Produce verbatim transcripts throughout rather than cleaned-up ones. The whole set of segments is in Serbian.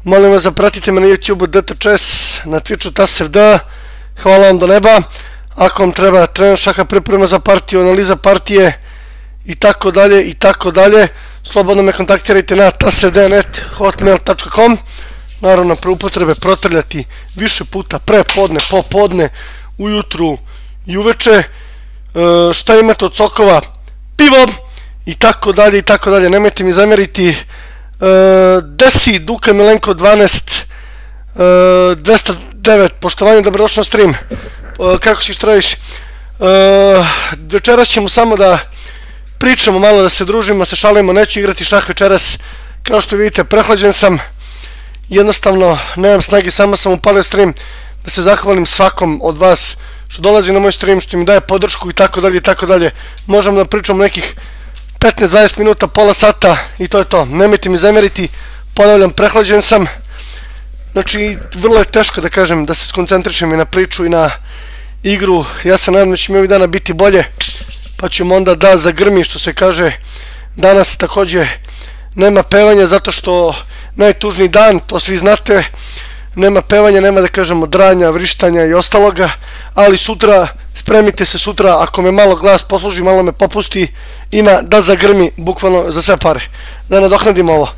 Molim vas da pratite me na YouTube D T Chess, na Twitchu T A S F D. Hvala vam do neba. Ako vam treba trener šaha, priprema za partiju, analiza partije i tako dalje i tako dalje, slobodno me kontaktirajte na t a s f d net hotmail tačka com. Naravno, pre upotrebe protrljati više puta, pre podne, popodne, ujutru i uveče. Šta imate od sokova? Pivo i tako dalje i tako dalje. Nemojte mi zameriti. Desi Duka Milenko dvanaest dvesta devet, poštovanje, dobrodošli na stream. Kako si, što radiš? Večeras ćemo samo da pričamo malo, da se družimo, da se šalimo. Neću igrati šah večeras, kao što vidite prehlađen sam, jednostavno nemam snage, samo sam upalio stream da se zahvalim svakom od vas što dolazi na moj stream, što mi daje podršku i tako dalje i tako dalje. Možemo da pričamo nekih petnaest dvadeset minuta, pola sata i to je to. Nemojte mi zameriti, ponavljam, prehlađen sam. Znači, vrlo je teško da kažem, da se skoncentrišem i na priču i na igru. Ja se nadam da će mi ovih dana biti bolje, pa ćemo onda da zagrmi, što se kaže. Danas također nema pevanja, zato što najtužniji dan, to svi znate, nema pevanja, nema da kažemo dranja, vrištanja i ostaloga, ali sutra, spremite se sutra, ako me malo glas posluži, malo me popusti, ima da zagrmi, bukvalno za sve pare, da nadoknadim ovo.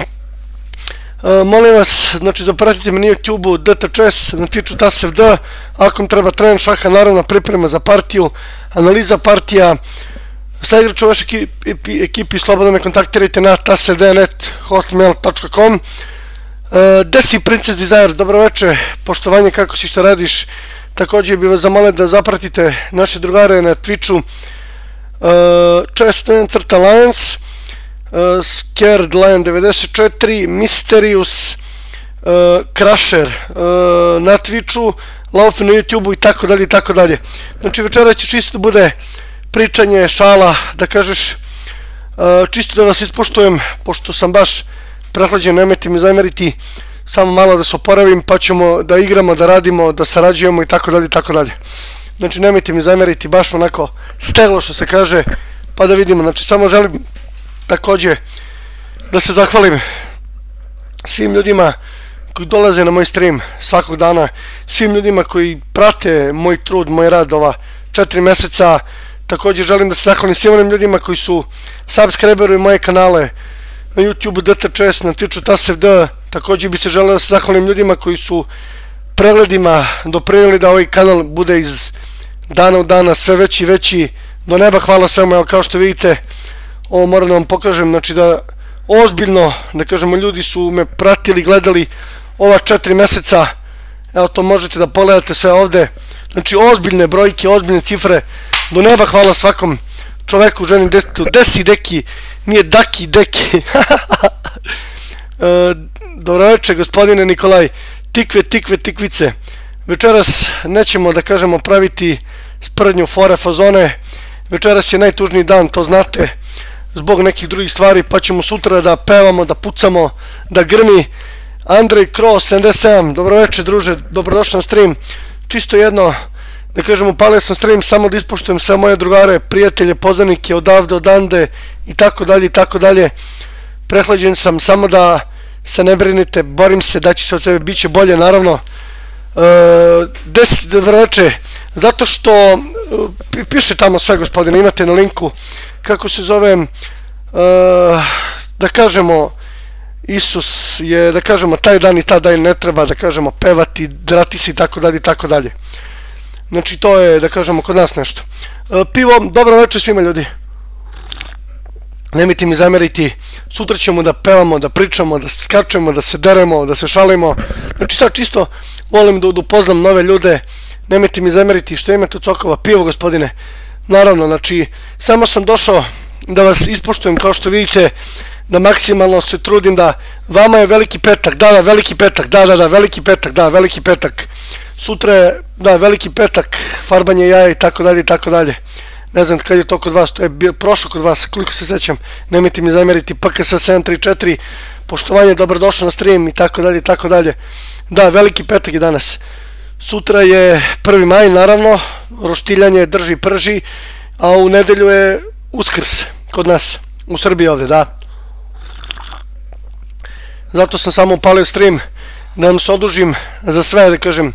Molim vas, znači zapratite me na YouTube-u D T Chess, na Twitchu T A S F D, ako vam treba trener šaha, naravno priprema za partiju, analiza partija, sa igrača u vašoj ekipi, slobodno me kontaktirajte na t a s f d net hotmail tačka com. Desi Princess Desire, dobro večer, poštovanje, kako si, što radiš? Također bih vas zamolio da zapratite naše drugare na Twitchu, Chess Alliance, Scared Lion devedeset četiri, Mysterious, Crusher na Twitchu, Laufe na YouTube-u i tako dalje i tako dalje. Znači večera će čisto da bude pričanje, šala, da kažeš, čisto da vas ispoštujem, pošto sam baš prehlađen, nemojte mi zameriti, samo malo da se oporavim, pa ćemo da igramo, da radimo, da sarađujemo i tako dalje i tako dalje. Znači nemojte mi zameriti, baš onako steglo, što se kaže, pa da vidimo. Znači samo želim također da se zahvalim svim ljudima koji dolaze na moj stream svakog dana, svim ljudima koji prate moj trud, moj rad ova četiri meseca. Također želim da se zahvalim svim onim ljudima koji su subscriberi moje kanale na YouTube D T Chess, na Twitchu T A S F D. Također bi se želeo da se zahvalim ljudima koji su pregledima doprinijeli da ovaj kanal bude iz dana u dana sve veći i veći do neba. Hvala svemu, evo kao što vidite, ovo moram da vam pokažem, znači da ozbiljno, da kažemo, ljudi su me pratili, gledali ova četiri meseca, evo to možete da pogledate sve ovde, znači ozbiljne brojke, ozbiljne cifre, do neba hvala svakom čoveku, ženi, desetu, desi deki, nije daki, deki. Dobro večer, gospodine Nikolaj, tikve, tikve, tikvice. Večeras nećemo, da kažemo, praviti sprdnju, fore, fazone. Večeras je najtužniji dan, to znate, zbog nekih drugih stvari, pa ćemo sutra da pevamo, da pucamo, da grmi. Andrej Kro, sedamdeset sedam, dobro večer, druže, dobrodošli na stream. Čisto jedno, da kažem, upalio sam stream samo da ispoštujem sve moje drugare, prijatelje, poznanike, odavde, odande i tako dalje i tako dalje. Prehlađen sam, samo da se ne brinite, borim se da će se od sebe, bit će bolje, naravno. Deset vreće, zato što piše tamo sve, gospodine, imate na linku, kako se zove, da kažemo, Isus je, da kažemo, taj dan i taj dan ne treba, da kažemo, pevati, drati se i tako dalje i tako dalje. Znači to je, da kažemo, kod nas nešto. Pivo, dobro večer svima, ljudi. Nemojte mi zameriti, sutra ćemo da pevamo, da pričamo, da skačemo, da se deremo, da se šalimo. Znači sad čisto volim da upoznam nove ljude. Nemojte mi zameriti, što imate od sokova? Pivo, gospodine. Naravno, znači samo sam došao da vas ispoštujem, kao što vidite, da maksimalno se trudim da vama je veliki petak, da, da, veliki petak, da, da, da, veliki petak, da, veliki petak. Sutra je, da, veliki petak, farbanje jaja i tako dalje i tako dalje. Ne znam kad je to kod vas, to je prošlo kod vas, koliko se sećam, nemojte mi zameriti, P K S sedam tri četiri, poštovanje, dobrodošlo na stream i tako dalje i tako dalje. Da, veliki petak je danas. Sutra je prvi maj, naravno, roštiljanje drži prži, a u nedelju je Uskrs kod nas, u Srbiji ovde, da. zato sam samo upalio stream, da vam se odužim za sve, da kažem.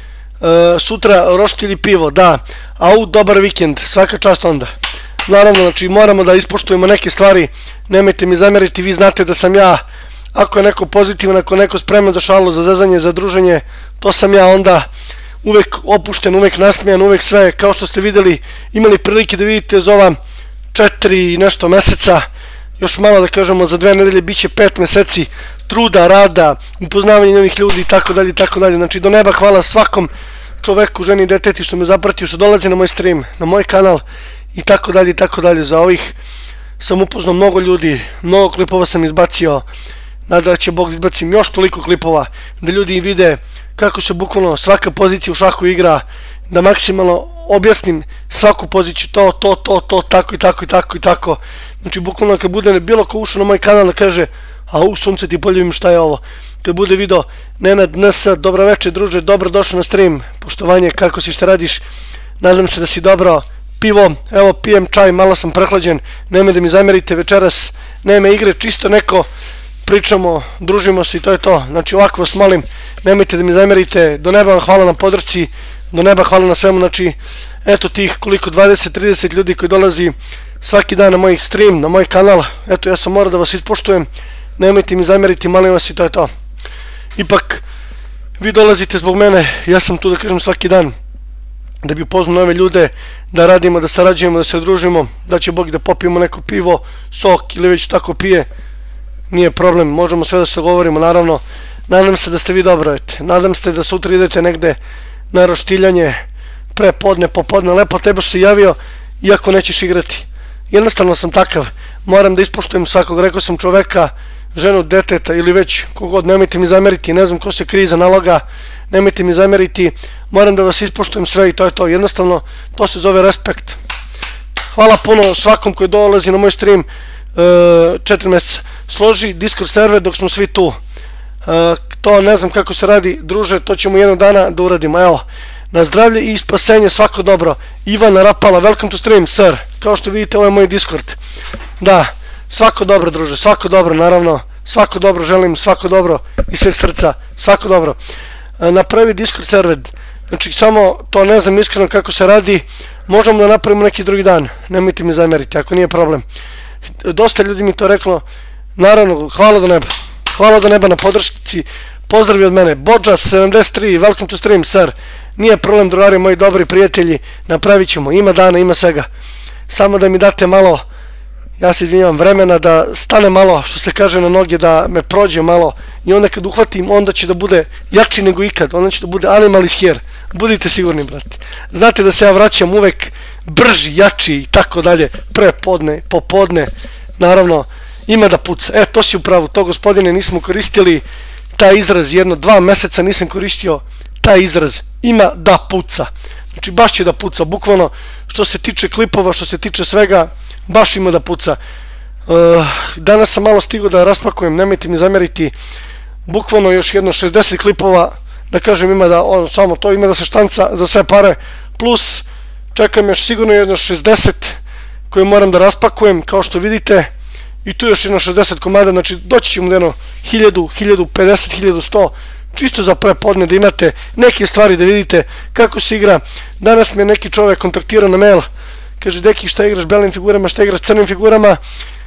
Sutra roštilj i pivo, da, au, dobar vikend, svaka čast onda. Naravno, znači moramo da ispoštujemo neke stvari, nemojte mi zameriti, vi znate da sam ja, ako je neko pozitivan, ako je neko spreman za šalu, za zezanje, za druženje, to sam ja onda uvek opušten, uvek nasmijan, uvek sve, kao što ste videli, imali prilike da vidite za ova četiri i nešto meseca, još malo da kažemo za dve nedelje, bit će pet meseci truda, rada, upoznavanje novih ljudi i tako dalje i tako dalje. Znači do neba hvala svakom čoveku, ženi i deteti što me zapratio, što dolazi na moj stream, na moj kanal i tako dalje i tako dalje. Za ovih sam upoznao mnogo ljudi, mnogo klipova sam izbacio, nadam da će Bog izbacim još toliko klipova, da ljudi vide kako se bukvalno svaka pozicija u šahu igra, da maksimalno objasnim svaku poziciju, to, to, to, to, tako i tako i tako i tako. Znači bukvalno kad bude bilo ko ušao na moj kanal da kaže, a u sunce ti poljubim šta je ovo, to bude video Nenad N S, dobra večer druže, dobro došao na stream, poštovanje, kako si, šta radiš, nadam se da si dobro, pivo, evo pijem čaj, malo sam prehlađen, nemoj da mi zamerite večeras, nema igre, čisto neko, pričamo, družimo se i to je to. Znači ovako vas molim, nemojte da mi zamerite, do neba vam hvala na podršci, do neba hvala na svemu, znači eto tih koliko dvadeset trideset ljudi koji dolazi svaki dan na moj stream, na moj kanal, eto ja sam morao da vas ispoštujem, nemojte mi zameriti, molim vas i to je to. Ipak vi dolazite zbog mene, ja sam tu da kažem svaki dan, da bi upoznao nove ljude, da radimo, da sarađujemo, da se družimo, da će Bog da popijemo neko pivo, sok ili već tako pije, nije problem, možemo sve da se govorimo, naravno. Nadam se da ste vi dobro, nadam se da sutra idete negde na roštiljanje, pre podne, popodne, lepo tebe što se javio, iako nećeš igrati. Jednostavno sam takav, moram da ispoštujem svakog, rekao sam čoveka, ženu, deteta ili već kogod, nemojte mi zameriti, ne znam ko se krije iza naloga, nemojte mi zameriti, moram da vas ispoštujem sve i to je to, jednostavno to se zove respekt. Hvala puno svakom koji dolazi na moj stream, četiri mjeseca, složi Discord server dok smo svi tu, to ne znam kako se radi, druže, to ćemo jednog dana da uradimo, evo, na zdravlje i spasenje, svako dobro. Ivana Rapala, welcome to stream, sir, kao što vidite ovo je moj Discord, da, svako dobro druže, svako dobro, naravno, svako dobro želim, svako dobro iz sveg srca, svako dobro. Napravi Discord server, znači samo to ne znam iskreno kako se radi, možemo da napravimo neki drugi dan, nemojte mi zameriti, ako nije problem. Dosta ljudi mi to reklo, naravno, hvala do neba, hvala do neba na podršci, pozdravi od mene, Bodža sedamdeset tri, welcome to stream, sir, nije problem drugari, moji dobri prijatelji, napravit ćemo, ima dana, ima svega, samo da mi date malo, ja se izvinjam, vremena da stane malo, što se kaže, na noge, da me prođe malo i onda kad uhvatim, onda će da bude jači nego ikad, onda će da bude animal is here, budite sigurni, brate. Znate da se ja vraćam uvek brži, jači i tako dalje, prepodne, popodne, naravno, ima da puca. E, to si upravo, to gospodine, nismo koristili taj izraz, jedno, dva meseca nisam koristio taj izraz, ima da puca. Znači, baš će da puca, bukvalno, što se tiče klipova, što se tiče svega, baš ima da puca. Danas sam malo stigao da raspakujem, nemojte mi zameriti, bukvalno još jedno šezdeset klipova, da kažem ima da, ono, samo to ima da se štanca za sve pare, plus čekam još sigurno jedno šezdeset koje moram da raspakujem, kao što vidite, i tu još jedno šezdeset komada, znači doći ćemo da jedno hiljadu, hiljadu pedeset, hiljadu sto, čisto za prepodne da imate neke stvari da vidite kako se igra. Danas me neki čovjek kontaktirao na mail, kaže, deki, šta igraš belim figurama, šta igraš crnim figurama,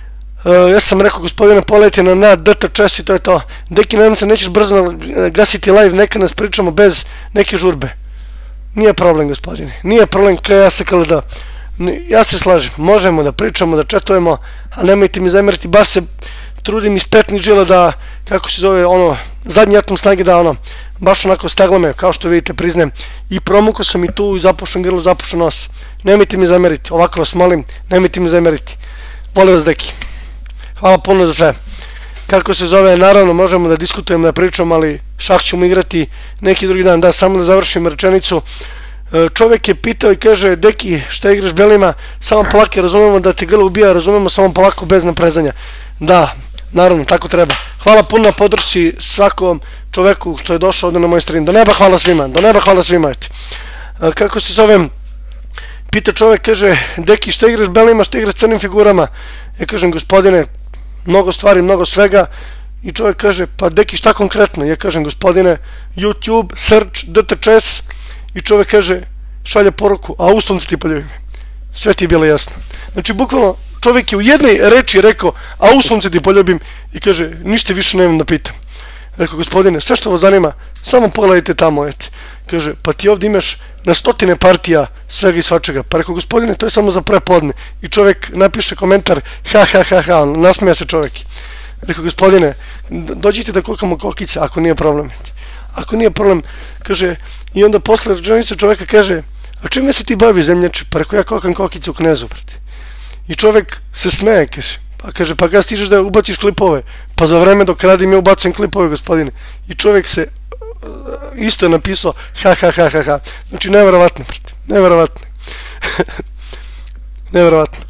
ja sam rekao, gospodine, poleti na na D T Chess i to je to. Deki, nadam se, nećeš brzo gasiti live, neka nas pričamo bez neke žurbe. Nije problem, gospodine, nije problem, kaj ja se kala da, ja se slažem, možemo da pričamo, da četujemo, ali nemojte mi zameriti, baš se trudim iz petnih žila da, kako se zove, ono, zadnji atom snage da, ono, baš onako steglo me, kao što vidite, priznajem, i promukao sam i tu, i zapušen grlo, zapušen nos. Nemojte mi zameriti, ovako vas molim, nemojte mi zameriti. Volim vas, deki. Hvala puno za sve. Kako se zove, naravno, možemo da diskutujemo, da pričamo, ali šah ćemo igrati neki drugi dan. Da, samo da završim rečenicu. Čovjek je pitao i kaže, deki, šta igraš belima, samo polako, razumemo da te grlo ubija, razumemo samo polako, bez naprezanja. Da, naravno, tako treba. Hvala puno na podršci svakom čoveku što je došao ovdje na moj stream. Do neba hvala svima, do neba hvala svima. Kako se zove, pita čovjek, kaže, deki, šta igraš belima, šta igraš crnim figurama? Ja kažem, gospodine, mnogo stvari, mnogo svega, I čovjek kaže, pa deki šta konkretno? Ja kažem, gospodine, YouTube, search, D T Č S, i čovjek kaže, šalje poruku, a u sunce ti poljubim. Sve ti je bilo jasno. Znači, bukvalno, čovjek je u jednoj reči rekao, a u sunce ti poljubim, i kaže, ništa više nemam da pitam. Rekao, gospodine, sve što vas zanima, samo pogledajte tamo, eti. Kaže, pa ti ovdje imaš na stotine partija svega i svačega. Pa rekao, gospodine, to je samo za prepodne. I čovjek napiše komentar, ha, ha, ha, ha, nasmija se čovjek. Rekao, gospodine, dođite da kukamo kokice, ako nije problem. Ako nije problem, kaže, i onda posle rečenice čovjeka kaže, a čime se ti baviš, zemljače? Pa rekao, ja kokam kokice u Knezu, brate. I čovjek se smeje, kaže, pa kaže, pa kada stižeš da ubaciš klipove? Pa za vreme dok radim ja ubacujem klipove, gospodine. I čovjek se isto je napisao, ha, ha, ha, ha, ha. Znači, neverovatno, brate, neverovatno. Neverovatno.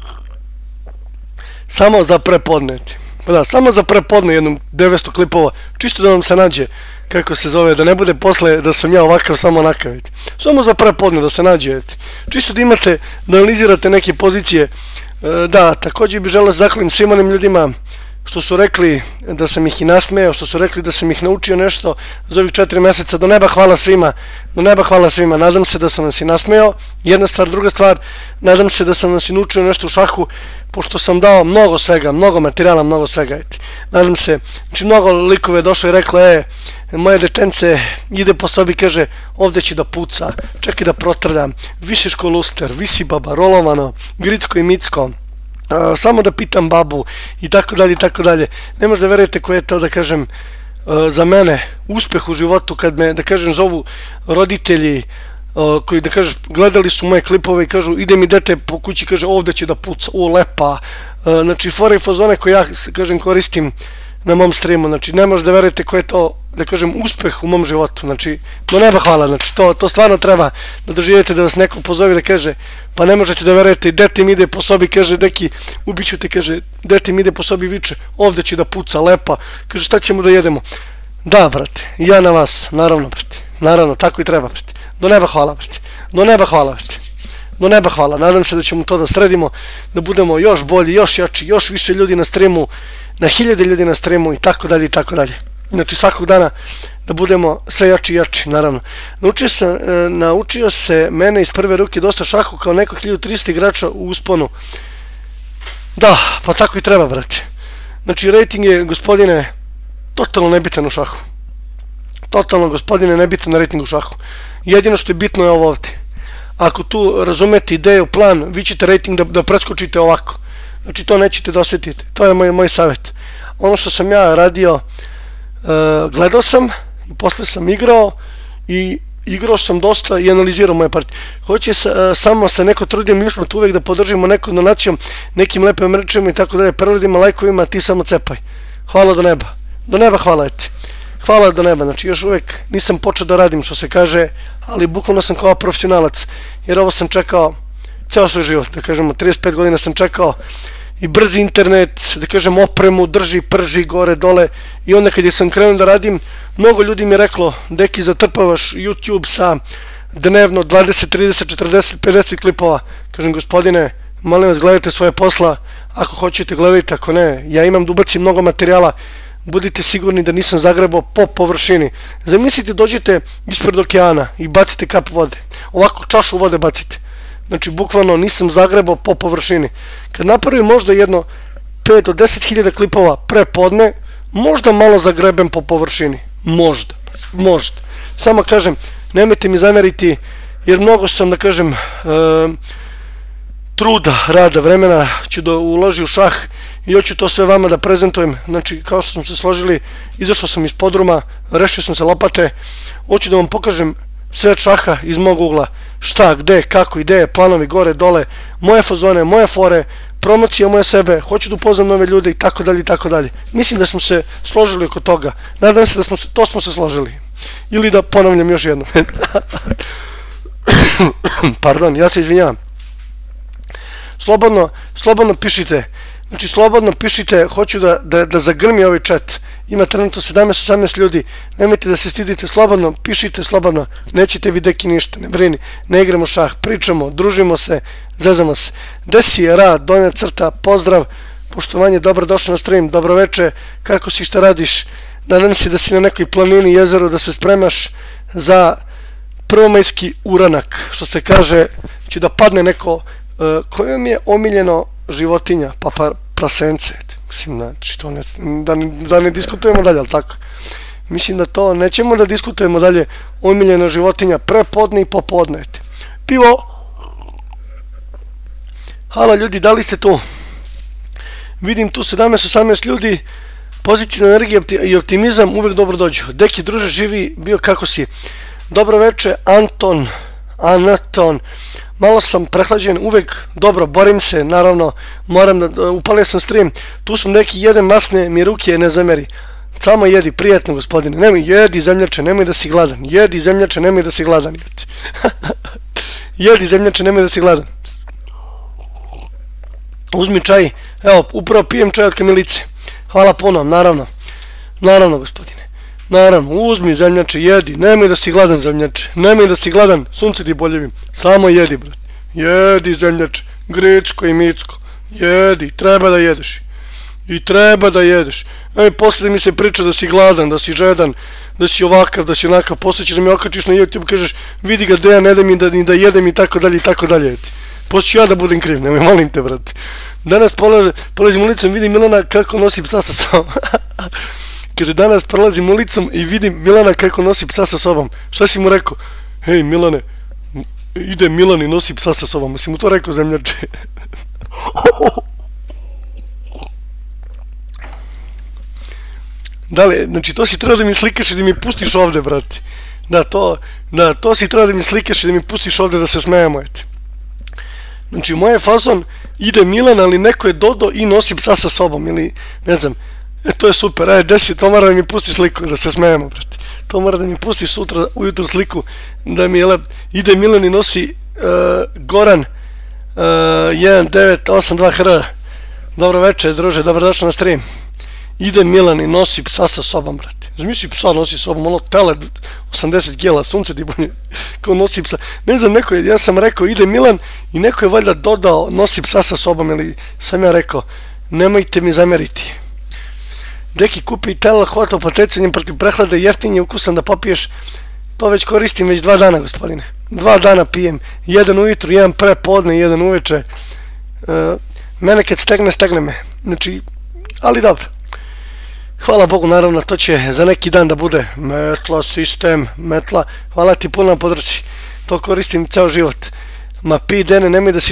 Samo za prepodne. Da, samo za prepodne jednom devetsto klipova, čisto da vam se nađe, kako se zove, da ne bude posle da sam ja ovakav samo onakav, vidite. Samo za prepodne da se nađe, vidite. Čisto da imate, da analizirate neke pozicije. Da, također bih želeo zahvalim svim onim ljudima što su rekli da sam ih i nasmejao, što su rekli da sam ih naučio nešto za ovih četiri mjeseca. Do neba hvala svima, do neba hvala svima. Nadam se da sam vas i nasmejao. Jedna stvar, druga stvar, nadam se da sam vas i naučio nešto u šahu, pošto sam dao mnogo svega, mnogo materijala, mnogo svega. Nadam se, znači mnogo likove je došlo i reklo, e, moje detence ide po sobi, kaže, ovdje će da puca, čekaj da protrljam, visiško luster, visi baba, rolovano, gricko i micko, Uh, samo da pitam babu i tako dalje i tako dalje. Ne možda verujete koje je to, da kažem, uh, za mene uspeh u životu kad me, da kažem, zovu roditelji uh, koji, da kažem, gledali su moje klipove i kažu, ide mi dete po kući, kaže, ovdje će da puca, o, lepa. Uh, znači, fore i fazone koje ja, kažem, koristim na mom streamu. Znači, ne možda verujete koje je to, da kažem, uspeh u mom životu. Znači, do neba hvala. Znači, to, to stvarno treba da doživijete, da vas neko pozove da kaže, pa ne možete da verujete, dete mi ide po sobi, kaže, deki, ubiću te, kaže, dete mi ide po sobi, viče, ovdje će da puca, lepa, kaže, šta ćemo da jedemo? Da, brate, ja na vas, naravno, brate, naravno, tako i treba, brate, do neba hvala, brate, do neba hvala, brate, do neba hvala, nadam se da ćemo to da sredimo, da budemo još bolji, još jači, još više ljudi na streamu, na hiljade ljudi na streamu i tako dalje i tako dalje. Znači, svakog dana da budemo sve jači i jači, naravno. Naučio sam, naučio se mene iz prve ruke dosta šahu kao neko hiljadu tristo igrača u usponu. Da, pa tako i treba, brate. Znači, rating je, gospodine, totalno nebitan u šahu. Totalno, gospodine, nebitan na rating u šahu. Jedino što je bitno je ovo ovdje. Ako tu razumete ideju, plan, vi ćete rating da, da preskočite ovako. Znači, to nećete da osjetite. To je moj, moj savjet. Ono što sam ja radio, Uh, gledao sam i posle sam igrao i igrao sam dosta i analizirao moje partije. Hoće sa, uh, samo se neko trudio, mi smo tu uvijek da podržimo nekom donacijom, nekim lepim rečima i tako dalje, preledima, lajkovima, ti samo cepaj. Hvala do neba. Do neba hvala ti. Hvala do neba. Znači, još uvijek nisam počeo da radim, što se kaže, ali bukvalno sam kao profesionalac, jer ovo sam čekao ceo svoj život, da kažemo, trideset pet godina sam čekao i brzi internet, da kažem, opremu, drži, prži, gore, dole. I onda kad je sam krenuo da radim, mnogo ljudi mi je reklo, deki, zatrpavaš YouTube sa dnevno dvadeset, trideset, četrdeset, pedeset klipova. Kažem, gospodine, molim vas, gledajte svoje posla, ako hoćete gledajte, ako ne, ja imam da ubacim mnogo materijala, budite sigurni da nisam zagrebao po površini. Zamislite, dođete ispred okeana i bacite kap vode, ovako čašu vode bacite. Znači, bukvalno nisam zagrebao po površini. Kad napravim možda jedno pet do deset hiljada klipova prepodne, možda malo zagrebem po površini. Možda, možda. Samo kažem, nemojte mi zameriti, jer mnogo sam, da kažem, e, truda, rada, vremena ću da uloži u šah i hoću to sve vama da prezentujem. Znači, kao što smo se složili, izašao sam iz podruma, rešio sam se lopate, hoću da vam pokažem sve šaha iz mog ugla. Šta, gde, kako, ideje, planovi, gore, dole, moje fazone, moje fore, promocija moje sebe, hoću da upoznam nove ljude i tako dalje i tako dalje. Mislim da smo se složili oko toga. Nadam se da smo se, to smo se složili. Ili da ponavljam još jednom. Pardon, ja se izvinjavam. Slobodno, slobodno pišite. Znači, slobodno pišite, hoću da, da, da zagrmi ovaj chat. Ima trenutno sedamnaest osamnaest ljudi, nemojte da se stidite, slobodno, pišite slobodno, nećete vi deki ništa, ne brini, ne igramo šah, pričamo, družimo se, zezamo se. Desi je rad, donja crta, pozdrav, poštovanje, dobrodošao na stream, dobro veče, kako si, šta radiš, nadam se da si na nekoj planini, jezeru, da se spremaš za prvomajski uranak, što se kaže, će da padne neko, uh, kojom je omiljeno životinja, pa, pa prasence, mislim, znači, to ne, da, da ne diskutujemo dalje, ali tako, mislim da to, nećemo da diskutujemo dalje, omiljena životinja, prepodne i popodne, pivo. Hvala ljudi, da li ste tu? Vidim tu sedamnaest osamnaest ljudi, pozitivna energija i optimizam uvek dobro dođu. Deki, druže, živi, bio, kako si? Dobro veče, Anton, Anaton, malo sam prehlađen, uvek dobro, borim se, naravno, moram da, upalio sam stream, tu smo neki, jedem masne, mi ruke ne zameri. Samo jedi, prijatno gospodine, nemoj, jedi zemljače, nemoj da si gladan, jedi zemljače, nemoj da si gladan, jedi zemljače, nemoj da si gladan. Uzmi čaj, evo, upravo pijem čaj od kamilice. Hvala puno, naravno. Naravno, gospodine. Naravno, uzmi zemljače, jedi. Nemoj da si gladan, zemljače. Nemoj da si gladan, sunce ti boljevim. Samo jedi, brat. Jedi, zemljače. Gricko i micko. Jedi, treba da jedeš. I treba da jedeš. Ej, posle mi se priča da si gladan, da si žedan, da si ovakav, da si onakav. Posle ćeš da mi okačiš na YouTube, kažeš, vidi ga Dejan, ne da mi da, da jedem i tako dalje i tako dalje. Poslije ću ja da budem kriv, nemoj, molim te, brate. Danas prolazim ulicom, vidim Milana kako nosi psa sa sobom. Kaže, danas prolazim ulicom i vidim Milana kako nosi psa sa sobom. Šta si mu rekao? Hej, Milane, ide Milan i nosi psa sa sobom. Si mu to rekao, zemljače? Dale, znači, to si treba da mi slikaš i da mi pustiš ovde, brate. Da, to, da, to si treba da mi slikaš i da mi pustiš ovde da se smejemo, eti. Znači, moj je fazon, ide Milan, ali neko je dodo i nosi psa sa sobom, ili, ne znam, e, to je super, aj, desi, to mora da mi pusti sliku, da se smejemo, brate. To mora da mi pustiš sutra, ujutru sliku, da mi je lep, ide Milan i nosi uh, Goran uh, jedan devet osam dva H R, dobro večer, druže, dobrodošao na stream. Ide Milan i nosi psa sa sobom, brate. Zamisli, psa nosi sa sobom, ono tele, osamdeset kila, sunce ti bolje, kao nosi psa. Ne znam, neko je, ja sam rekao, ide Milan i neko je valjda dodao, nosi psa sa sobom, ili sam ja rekao, nemojte mi zameriti. Deki, kupi tela hvata potecanjem protiv prehlade, jeftin je ukusan da popiješ, to već koristim već dva dana, gospodine. Dva dana pijem, jedan ujutru, jedan prepodne, jedan uveče. Uh, mene kad stegne, stegne me. Znači, ali dobro. Hvala Bogu, naravno, to će za neki dan da bude metla, sistem, metla. Hvala ti puno na podršci. To koristim ceo život. Ma pi, Dene, nemoj da si...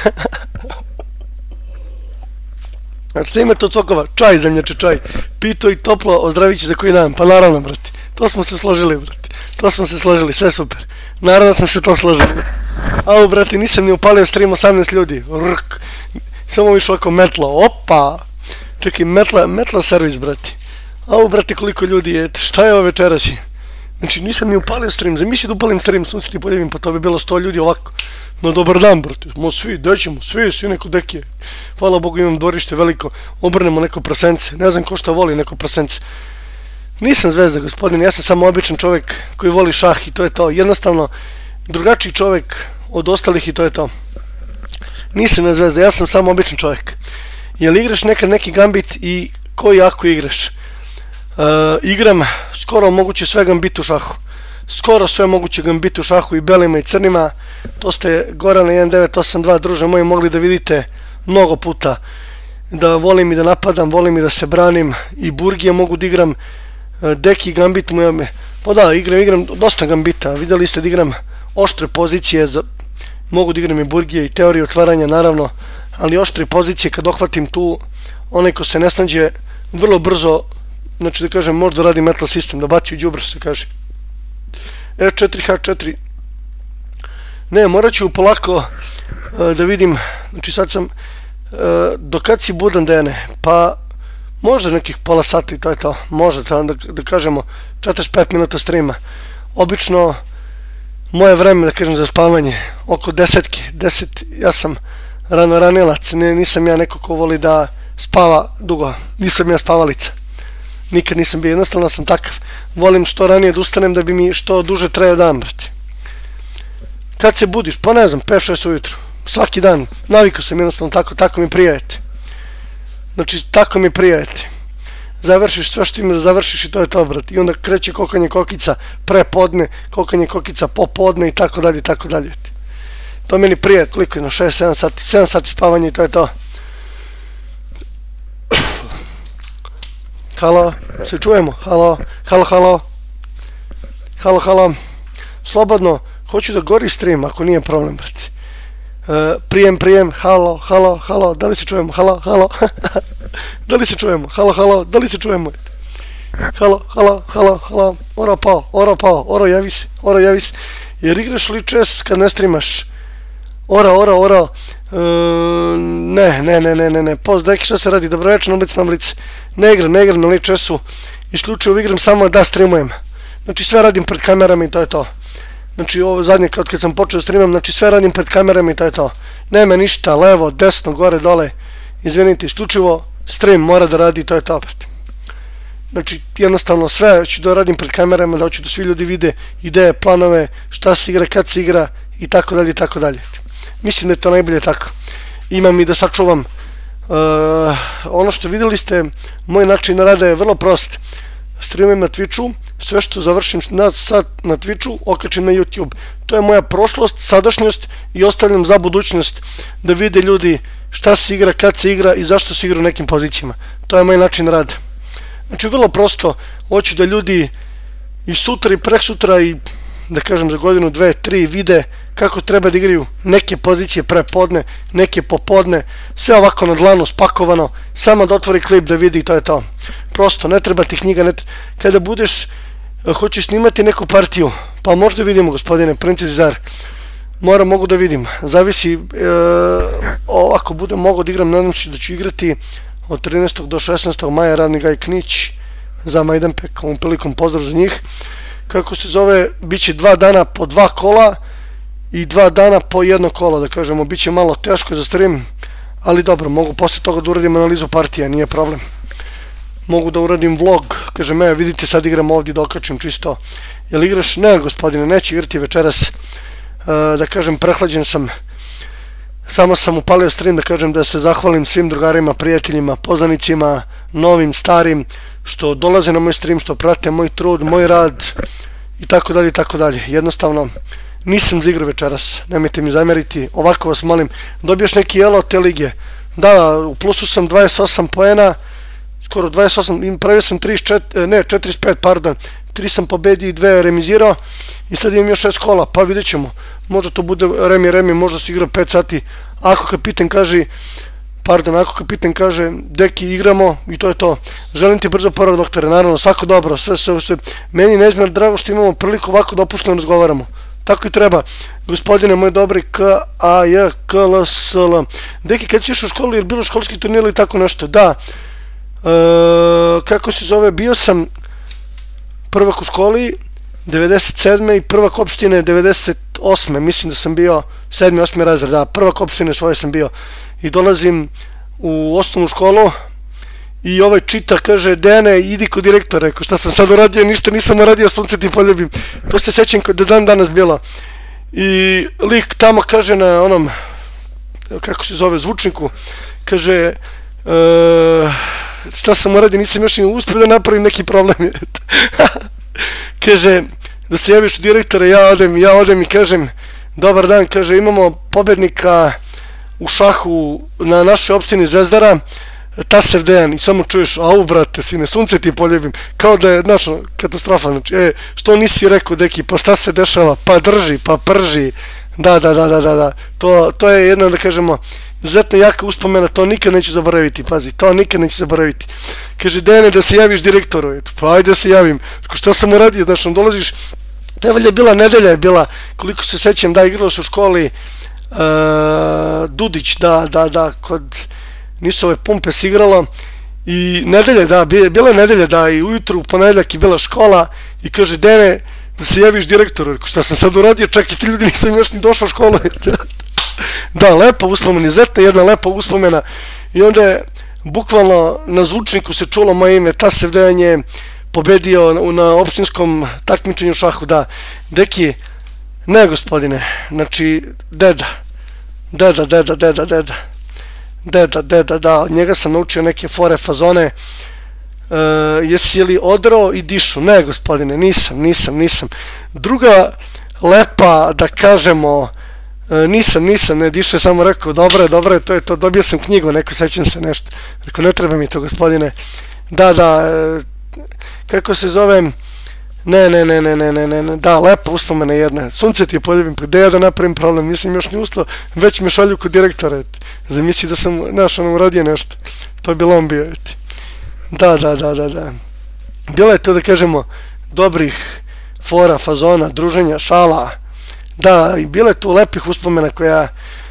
Znači, da ima to cokova, čaj, zemljače, čaj. Pito i toplo, ozdravit će za koji dan. Pa naravno, brate. To smo se složili, brate. To smo se složili, sve super. Naravno smo se to složili. Au, brate, nisam ni upalio stream osamnaest ljudi. Rk. Samo viš ovako metla. Opa! Čekaj, metla, metla servis, brate. Au, brate, koliko ljudi je. Šta je ovo večeras? Znači, nisam ni upalio stream. Zamisli da upalim stream, sunce ti poljevim, pa to bi bilo sto ljudi ovako. No, dobar dan, brate. Mo svi, dećemo, svi, svi neko dekije. Hvala Bogu, imam dvorište veliko. Obrnemo neko prasence. Ne znam ko šta voli neko prasence. Nisam zvezda, gospodine. Ja sam samo običan čovjek koji voli šah i to je to. Jednostavno, drugačiji čovjek od ostalih i to je to. Nisam na zvezda, ja sam samo običan čovjek. Jel igraš nekad neki gambit i koji jako igraš? Uh, igram skoro moguće sve gambit u šahu. Skoro sve moguće gambit u šahu i belima i crnima. To ste Gorana jedan devet osam dva, druže moji, mogli da vidite mnogo puta. Da volim i da napadam, volim i da se branim. I burgije mogu da igram. Uh, deki gambit mu je... Pa da, igram, igram dosta gambita. Vidjeli ste da igram oštre pozicije. Za... Mogu da igram i burgije i teorije otvaranja, naravno. Ali oštre pozicije, kad ohvatim tu, onaj ko se ne snađe, vrlo brzo, znači da kažem, možda radi metal sistem, da baci u đubre, se kaže. E četiri H četiri. Ne, morat ću polako uh, da vidim, znači sad sam, uh, do kad si budan, Dejane? Pa, možda nekih pola sata i to je to, možda, da, da kažemo, četrdeset pet minuta streama. Obično, moje vreme, da kažem, za spavanje, oko desetke, deset, ja sam rano ranilac, nisam ja neko ko voli da spava dugo, nisam ja spavalica, nikad nisam bio, jednostavno sam takav, volim što ranije da ustanem da bi mi što duže trajao dan, brate. Kad se budiš? Pa ne znam, pet šest ujutru, svaki dan, navikao sam jednostavno tako, tako mi prijajete. Znači, tako mi prijeti. Završiš sve što ima da završiš i to je to, brat. I onda kreće kokanje kokica pre podne, kokanje kokica popodne i tako dalje i tako dalje. To meni prije, koliko je na šest sedam sati, sedam sati spavanja i to je to. Halo, se čujemo? Halo, halo, halo. Halo, halo. Slobodno, hoću da gori stream ako nije problem, brate. Uh, prijem, prijem, halo, halo, halo, da li se čujemo? Halo, halo. Da li se čujemo? Halo, halo, da li se čujemo? Halo, halo, halo, halo. Oro pao, oro pao, oro javi se, oro javi se. Jer igraš li čes kad ne streamaš? Ora, ora, ora. Uh, ne, ne, ne, ne, ne, ne. Poz, deki, šta se radi? Dobrovečno, obec na lice. Ne igram, ne igram na ličesu. Isključivo igram samo da streamujem. Znači sve radim pred kamerama i to je to. Znači ovo zadnje kad, kad sam počeo da streamam, znači sve radim pred kamerama i to je to. Nema ništa, levo, desno, gore, dole. Izvinite, isključivo stream mora da radi i to je to opet. Znači jednostavno sve ću da radim pred kamerama, da hoću da svi ljudi vide ideje, planove, šta se igra, kad se igra i tako dalje i tako dalje. Mislim da je to najbolje tako. Imam i da sačuvam. Uh, ono što vidjeli ste, moj način rada je vrlo prost. Streamujem na Twitchu, sve što završim na, sad na Twitchu, okačim na YouTube. To je moja prošlost, sadašnjost i ostavljam za budućnost da vide ljudi šta se igra, kad se igra i zašto se igra u nekim pozicijama. To je moj način rada. Znači vrlo prosto, hoću da ljudi i sutra i preksutra i da kažem za godinu, dve, tri vide kako treba da igraju neke pozicije prepodne, neke popodne, sve ovako na dlanu spakovano, samo da otvori klip da vidi i to je to. Prosto, ne treba ti knjiga, ne treba. Kada budeš, hoćeš snimati neku partiju, pa možda vidimo gospodine Prince Zar, moram, mogu da vidim, zavisi, e, ako budem mogo da igram, nadam se da ću igrati od trinaestog do šesnaestog maja Ravni Gaj Knić za Majdanpek, ovom prilikom pozdrav za njih. Kako se zove, bit će dva dana po dva kola i dva dana po jedno kolo, da kažemo, bit će malo teško za stream, ali dobro, mogu posle toga da uradim analizu partija, nije problem. Mogu da uradim vlog, kažem, evo vidite sad igram ovdje da okačim čisto. Jel igraš? Ne gospodine, neću igrati večeras, da kažem, prehlađen sam. Samo sam upalio stream da kažem da se zahvalim svim drugarima, prijateljima, poznanicima, novim, starim, što dolaze na moj stream, što prate moj trud, moj rad i tako dalje i tako dalje. Jednostavno, nisam za igru večeras, nemojte mi zameriti, ovako vas molim, dobiješ neki elo od te lige. Da, u plusu sam dvadeset osam poena, skoro dvadeset osam, pravio sam trideset četiri, ne, četrdeset pet, pardon, tri sam pobedio i dve remizirao i sad imam još šest kola, pa vidjet ćemo. Možda to bude remi remi, možda se igra pet sati. Ako kapitan kaže, pardon, ako kapitan kaže, deki igramo i to je to. Želim ti brzo poravak, doktore, naravno, svako dobro, sve, sve, sve. Meni je neizmjerno drago što imamo priliku ovako da opušteno razgovaramo. Tako i treba. Gospodine moj dobri, K A J K L S L. Deki, kad si išao u školu, jer bilo školski turnir ili tako nešto? Da. E, kako se zove, bio sam prvak u školi devedeset sedme i prvak opštine devedeset osme, mislim da sam bio sedmi, osmi razred, da, prvak opštine svoje sam bio i dolazim u osnovnu školu i ovaj čita, kaže, Dene, idi kod direktora, rekao, šta sam sad uradio, ništa nisam uradio, sunce ti poljubim, to se sećam da dan danas bilo i lik tamo kaže na onom, kako se zove, zvučniku, kaže, uh, šta sam uradio, nisam još uspio da napravim neki problem. Kaže, da se javiš u direktora, ja odem, ja odem i kažem, dobar dan, kaže, imamo pobednika u šahu na našoj opštini Zvezdara, Tasev Dejan, i samo čuješ, au brate, sine, sunce ti poljubim, kao da je, znaš, katastrofa, znači, e, što nisi rekao, deki, pa šta se dešava, pa drži, pa prži, da, da, da, da, da, da, to, to je jedna, da kažemo, izuzetno jaka uspomena, to nikad neću zaboraviti, pazi, to nikad neću zaboraviti. Kaže, Dene, da se javiš direktoru, eto, pa ajde da se javim, šta sam uradio, znaš, on dolaziš, to je valjda bila nedelja, je bila, koliko se sećam, da, igralo se u školi, uh, Dudić, da, da, da, kod, nisu ove pumpe se igralo, i nedelje, da, bila je nedelja, da, i ujutru, u ponedeljak je bila škola, i kaže, Dene, da se javiš direktoru, rekao, šta sam sad uradio, čak i ti ljudi nisam još ni došao u školu, da, lepa uspomena, izuzetno jedna lepa uspomena i onda je bukvalno na zvučniku se čulo moje ime, Tasev Dejan je pobedio na opštinskom takmičenju šahu, da, deki, ne gospodine, znači, deda, deda, deda, deda, deda, deda, deda, da, od njega sam naučio neke fore, fazone. Uh, jesi li odrao i dišu? Ne, gospodine, nisam, nisam, nisam. Druga lepa, da kažemo, uh, nisam, nisam, ne, diše, samo rekao, dobro je, dobro je, to je to, dobio sam knjigu, neko, sećam se nešto. Rekao, ne treba mi to, gospodine. Da, da, uh, kako se zove, ne, ne, ne, ne, ne, ne, ne, ne, da, lepa uspomena jedna. Sunce ti je poljubim, gde ja da napravim problem, nisam još ni ustao, već me šalju kod direktora, zamisli da sam, znaš, ono, uradio nešto. To je bilo on bio, eti. Da, da, da, da, da. Bilo je to, da kažemo, dobrih fora, fazona, druženja, šala. Da, i bilo je tu lepih uspomena koja e,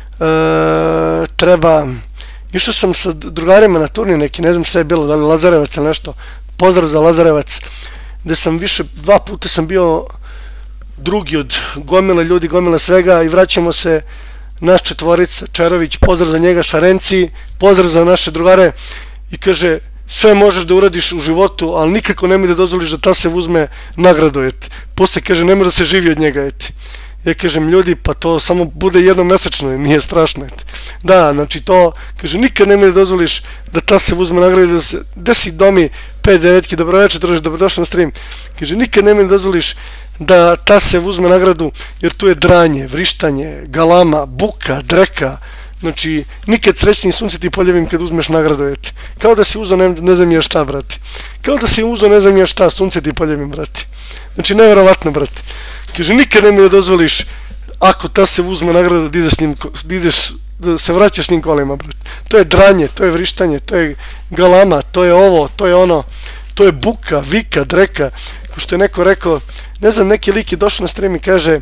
treba... Išao sam sa drugarima na turnir neki, ne znam šta je bilo, da li Lazarevac ili nešto. Pozdrav za Lazarevac, gde sam više, dva puta sam bio drugi od gomile ljudi, gomile svega i vraćamo se naš četvorica, Čerović, pozdrav za njega, Šarenci, pozdrav za naše drugare i kaže... Sve možeš da uradiš u životu, ali nikako nemoj da dozvoliš da ta se uzme nagradu, eti. Posle kaže, ne može da se živi od njega, eti. Ja kažem, ljudi, pa to samo bude jednom mesečno, nije strašno, eti. Da, znači to, kaže, nikad nemoj da dozvoliš da ta se uzme nagradu, da se, gde si domi, pet devetki, dobroveče, druži, dobrodošli na stream. Kaže, nikad nemoj da dozvoliš da ta se uzme nagradu, jer tu je dranje, vrištanje, galama, buka, dreka. Znači, nikad srećniji sunce ti poljevim kad uzmeš nagradu, eti. Kao da si uzao ne, ne znam ja šta, brati. Kao da si uzao ne znam ja šta, sunce ti poljevim, brati. Znači, nevjerovatno, brati. Kaže, nikad nemoj da dozvoliš, ako ta se uzme nagradu, da ideš, njim, da ideš, da se vraćaš s njim kolima, brati. To je dranje, to je vrištanje, to je galama, to je ovo, to je ono, to je buka, vika, dreka. Ko što je neko rekao, ne znam, neki lik je došao na stream i kaže,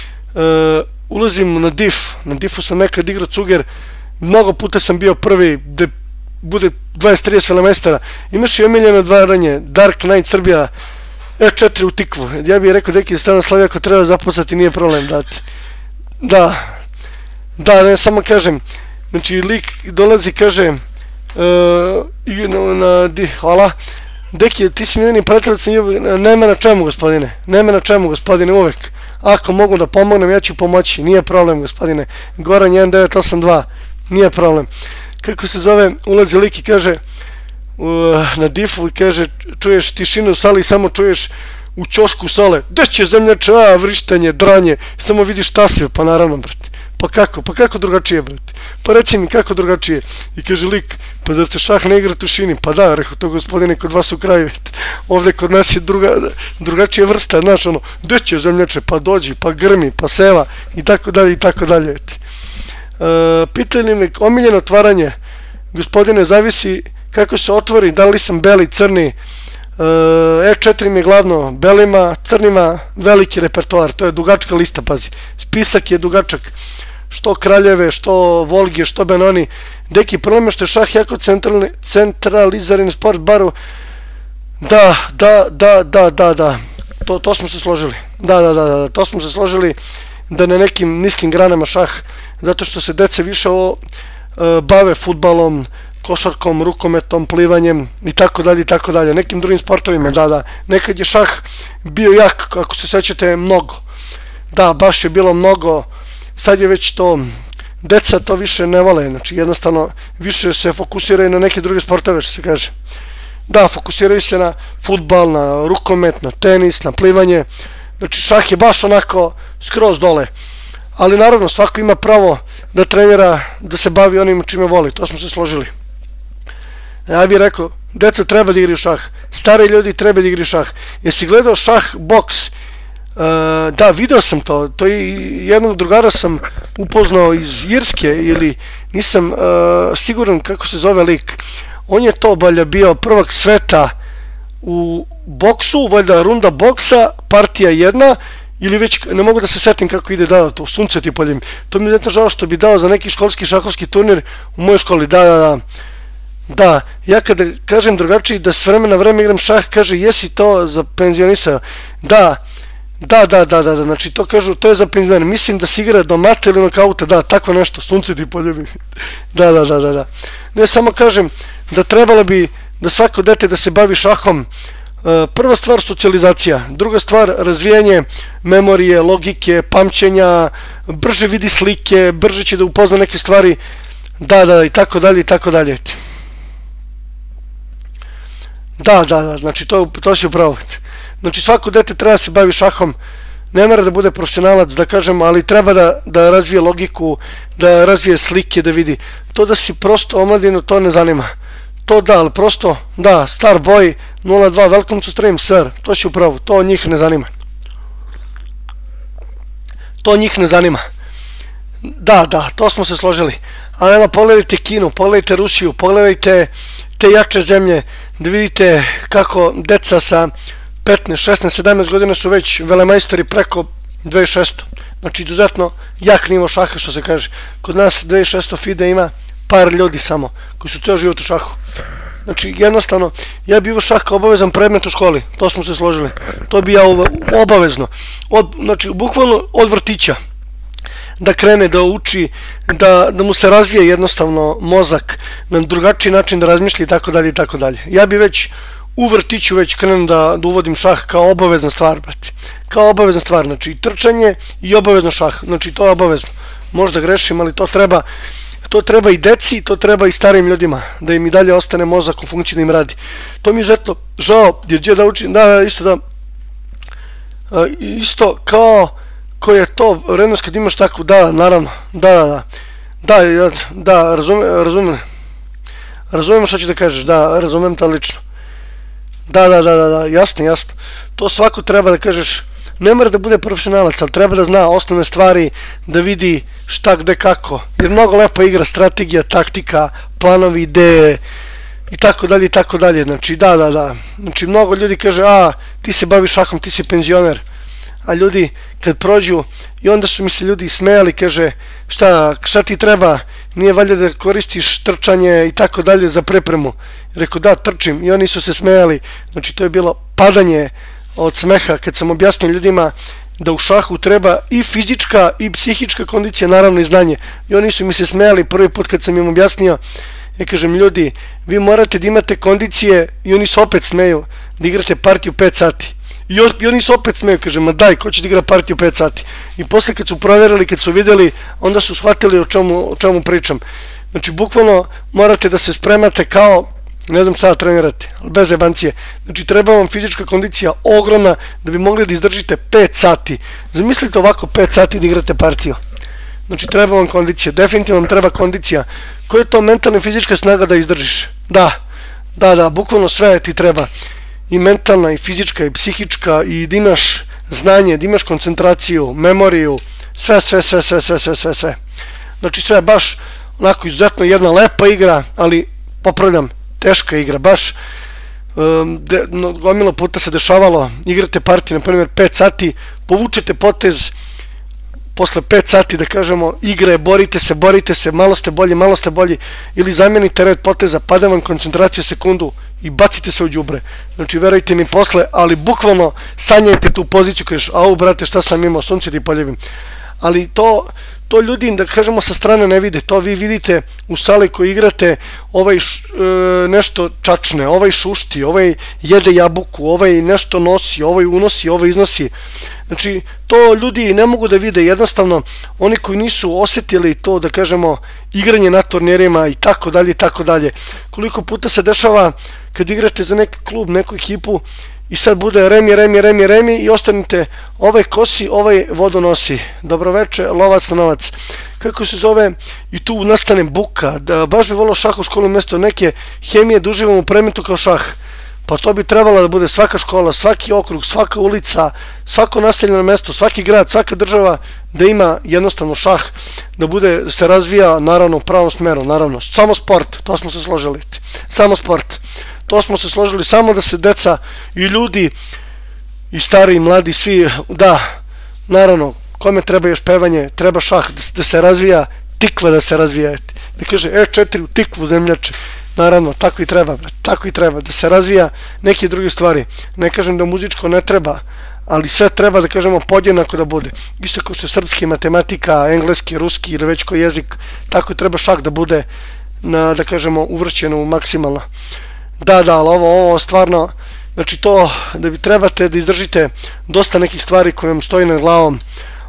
uh, ulazim na div, na difu sam nekad igrao cuger, mnogo puta sam bio prvi, gde bude dvadeset trideset velemestara, imaš i omiljeno dvaranje, Dark Knight Srbija, E četiri u tikvu, ja bih rekao deki Stana Slavija, ako treba zaposlati, nije problem dati. Da, da, ne, samo kažem, znači lik dolazi, kaže, uh, na, na, di, hvala, deki, ti si jedini pratilac, nema na čemu, gospodine, nema na čemu, gospodine, uvek. Ako mogu da pomognem, ja ću pomoći, nije problem, gospodine. Goran jedan devet osam dva, nije problem. Kako se zove, ulazi lik i kaže uh, na difu i kaže, čuješ tišinu u sali i samo čuješ u ćošku sale, gde će zemljače, a, vrištanje, dranje, samo vidiš tasiju, pa naravno, brate. Pa kako, pa kako drugačije, brate? Pa reci mi kako drugačije. I kaže lik, pa da ste šah ne igra tišini, pa da, rekao to gospodine, kod vas u kraju, ovde kod nas je druga, drugačija vrsta, znaš ono, gde će zemljače, pa dođi, pa grmi, pa seva, i tako dalje, i tako dalje, eti. E, pitanje mi, omiljeno otvaranje, gospodine, zavisi kako se otvori, da li sam beli, crni, E četiri mi je glavno belima, crnima veliki repertoar, to je dugačka lista, pazi, spisak je dugačak, što kraljeve, što volge, što benoni, deki, problem je što je šah jako centralizaren sport, baru, da, da, da, da, da, da, to, to smo se složili, da, da, da, da, to smo se složili, da na nekim niskim granama šah, zato što se dece više o, e, bave fudbalom, košarkom, rukometom, plivanjem i tako dalje i tako dalje, nekim drugim sportovima, da, da, nekad je šah bio jak, kako se sećate, mnogo, da, baš je bilo mnogo, sad je već to, deca to više ne vole, znači jednostavno više se fokusiraju na neke druge sportove, što se kaže, da, fokusiraju se na fudbal, na rukomet, na tenis, na plivanje, znači šah je baš onako skroz dole, ali naravno svako ima pravo da trenira, da se bavi onim čime voli, to smo se složili. Ja bih rekao, deca treba da igraju šah, stari ljudi treba da igraju šah. Jesi gledao šah boks? Uh, da, video sam to, to i jednog drugara sam upoznao iz Irske ili nisam uh, siguran kako se zove lik. On je to valjda bio prvak sveta u boksu, valjda runda boksa, partija jedna, ili već ne mogu da se setim kako ide, da, to sunce ti poljim. To mi je zato žao što bi dao za neki školski šahovski turnir u mojoj školi, da, da, da. Da, ja kada kažem drugačiji da s vremena vreme igram šah, kaže jesi to za penzionisa? Da, da, da, da, da, znači to kažu, to je za penzionera, mislim da se igra do mate ili nokauta, da, tako nešto, sunce ti poljubi, da, da, da, da, da. Ne, samo kažem da trebalo bi da svako dete da se bavi šahom, prva stvar socijalizacija, druga stvar razvijanje memorije, logike, pamćenja, brže vidi slike, brže će da upozna neke stvari. Da, da, i tako dalje, i tako dalje. Da, da, da, znači to, to si upravo. Znači svako dete treba se bavi šahom, ne mora da bude profesionalac, da kažem, ali treba da, da razvije logiku, da razvije slike, da vidi. To da si prosto omladinu, to ne zanima. To da, ali prosto, da, star boy, nula dva, welcome to stream, sir, to si upravo, to njih ne zanima. To njih ne zanima. Da, da, to smo se složili. Ali evo, pogledajte Kinu, pogledajte Rusiju, pogledajte te jače zemlje, da vidite kako deca sa petnaest, šesnaest, sedamnaest godina su već velemajstori preko dve hiljade šesto. Znači, izuzetno jak nivo šaha, što se kaže. Kod nas dve hiljade šesto FIDE ima par ljudi samo, koji su ceo život u šahu. Znači, jednostavno, ja bi imao šah kao obavezan predmet u školi, to smo se složili. To bi ja obavezno. Od, znači, bukvalno od vrtića. Da krene, da uči, da, da mu se razvije jednostavno mozak, na drugačiji način da razmišlja i tako dalje i tako dalje. Ja bi već u vrtiću već krenem da, da uvodim šah kao obavezna stvar, brate. Kao obavezna stvar, znači i trčanje i obavezno šah, znači to je obavezno. Možda grešim, ali to treba, to treba i deci, to treba i starim ljudima, da im i dalje ostane mozak u funkciji da im radi. To mi je izuzetno žao, jer gdje da učim, da, isto da, isto kao, ko je to, rednost kad imaš takvu, da, naravno, da, da, da, da, da, razumem, razumem, razumem što ću da kažeš, da, razumem to lično. Da, da, da, da, da, jasno, jasno. To svako treba da kažeš, ne mora da bude profesionalac, ali treba da zna osnovne stvari, da vidi šta, gde, kako. Jer mnogo lepa igra, strategija, taktika, planovi, ideje i tako dalje i tako dalje. Znači, da, da, da. Znači, mnogo ljudi kaže, a, ti se baviš šahom, ti si penzioner. A ljudi kad prođu, i onda su mi se ljudi smejali, kaže, šta, šta ti treba, nije valjda da koristiš trčanje i tako dalje za prepremu. Rekao, da, trčim, i oni su se smejali. Znači, to je bilo padanje od smeha kad sam objasnio ljudima da u šahu treba i fizička i psihička kondicija, naravno i znanje. I oni su mi se smejali prvi put kad sam im objasnio. Ja kažem, ljudi, vi morate da imate kondicije, i oni se opet smeju, da igrate partiju pet sati. I oni se opet smeju, kaže, ma daj, ko će da igra partiju pet sati? I posle kad su provjerili, kad su vidjeli, onda su shvatili o čemu, o čemu pričam. Znači, bukvalno morate da se spremate kao, ne znam šta da trenirate, ali bez jebancije. Znači, treba vam fizička kondicija ogromna da bi mogli da izdržite pet sati. Zamislite ovako pet sati da igrate partiju. Znači, treba vam kondicija, definitivno vam treba kondicija. Koja je to mentalna i fizička snaga da izdržiš? Da, da, da, bukvalno sve ti treba. I mentalna, i fizička, i psihička, i da imaš znanje, da imaš koncentraciju, memoriju, sve, sve, sve, sve, sve, sve, sve, sve. Znači sve baš onako izuzetno jedna lepa igra, ali popravljam, teška igra, baš gomilo puta se dešavalo, igrate partiju, na primjer pet sati, povučete potez, posle pet sati, da kažemo, igre, borite se, borite se, malo ste bolji, malo ste bolji, ili zamenite red poteza, pada vam koncentracija sekundu i bacite se u đubre. Znači, verujte mi posle, ali bukvalno sanjajte tu poziciju, kažeš, au, brate, šta sam imao, sunce ti poljubim. Ali to, to ljudi, da kažemo, sa strane ne vide, to vi vidite u sali koji igrate, ovaj nešto čačne, ovaj šušti, ovaj jede jabuku, ovaj nešto nosi, ovaj unosi, ovaj iznosi. Znači, to ljudi ne mogu da vide, jednostavno, oni koji nisu osjetili to, da kažemo, igranje na turnirima i tako dalje i tako dalje. Koliko puta se dešava kad igrate za neki klub, neku ekipu i sad bude remi, remi, remi, remi i ostanete ovaj kosi, ovaj vodonosi. Dobroveče, lovac na novac. Kako se zove, i tu nastane buka, da baš bi volio šah u školu mjesto neke hemije da uživam u predmetu kao šah. Pa to bi trebalo da bude svaka škola, svaki okrug, svaka ulica, svako naseljeno mjesto, svaki grad, svaka država da ima jednostavno šah, da bude, da se razvija naravno u pravom smeru, naravno. Samo sport, to smo se složili. Samo sport. To smo se složili, samo da se deca i ljudi, i stari i mladi, svi, da, naravno, kome treba još pevanje, treba šah, da se razvija, tikva da se razvija, da kaže e četiri u tikvu zemljače. Naravno, tako i treba, tako i treba, da se razvija neke druge stvari. Ne kažem da muzičko ne treba, ali sve treba, da kažemo, podjednako da bude. Isto kao što je srpski, matematika, engleski, ruski ili već koji jezik, tako i treba šah da bude, na, da kažemo, uvršćeno maksimalno. Da, da, ali ovo, ovo stvarno, znači to, da vi trebate da izdržite dosta nekih stvari koje vam stoji na glavom,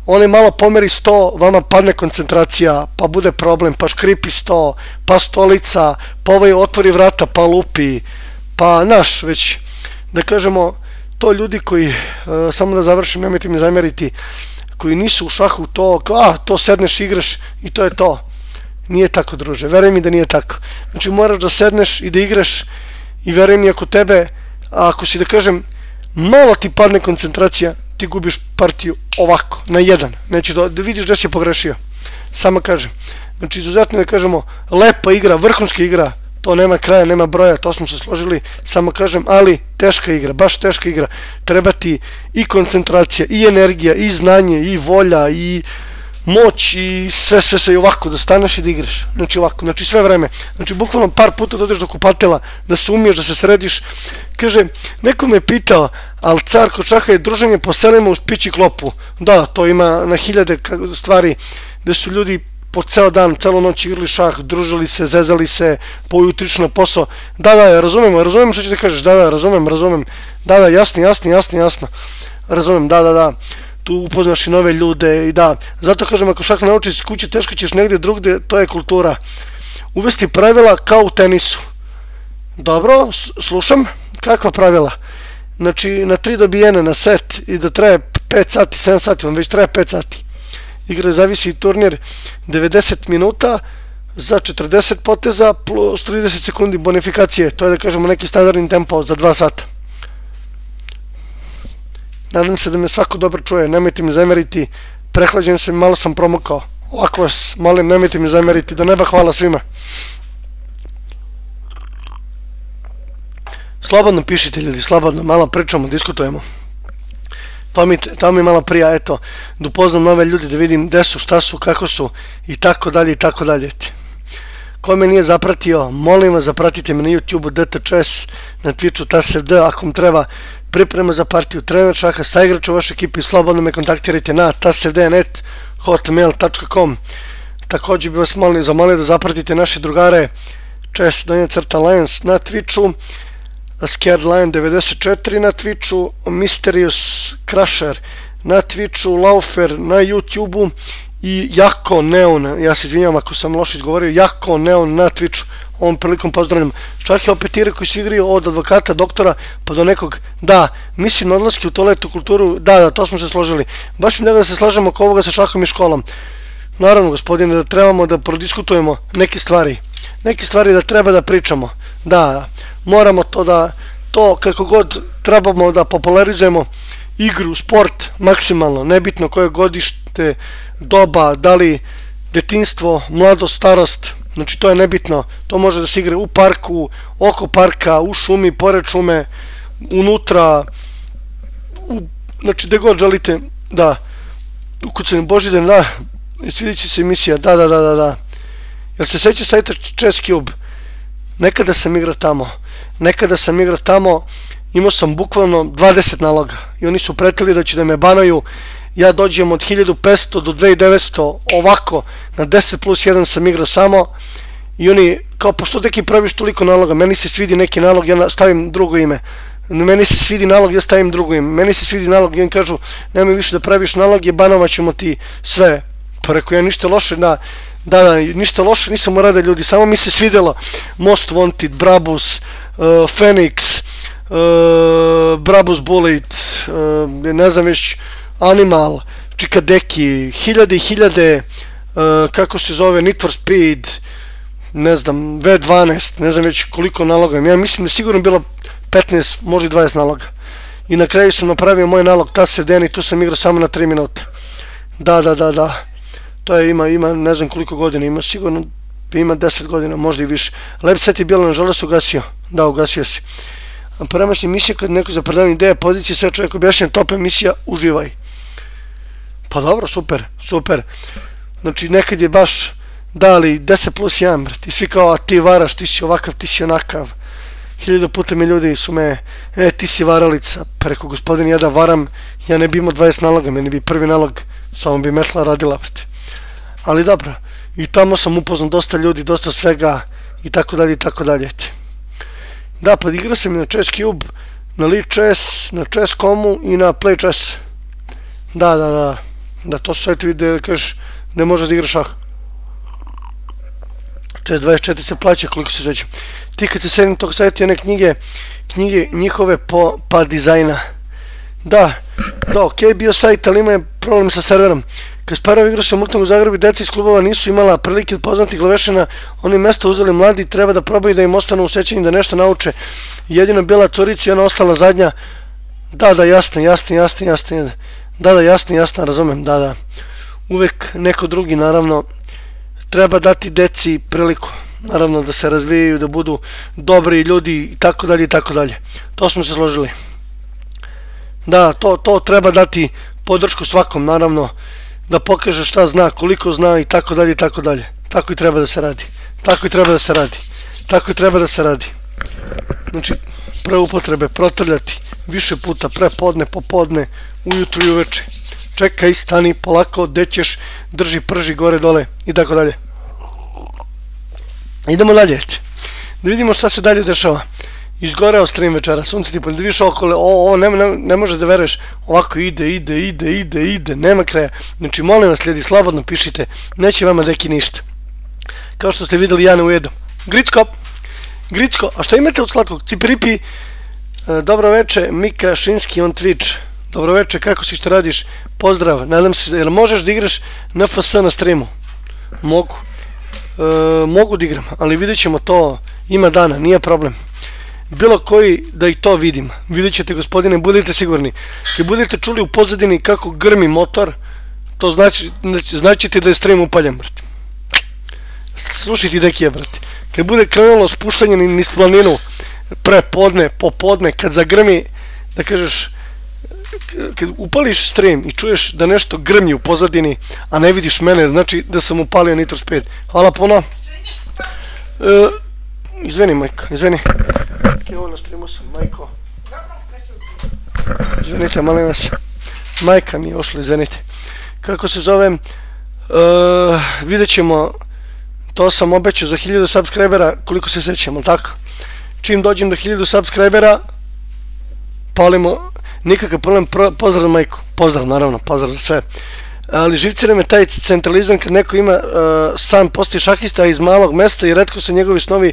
onaj malo pomeri sto, vama padne koncentracija, pa bude problem, pa škripi sto, pa stolica, pa ovaj otvori vrata, pa lupi, pa naš, već, da kažemo, to ljudi koji, uh, samo da završim, nemojte mi zameriti, koji nisu u šahu to, a, to sedneš, igraš i to je to. Nije tako, druže, veruj mi da nije tako. Znači moraš da sedneš i da igraš i veruj mi ako tebe, a ako si da kažem, malo ti padne koncentracija, ti gubiš partiju ovako, na jedan. Neće da, da vidiš gdje si pogrešio. Samo kažem. Znači izuzetno da kažemo, lepa igra, vrhunska igra, to nema kraja, nema broja, to smo se složili, samo kažem, ali teška igra, baš teška igra. Treba ti i koncentracija, i energija, i znanje, i volja, i moć, i sve, sve, sve, i ovako, da staneš i da igraš. Znači ovako, znači sve vreme. Znači bukvalno par puta da odeš do kupatela, da se umiješ, da se središ. Kaže, neko me pitao, ali car kod šaha je druženje po selima uz pići klopu. Da, to ima na hiljade stvari gde su ljudi po ceo dan, celu noć igrali šah, družili se, zezali se, po ujutrično na posao. Da, da, ja razumem, razumem što će da kažeš, da, da, razumem, razumem. Da, da, jasno, jasno, jasno, jasno. Razumem, da, da, da. Tu upoznaš i nove ljude i da. Zato kažem, ako šah naučiš iz kuće, teško ćeš negdje drugdje, to je kultura. Uvesti pravila kao u tenisu. Dobro, slušam, kakva pravila? Znači, na tri dobijene na set i da traje pet sati, sedam sati, on već traje pet sati. Igra zavisi turnir devedeset minuta za četrdeset poteza plus trideset sekundi bonifikacije. To je da kažemo neki standardni tempo za dva sata. Nadam se da me svako dobro čuje, nemojte mi zameriti, prehlađen sam, malo sam promokao. Ovako vas molim, nemojte mi zameriti, do neba hvala svima. Slobodno pišite ljudi, slobodno, malo pričamo, diskutujemo. To mi, to mi malo prija, eto, da upoznam nove ljudi, da vidim gde su, šta su, kako su i tako dalje i tako dalje. Ko me nije zapratio, molim vas zapratite me na YouTube-u D T Chess, na Twitchu T A S F D, ako vam treba priprema za partiju, trener šaha, saigrač u vašoj ekipi, slobodno me kontaktirajte na tasfd net hotmail tačka com. Također bih vas molim, zamolio da zapratite naše drugare Chess donja crta Lions na Twitchu, Scared Lion devedeset četiri na Twitchu, Mysterious Crusher na Twitchu, Laufer na YouTube-u i Jako Neon, ja se izvinjam ako sam loše izgovorio, Jako Neon na Twitchu. Ovom prilikom pozdravljam čak i opetire koji su igraju od advokata, doktora pa do nekog, da, mislim na odlaske u toaletu, kulturu, da, da, to smo se složili. Baš mi da se slažemo oko ovoga sa šahom i školom. Naravno, gospodine, da trebamo da prodiskutujemo neke stvari, neke stvari da treba da pričamo, da, moramo to da, to kako god trebamo da popularizujemo igru, sport, maksimalno, nebitno koje godište, doba, da li detinjstvo, mladost, starost, znači to je nebitno, to može da se igra u parku, oko parka, u šumi, pored šume, unutra, u, znači gde god želite, da, ukucani Božiden, da, svidit će se emisija, da, da, da, da, da. Jel se seća sajta ChessCube? Nekada sam igrao tamo, nekada sam igrao tamo, imao sam bukvalno dvadeset naloga i oni su pretili da će da me banaju, ja dođem od hiljadu petsto do dve hiljade devetsto ovako, na deset plus jedan sam igrao samo i oni, kao pošto neki praviš toliko naloga, meni se svidi neki nalog, ja stavim drugo ime, meni se svidi nalog, ja stavim drugo ime, meni se svidi nalog i oni kažu, nemoj više da praviš nalog, je banovat ćemo ti sve, pa rekao ja ništa loše, da, da, da, ništa loše, nisam urade ljudi, samo mi se svidjelo Most Wanted, Brabus, uh, Phoenix, uh, Brabus Bullet, uh, ne znam već, Animal, Čikadeki, hiljade i hiljade, uh, kako se zove, Need for Speed, ne znam, V dvanaest, ne znam već koliko naloga, ja mislim da je sigurno bilo petnaest, možda i dvadeset naloga. I na kraju sam napravio moj nalog T A S F D i tu sam igrao samo na tri minuta. Da, da, da, da. To je, ima, ima, ne znam koliko godina, ima sigurno, ima deset godina, možda i više. Lep set je bilo, nažalost ugasio. Da, ugasio si. Premašnja emisija, kad neko za predavanje ideje, pozicije, sve čovjek objašnja, top emisija, uživaj. Pa dobro, super, super. Znači, nekad je baš dali deset plus jedan, brati. Svi kao, a ti varaš, ti si ovakav, ti si onakav. Hiljada puta mi ljudi su me, e, ti si varalica. Pa rekao, gospodin, ja da varam, ja ne bi imao dvadeset naloga, meni bi prvi nalog, samo bi metla radila, brati. Ali dobro, i tamo sam upoznao dosta ljudi, dosta svega, i tako dalje, i tako dalje. Da, pa igrao sam i na ChessCube, na Lichess, na chess dot comu i na PlayChess. Da, da, da. Da, to su sajte gde kažeš ne možeš da igraš šah. Čez dvadeset četiri se plaća, koliko se svećam. Ti kad se sedim tog sajta one knjige, knjige njihove po pa dizajna. Da, da, okej, bio sajt, ali ima problem sa serverom. Kasparov igrao se u Multnom u Zagrebu, deca iz klubova nisu imala prilike od poznatih glavešina, oni mesta uzeli mladi, treba da probaju da im ostanu u sećanju, da nešto nauče. Jedino bila Curica i ona ostala zadnja. Da, da, jasno, jasno, jasno, jasno, da, da, jasno, jasno, razumem, da, da. Uvek neko drugi, naravno, treba dati deci priliku, naravno, da se razvijaju, da budu dobri ljudi i tako dalje i tako dalje. To smo se složili. Da, to, to treba dati podršku svakom, naravno, da pokaže šta zna, koliko zna i tako dalje i tako dalje. Tako i treba da se radi. Tako i treba da se radi. Tako i treba da se radi. Znači, pre upotrebe protrljati više puta, pre podne, popodne, ujutru i uveče. Čekaj, stani, polako, dećeš, drži, prži, gore, dole i tako dalje. Idemo dalje. Da vidimo šta se dalje dešava. Izgoreo stream večera, sunce ti polje, da vidiš okole, o, o, ne, ne, ne može da veruješ, ovako ide, ide, ide, ide, ide, nema kraja. Znači, molim vas, ljudi, slobodno pišite, neće vama deki ništa. Kao što ste videli, ja ne ujedom. Gricko, Gricko, a šta imate od slatkog? Cipiripi, e, dobro veče, Mika Šinski on Twitch, dobro veče, kako si, što radiš? Pozdrav, nadam se, jel možeš da igraš N F S na streamu? Mogu, e, mogu da igram, ali vidjet ćemo to, ima dana, nije problem. Bilo koji da i to vidim. Vidjet ćete, gospodine, budite sigurni. Kad budete čuli u pozadini kako grmi motor, to znači, značite da je stream upaljen, brate. Slušajte dekija, brate. Kad bude krenulo spuštanje niz planinu, pre podne, popodne, kad zagrmi, da kažeš, kad upališ stream i čuješ da nešto grmi u pozadini, a ne vidiš mene, znači da sam upalio Nitro Speed. Hvala puno. E, izveni, Majko, izveni. Evo na streamu sam, Majko. Izvenite, molim vas. Majka mi je ošla, izvenite. Kako se zovem? Uh, vidjet ćemo, to sam obećao za hiljadu subscribera, koliko se sećamo, tako? Čim dođem do hiljadu subscribera, palimo, nikakav problem, pozdrav Majko. Pozdrav, naravno, pozdrav za sve. Ali živcira me taj centralizam kad neko ima, uh, sam postoji šahista iz malog mesta i retko se njegovi snovi,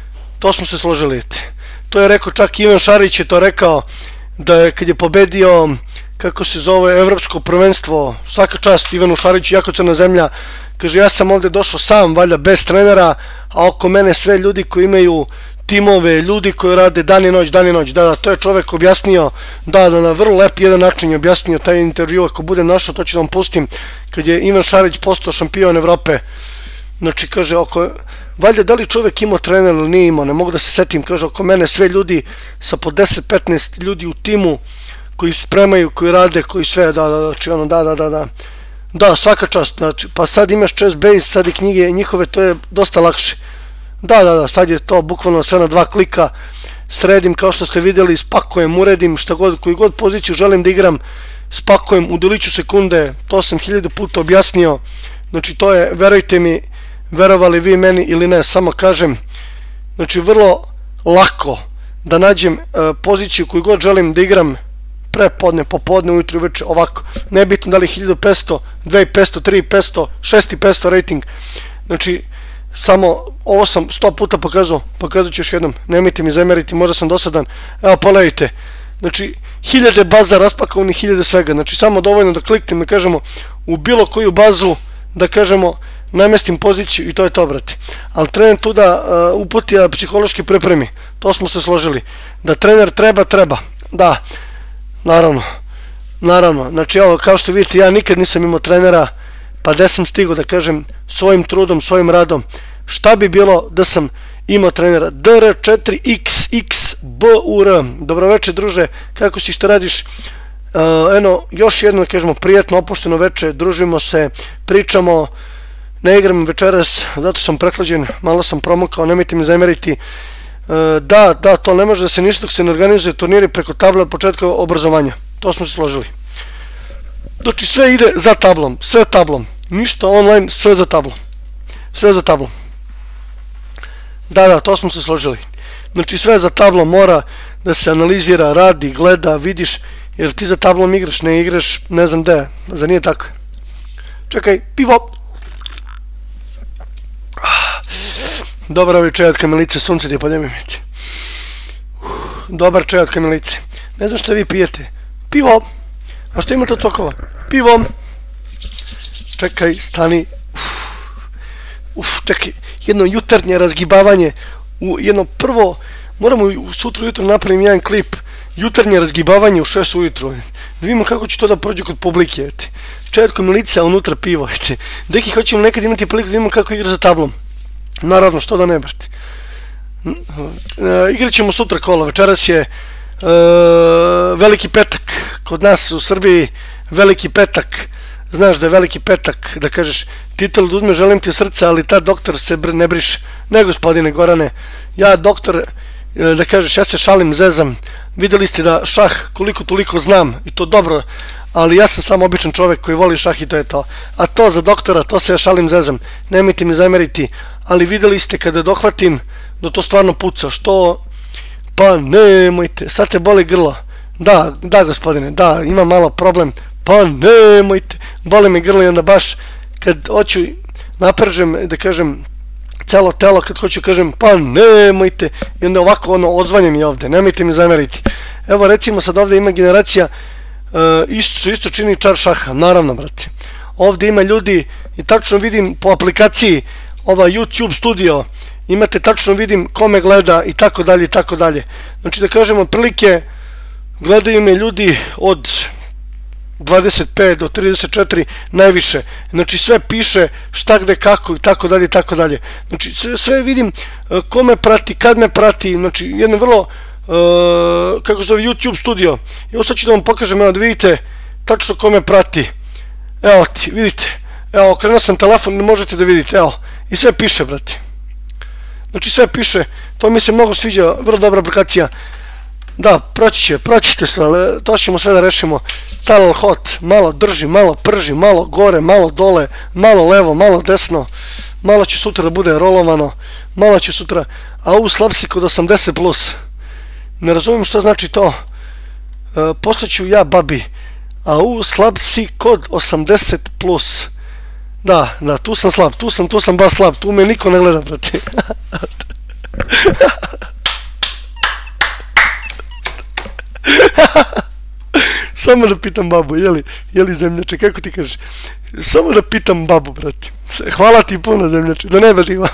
to smo se složili. To je rekao čak Ivan Šarić, je to rekao da je kad je pobedio, kako se zove, evropsko prvenstvo, svaka čast Ivanu Šariću, jako crna zemlja, kaže ja sam ovdje došao sam, valjda bez trenera, a oko mene sve ljudi koji imaju timove, ljudi koji rade dan i noć, dan i noć, da, da, to je čovek objasnio, da, da, na vrlo lep jedan način je objasnio taj intervju, ako budem našao, to ću da vam pustim, kad je Ivan Šarić postao šampion Evrope, znači, kaže, oko, valjda da li čovjek imao trener ili nije imao, ne mogu da se setim, kaže, oko mene sve ljudi sa po deset petnaest ljudi u timu koji spremaju, koji rade, koji sve, da, da, znači, ono, da, da, da, da, da, svaka čast, znači, pa sad imaš chess base, sad i knjige njihove, to je dosta lakše, da, da, da, sad je to bukvalno sve na dva klika, sredim, kao što ste vidjeli, spakujem, uredim, šta god, koju god poziciju želim da igram, spakujem, u deliću sekunde, to sam hiljadu puta objasnio, znači, to je, verujte mi, verovali vi meni ili ne, samo kažem, znači vrlo lako da nađem uh, poziciju koju god želim da igram pre podne, popodne, ujutru i uveče, ovako, nebitno da li hiljadu petsto, dve hiljade petsto, tri hiljade petsto, šest hiljada petsto rating, znači samo ovo sam sto puta pokazao, pokazat ću još jednom, nemojte mi zameriti, možda sam dosadan, evo pogledajte, znači hiljade baza raspakovani, hiljade svega, znači samo dovoljno da kliknem i kažemo u bilo koju bazu, da kažemo namestim poziciju i to je to, brate. Ali trener tu da uh, uputi, a psihološki pripremi. To smo se složili. Da trener treba, treba. Da, naravno. Naravno. Znači, evo, kao što vidite, ja nikad nisam imao trenera, pa gde sam stigao, da kažem, svojim trudom, svojim radom. Šta bi bilo da sam imao trenera? D R četiri X X B U R. Dobroveče, druže. Kako si, što radiš? Uh, eno, još jedno, da kažemo, prijatno, opušteno veče. Družimo se, pričamo. Ne igram večeras, zato sam prehlađen, malo sam promokao, nemojte mi zameriti. E, da, da, to ne može da se ništa dok se ne organizuje turniri preko tabla od početka obrazovanja. To smo se složili. Znači sve ide za tablom, sve tablom. Ništa online, sve za tablom. Sve za tablom. Da, da, to smo se složili. Znači sve za tablom mora da se analizira, radi, gleda, vidiš, jer ti za tablom igraš, ne igraš, ne znam gde, zar nije tako? čekaj, pivo. Dobar ovaj čaj od kamilice, sunce ti podljemi miti. Dobar čaj od kamilice. Ne znam što vi pijete. Pivo. A što imate od sokova? Pivo. Čekaj, stani. Uf, čekaj, jedno jutarnje razgibavanje. Jedno prvo, moramo sutra ujutro napravim jedan klip. Jutarnje razgibavanje u šest ujutro. Da vidimo kako će to da prođe kod publike. Čaj od kamilice, a unutra pivo. Deki, hoćemo nekad imati priliku da vidimo kako igra za tablom. Naravno, što da ne, brati. Igrat ćemo sutra kolo. Večeras je veliki petak. Kod nas u Srbiji veliki petak. Znaš da je veliki petak, da kažeš titul da uzme želim ti u srca, ali ta doktor se ne briše. Ne, gospodine Gorane, ja doktor, da kažeš, ja se šalim, zezam. Vidjeli ste da šah koliko toliko znam i to dobro, ali ja sam samo običan čovjek koji voli šah i to je to. A to za doktora, to se ja šalim, zezam. Nemojte mi zameriti, ali vidjeli ste kada dohvatim da to stvarno puca. Što? Pa nemojte, sad te boli grlo. Da, da gospodine, da, ima malo problem. Pa nemojte, boli me grlo i onda baš kad hoću napržem, da kažem, celo telo, kad hoću kažem pa nemojte i onda ovako ono odzvanje mi ovde, nemojte mi zameriti. Evo recimo sad ovde ima generacija isto, isto čini čar šaha, naravno brate. Ovde ima ljudi i tačno vidim po aplikaciji ova YouTube studio, imate tačno vidim kome gleda i tako dalje i tako dalje. Znači da kažem otprilike gledaju me ljudi od dvadeset pet do trideset četiri najviše. Znači sve piše šta gde kako i tako dalje i tako dalje. Znači sve vidim ko me prati, kad me prati. Znači jedno vrlo kako se zove YouTube studio. Evo sad ću da vam pokažem, evo da vidite tačno ko me prati. Evo ti, vidite. Evo okrenuo sam telefon, možete da vidite. Evo i sve piše brati. Znači sve piše. To mi se mnogo sviđa, vrlo dobra aplikacija. Da, proći će, proći ćete sve, ali to ćemo sve da rešimo. Talal hot, malo drži, malo prži, malo gore, malo dole, malo levo, malo desno. Malo će sutra da bude rolovano, malo će sutra, a u slab si kod osamdeset plus. Ne razumijem što znači to. E, postaću ja babi, a u slab si kod osamdeset plus. Da, da, tu sam slab, tu sam, tu sam baš slab, tu me niko ne gleda, brate. Samo da pitam babu, jeli, jeli zemljače, kako ti kažeš? Samo da pitam babu, brati. Hvala ti puno, zemljače, da ne bati hvala.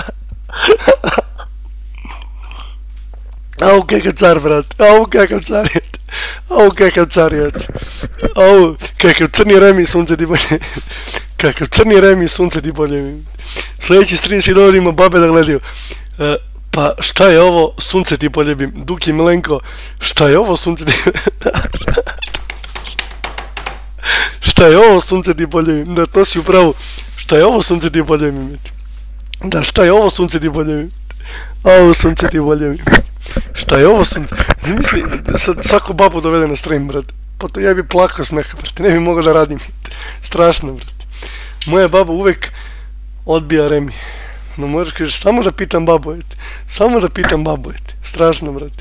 Au, kakav car, brat, au, kakav car je. Au, kakav car je. Au, kakav crni remi, sunce ti bolje. Kakav crni remi, sunce ti bolje. Sljedeći stream svi dovodimo babe da gledaju. Pa šta je ovo, sunce ti poljebim, Duki Milenko, šta je ovo, sunce ti... Šta je ovo, sunce ti poljebim, da to si upravo, šta je ovo, sunce ti poljebim, da šta je ovo, sunce ti poljebim, ovo sunce ti poljebim, šta je ovo, sunce, zamisli, sad svaku babu dovede na stream, brat, pa to ja bi plakao smeha, brat, ne bi mogao da radim, strašno, brat, moja baba uvek odbija Remi. No možeš kažeš, samo da pitam babu, eti. Samo da pitam babu, eti. Strašno, brate.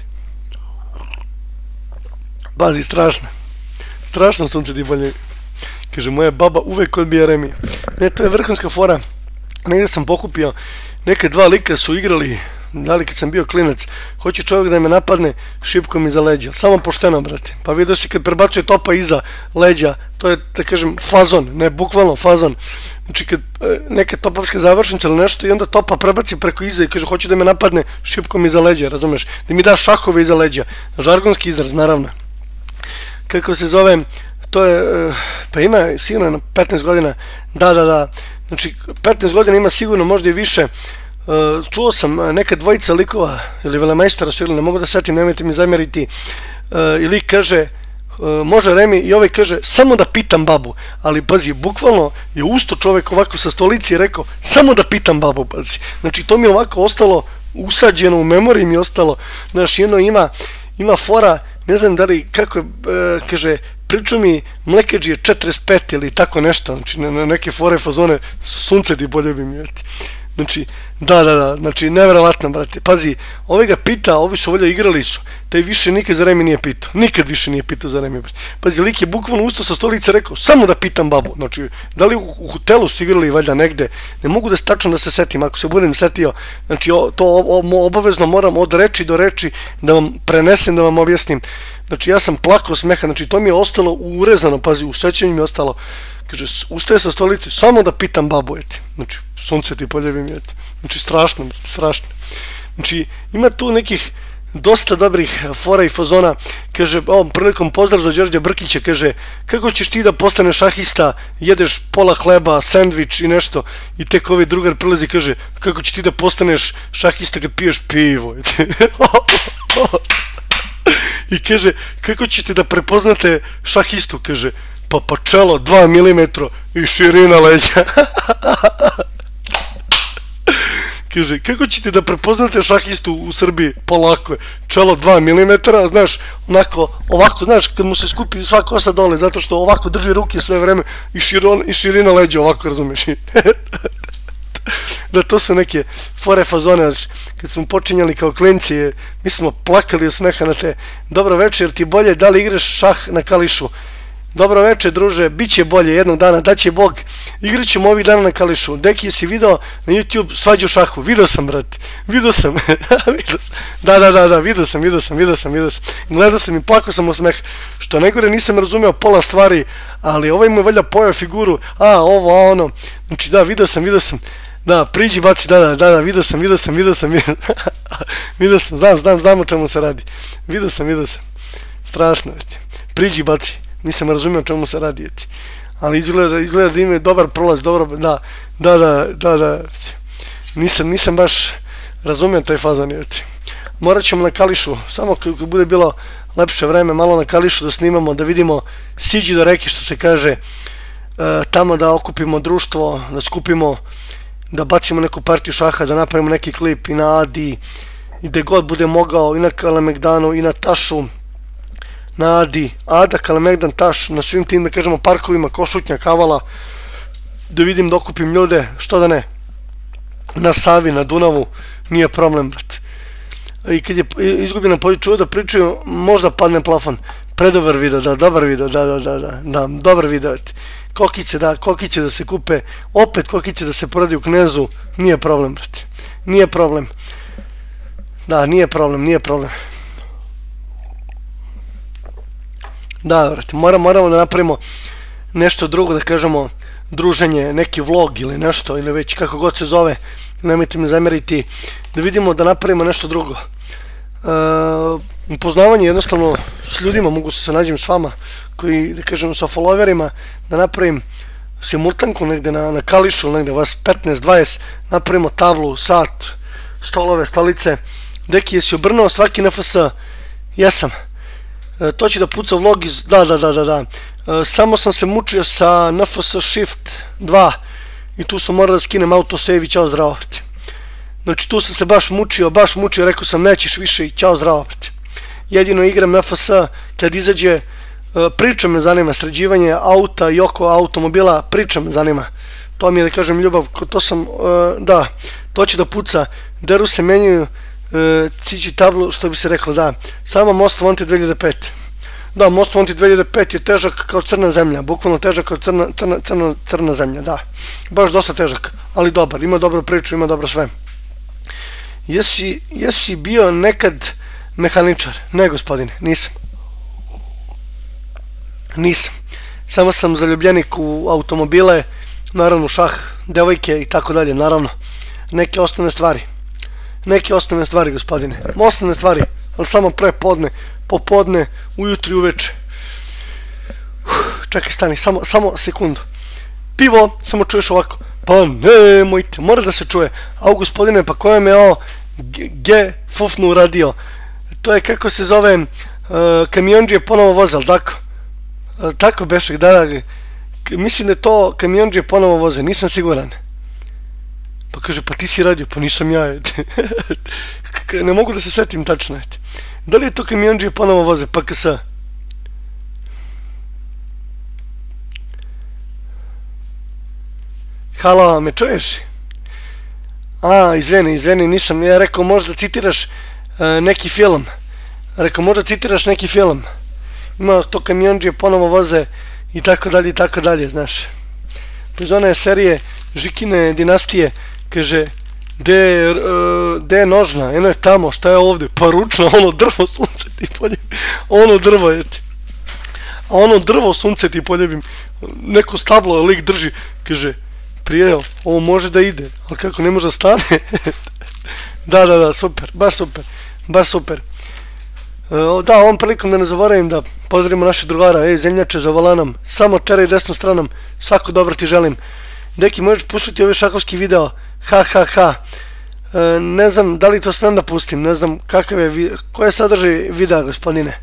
Bazi, strašno. Strašno sunce ti bolje. Kaže, moja baba uvek odbija Remi. Ne, to je vrhunska fora. Negdje sam pokupio, neke dva lika su igrali, da li kad sam bio klinac, hoće čovjek da me napadne šipkom iza leđa. Samo pošteno, brate. Pa vidio si kad prebacuje topa iza leđa, to je, da kažem, fazon, ne bukvalno fazon. Znači kad neke topovske završnice ili nešto i onda topa prebaci preko iza i kaže hoće da me napadne šipkom iza leđa, razumeš? Da mi da šahove iza leđa. Žargonski izraz, naravno. Kako se zove, to je, pa ima sigurno na petnaest godina, da, da, da. Znači petnaest godina ima sigurno, možda i više. Čuo sam neka dvojica likova ili velemajstora su ili ne mogu da setim, nemojte mi zameriti, i lik kaže može Remi i ovaj kaže samo da pitam babu, ali pazi, bukvalno je usto čovjek ovako sa stolici i rekao samo da pitam babu, pazi. Znači to mi je ovako ostalo usađeno u memoriji, mi je ostalo, znaš, jedno ima ima fora, ne znam da li, kako je, kaže, priču mi mlekeđi je četrdeset pet ili tako nešto, znači na neke fore fazone, sunce ti bolje bi mi jeti. Znači, da, da, da, znači, nevjerovatno, brate. Pazi, ovaj ga pita, ovi su ovdje igrali su, taj više nikad za Remi nije pitao. Nikad više nije pitao za Remi. Pazi, lik je bukvalno ustao sa stolice rekao, samo da pitam babu. Znači, da li u, u hotelu su igrali valjda negde, ne mogu da tačno da se setim, ako se budem setio, znači, o, to o, o, obavezno moram od reči do reči da vam prenesem, da vam objasnim. Znači, ja sam plakao smeha, znači, to mi je ostalo urezano, pazi, u sećanju mi je ostalo. Kaže, ustaje sa stolice, samo da pitam babu, eti. Znači, sunce ti poljevi mi, eti. Znači, strašno, strašno. Znači, ima tu nekih dosta dobrih fora i fazona. Kaže, ovom prilikom pozdrav za Đorđe Brkića, kaže, kako ćeš ti da postaneš šahista, jedeš pola hleba, sendvič i nešto, i tek ovaj drugar prilazi, kaže, kako ćeš ti da postaneš šahista kad piješ pivo, eti. I kaže, kako ćete da prepoznate šahistu, kaže, pa pa čelo dva milimetra i širina leđa. Kaže, kako ćete da prepoznate šahistu u Srbiji? Polako je, čelo dva milimetra, znaš, onako, ovako, znaš, kad mu se skupi sva kosa dole, zato što ovako drži ruke sve vreme i, širon, i širina leđa, ovako, razumiješ? Da, to su neke fore fazone, kad smo počinjali kao klinci, mi smo plakali od smeha na te. Dobro večer, ti bolje, da li igraš šah na Kališu? Dobro večer, druže, bit će bolje jednog dana, da će Bog, igrat ćemo ovih dana na Kališu. Deki, jesi video na YouTube svađu šahu? Video sam, brat, video sam, video sam, da, da, da, da, video sam, video sam, video sam, video sam, gledao sam i plakao sam od smeha, što najgore nisam razumeo pola stvari, ali ovaj mu je valjda pojao figuru, a, ovo, a, ono, znači, da, video sam, video sam, da, priđi, baci, da, da, da, da, vidio sam, vidio sam, vidio sam, vidio sam, znam, znam, znam o čemu se radi, vidio sam, vidio sam, strašno, veti, priđi, baci, nisam razumio o čemu se radi, veti, ali izgleda, izgleda da ima dobar prolaz, dobro, da, da, da, da, da, nisam, nisam baš razumio taj fazan, veti, morat ćemo na Kališu, samo kad bude bilo lepše vreme, malo na Kališu da snimamo, da vidimo siđi do reke, što se kaže, tamo da okupimo društvo, da skupimo, da bacimo neku partiju šaha, da napravimo neki klip i na Adi, i gde god bude mogao, i na Kalemegdanu, i na Tašu, na Adi, Ada, Kalemegdan, Taš, na svim tim, da kažemo, parkovima, Košutnja, Kavala, da vidim, da okupim ljude, što da ne, na Savi, na Dunavu, nije problem, brat. I kad je izgubljena čuo da pričaju, možda padne plafon, predobar video, da, dobar video, da, da, da, da, da, dobar video, kokice, da, kokice da se kupe, opet kokice da se poradi u Knezu, nije problem, brate, nije problem, da, nije problem, nije problem, da, brate, moramo, moramo da napravimo nešto drugo, da kažemo, druženje, neki vlog ili nešto, ili već kako god se zove, nemojte mi zameriti, da vidimo da napravimo nešto drugo, upoznavanje jednostavno s ljudima, mogu se nađem s vama, koji, da kažem, sa followerima, da napravim simultanku negde na, na Kališu, negde vas petnaest dvadeset, napravimo tablu, sat, stolove, stolice. Deki, jesi obrnuo svaki N F S? Jesam. E, to će da puca vlog iz, da, da, da, da, da. E, samo sam se mučio sa N F S Shift dva i tu sam morao da skinem autosave i ćao zdravo, brate. Znači tu sam se baš mučio, baš mučio, rekao sam nećeš više i ćao zdravo, brate. Jedino igram N F S kad izađe, priča me zanima, sređivanje auta i oko automobila, priča me zanima. To mi je, da kažem, ljubav, to sam, da, to će da puca, deru se menjaju, cići tablu, što bi se reklo, da, samo Most Wanted dve hiljade pete. Da, Most Wanted dve hiljade pete je težak kao crna zemlja, bukvalno težak kao crna, crna, crna, crna zemlja, da. Baš dosta težak, ali dobar, ima dobru priču, ima dobro sve. Jesi, jesi bio nekad mehaničar? Ne, gospodine, nisam. Nisam. Samo sam zaljubljenik u automobile, naravno šah, devojke i tako dalje, naravno. Neke osnovne stvari. Neke osnovne stvari, gospodine. Osnovne stvari, ali samo pre podne, popodne, ujutru i uveče. Čekaj, stani, samo, samo sekundu. Pivo, samo čuješ ovako. Pa nemojte, mora da se čuje. Au, gospodine, pa ko je me o G fufnu uradio? To je, kako se zove, kamionđije ponovo voze, ali tako? Tako bešak, da, da, mislim da je to kamionđije ponovo voze, nisam siguran. Pa kaže, pa ti si radio, pa nisam ja, ne mogu da se setim tačno, da li je to kamionđije ponovo voze, pa kas? Halo, me čuješ? A, izveni, izveni, nisam, ja rekao možda citiraš neki film. Rekao možda citiraš neki film. Ima to kamionđije ponovo voze i tako dalje i tako dalje, znaš. Iz one serije Žikine dinastije, kaže, gde je nožna, eno je tamo, šta je ovdje, pa ručna, ono drvo sunce ti poljebim, ono drvo je ti. A ono drvo sunce ti poljebim, neko stablo lik drži, kaže, prijel, ovo može da ide, ali kako ne može da stane? Da, da, da, super, baš super, baš super. Da, ovom prilikom da ne zaboravim da pozdravimo naše drugara, ej zemljače za volanom, samo teraj desnom stranom, svako dobro ti želim. Deki, možeš puštiti ovaj šahovski video, ha ha ha, ne znam da li to smem da pustim, ne znam kakav je, koji je sadržaj videa gospodine.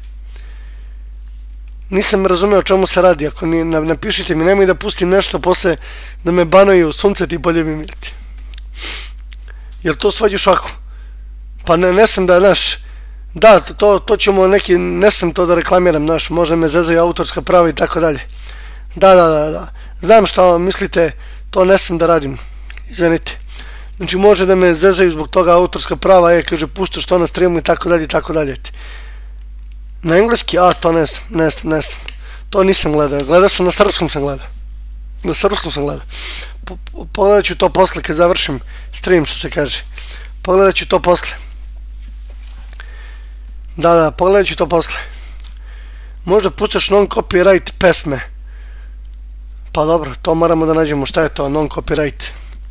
Nisam razumeo o čemu se radi, ako napišite mi, nemoj da pustim nešto posle da me banuju, sunce ti poljubim vidjeti. Jel to svađu šahu? Pa ne smem da, znaš, da, to ćemo neki, ne smem to da reklamiram, znaš, možda me zezaju autorska prava i tako dalje. Da, da, da, da, znam šta mislite, to ne smem da radim, izvenite. Znači može da me zezaju zbog toga autorska prava, je, kaže, puštaš to na streamu i tako dalje i tako dalje. Na engleski, a, to ne znam, ne znam, ne znam, to nisam gledao, gledao sam, na srpskom sam gledao, na srpskom sam gledao. Pogledat ću to posle kad završim stream, što se kaže, pogledat ću to posle. Da, da, pogledat ću to posle. Možda puštaš non-copyright pesme. Pa dobro, to moramo da nađemo šta je to, non-copyright.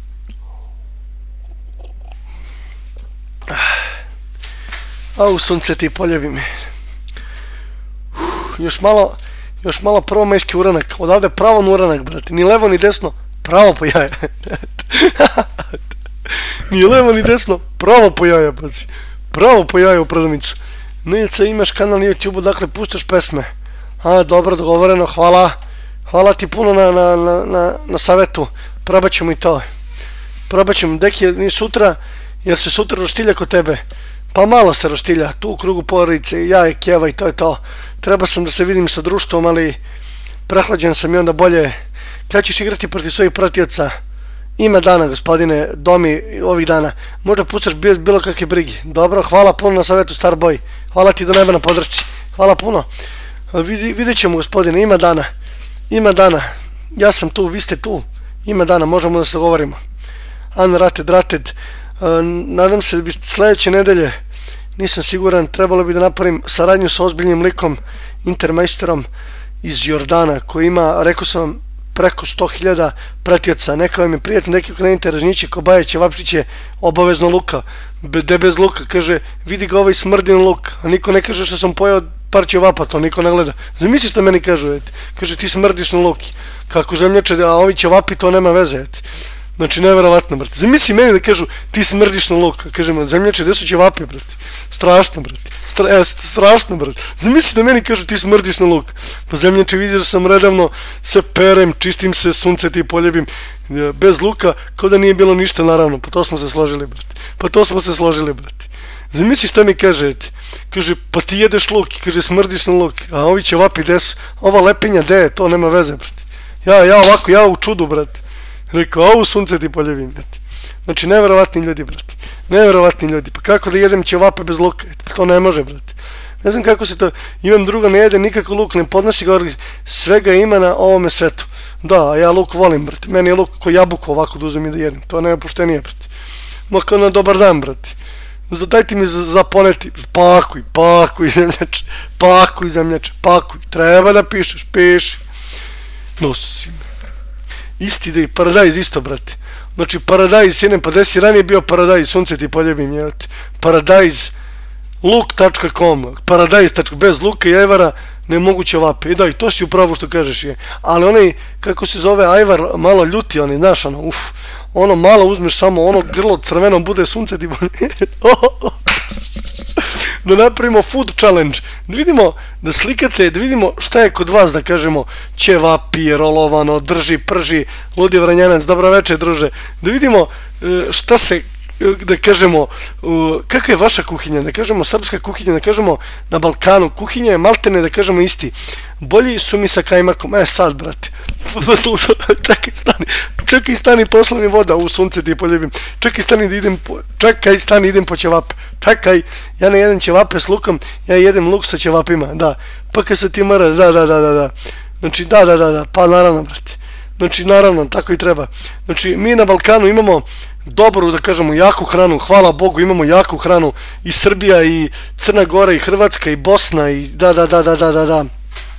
Au, sunce ti poljevi me. Još malo, još malo prvomajski uranak. Odavde pravo na uranak, brate. Ni levo ni desno, pravo po jaja. Ni levo ni desno, pravo po jaja, pazi. Pravo po jaja u prodavnicu. Milica, imaš kanal na YouTube-u, dakle puštaš pesme. A, dobro, dogovoreno, hvala. Hvala ti puno na savjetu. Probat ćemo i to. Probat ćemo, deki, ni sutra, jer se sutra roštilja kod tebe. Pa malo se roštilja, tu u krugu porodice, ja i Keva i to je to. Treba sam da se vidim sa društvom, ali prehlađen sam i onda bolje. Kada ćeš igrati protiv svojih pratioca? Ima dana, gospodine, domi ovih dana. Možda pucaš bez bilo kakve brigi. Dobro, hvala puno na savjetu, Starboy. Hvala ti do neba na podršci. Hvala puno. Vidjet ćemo, gospodine, ima dana. Ima dana. Ja sam tu, vi ste tu. Ima dana, možemo da se dogovorimo. Unrated, rated. Nadam se da bi sljedeće nedelje, nisam siguran, trebalo bi da napravim saradnju sa ozbiljnim likom, Intermeisterom iz Jordana, koji ima, rekao sam vam, preko sto hiljada pratioca. Neka vam je prijatno, neki krenite Ražnjiće, Kobajeće, Vapčiće, obavezno luka, de bez luka, kaže, vidi ga ovaj smrdin luk, a niko ne kaže što sam pojao par ćevapa, to niko ne gleda. Zamisli što meni kažu, kaže, ti smrdiš na luki, kako zemljače, a ovi ćevapi, to nema veze, znači, neverovatno, brate. Zamisli meni da kažu, ti smrdiš na luk. Kažemo, zemljače, gde su ćevapi, brate? Strašno, brate. Strašno, brate. Zamisli da meni kažu, ti smrdiš na luk. Pa zemljače, vidio da sam redavno se perem, čistim se, sunce ti poljebim, bez luka, kao da nije bilo ništa, naravno. Pa to smo se složili, brate. Pa to smo se složili, brate. Zamisli šta mi kažete. Kaže, pa ti jedeš luk, kaže, smrdiš na luk. A ovi ćevapi, gde su? Ova lepinja, gde je? To nema veze, brate. Ja, ja ovako, ja u čudu, brate. Rekao, ovo sunce ti poljevim, brate. Znači, neverovatni ljudi, brate. Neverovatni ljudi. Pa kako da jedem ćevape bez luka? To ne može, brate. Ne znam kako se to... Imam druga, ne jede nikako luk, ne podnosi ga organizam. Svega ima na ovome svetu. Da, ja luk volim, brate. Meni je luk ko jabuko ovako da uzem i da jedem. To ne opuštenije, brate. Ma kao na dobar dan, brate. Dajte mi zaponeti. Pakuj, pakuj, zemljače. Pakuj, zemljače. Pakuj. Treba da pišeš, piši. Nosi me. Isti da je Paradajz isto, brate. Znači, Paradajz, sine, pa gde si ranije bio Paradajz, sunce ti poljebim, jevate. Paradajz, luk tačka com, Paradajz, bez luka i ajvara, nemoguće vape. I da, i to si upravo što kažeš je. Ali onaj, kako se zove, ajvar, malo ljuti, onaj, znaš, ono, uf, ono, malo uzmeš samo, ono, grlo crveno bude, sunce ti poljebim. Da napravimo food challenge, da vidimo, da slikate, da vidimo šta je kod vas, da kažemo, ćevapi, rolovano, drži, prži, ludi vranjanac, dobro večer, druže, da vidimo šta se, da kažemo, kakva je vaša kuhinja, da kažemo, srpska kuhinja, da kažemo, na Balkanu, kuhinja je maltene, da kažemo, isti, bolji su mi sa kajmakom, e sad, brate, čekaj stani, čekaj stani, posla mi voda, u sunce ti poljubim, čekaj stani da idem, po, čekaj stani idem po ćevape, čekaj, ja ne jedem ćevape s lukom, ja jedem luk sa ćevapima, da, pa kad se ti mora, da, da, da, da, da, znači da, da, da, da, pa naravno, brate, znači naravno, tako i treba, znači mi na Balkanu imamo dobru, da kažemo, jaku hranu, hvala Bogu, imamo jaku hranu, i Srbija, i Crna Gora, i Hrvatska, i Bosna, i da, da, da, da, da, da, da,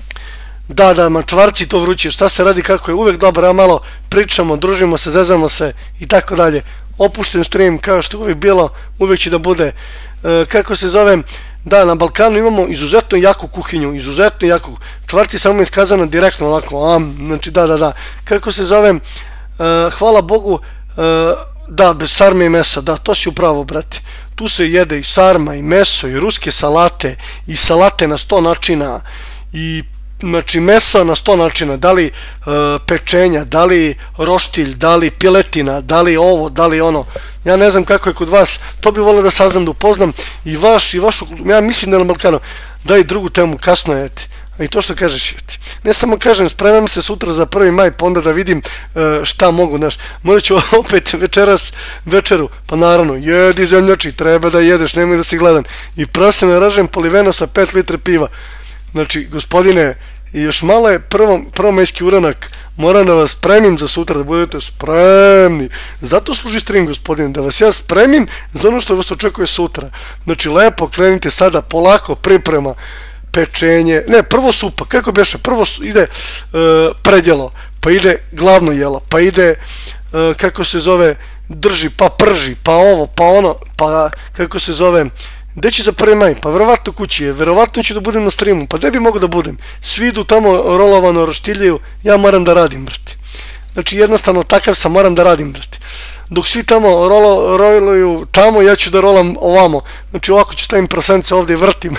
da, da, ma čvarci to vruće, šta se radi, kako je, uvek dobro, a malo pričamo, družimo se, zezamo se i tako dalje. Opušten stream, kao što je uvek bilo, uvek će da bude, e, kako se zove, da, na Balkanu imamo izuzetno jaku kuhinju, izuzetno jaku, čvarci samo iskazano direktno, onako, am, znači da, da, da, kako se zove, e, hvala Bogu, e, da, bez sarme i mesa, da, to si upravo, brate, tu se jede i sarma, i meso, i ruske salate, i salate na sto načina, i znači meso na sto načina, da li e, pečenja, da li roštilj, da li piletina, da li ovo, da li ono, ja ne znam kako je kod vas, to bi volio da saznam, da upoznam i vaš i vašu, ja mislim da na Balkanu, da i drugu temu, kasno je, eti, a i to što kažeš, eti, ne samo kažem, spremam se sutra za prvi maj, pa onda da vidim e, šta mogu, znaš, morat ću opet večeras večeru, pa naravno, jedi zemljači, treba da jedeš, nemoj da si gledan, i prase naražem poliveno sa pet litre piva. Znači, gospodine, još malo je prvomajski uranak, moram da vas spremim za sutra, da budete spremni. Zato služi stream, gospodine, da vas ja spremim za ono što vas očekuje sutra. Znači, lepo krenite sada, polako, priprema, pečenje, ne, prvo supa, kako beše, prvo ide predjelo, pa ide glavno jelo, pa ide, kako se zove, drži, pa prži, pa ovo, pa ono, pa, kako se zove, gde će za prvi maj? Pa verovatno kući je, verovatno ću da budem na streamu, pa gde bi mogu da budem? Svi idu tamo rolovano, roštiljaju, ja moram da radim, brate. Znači jednostavno takav sam, moram da radim, brate. Dok svi tamo rolo, roluju tamo, ja ću da rolam ovamo. Znači ovako ću stavim prasence ovdje i vrtim.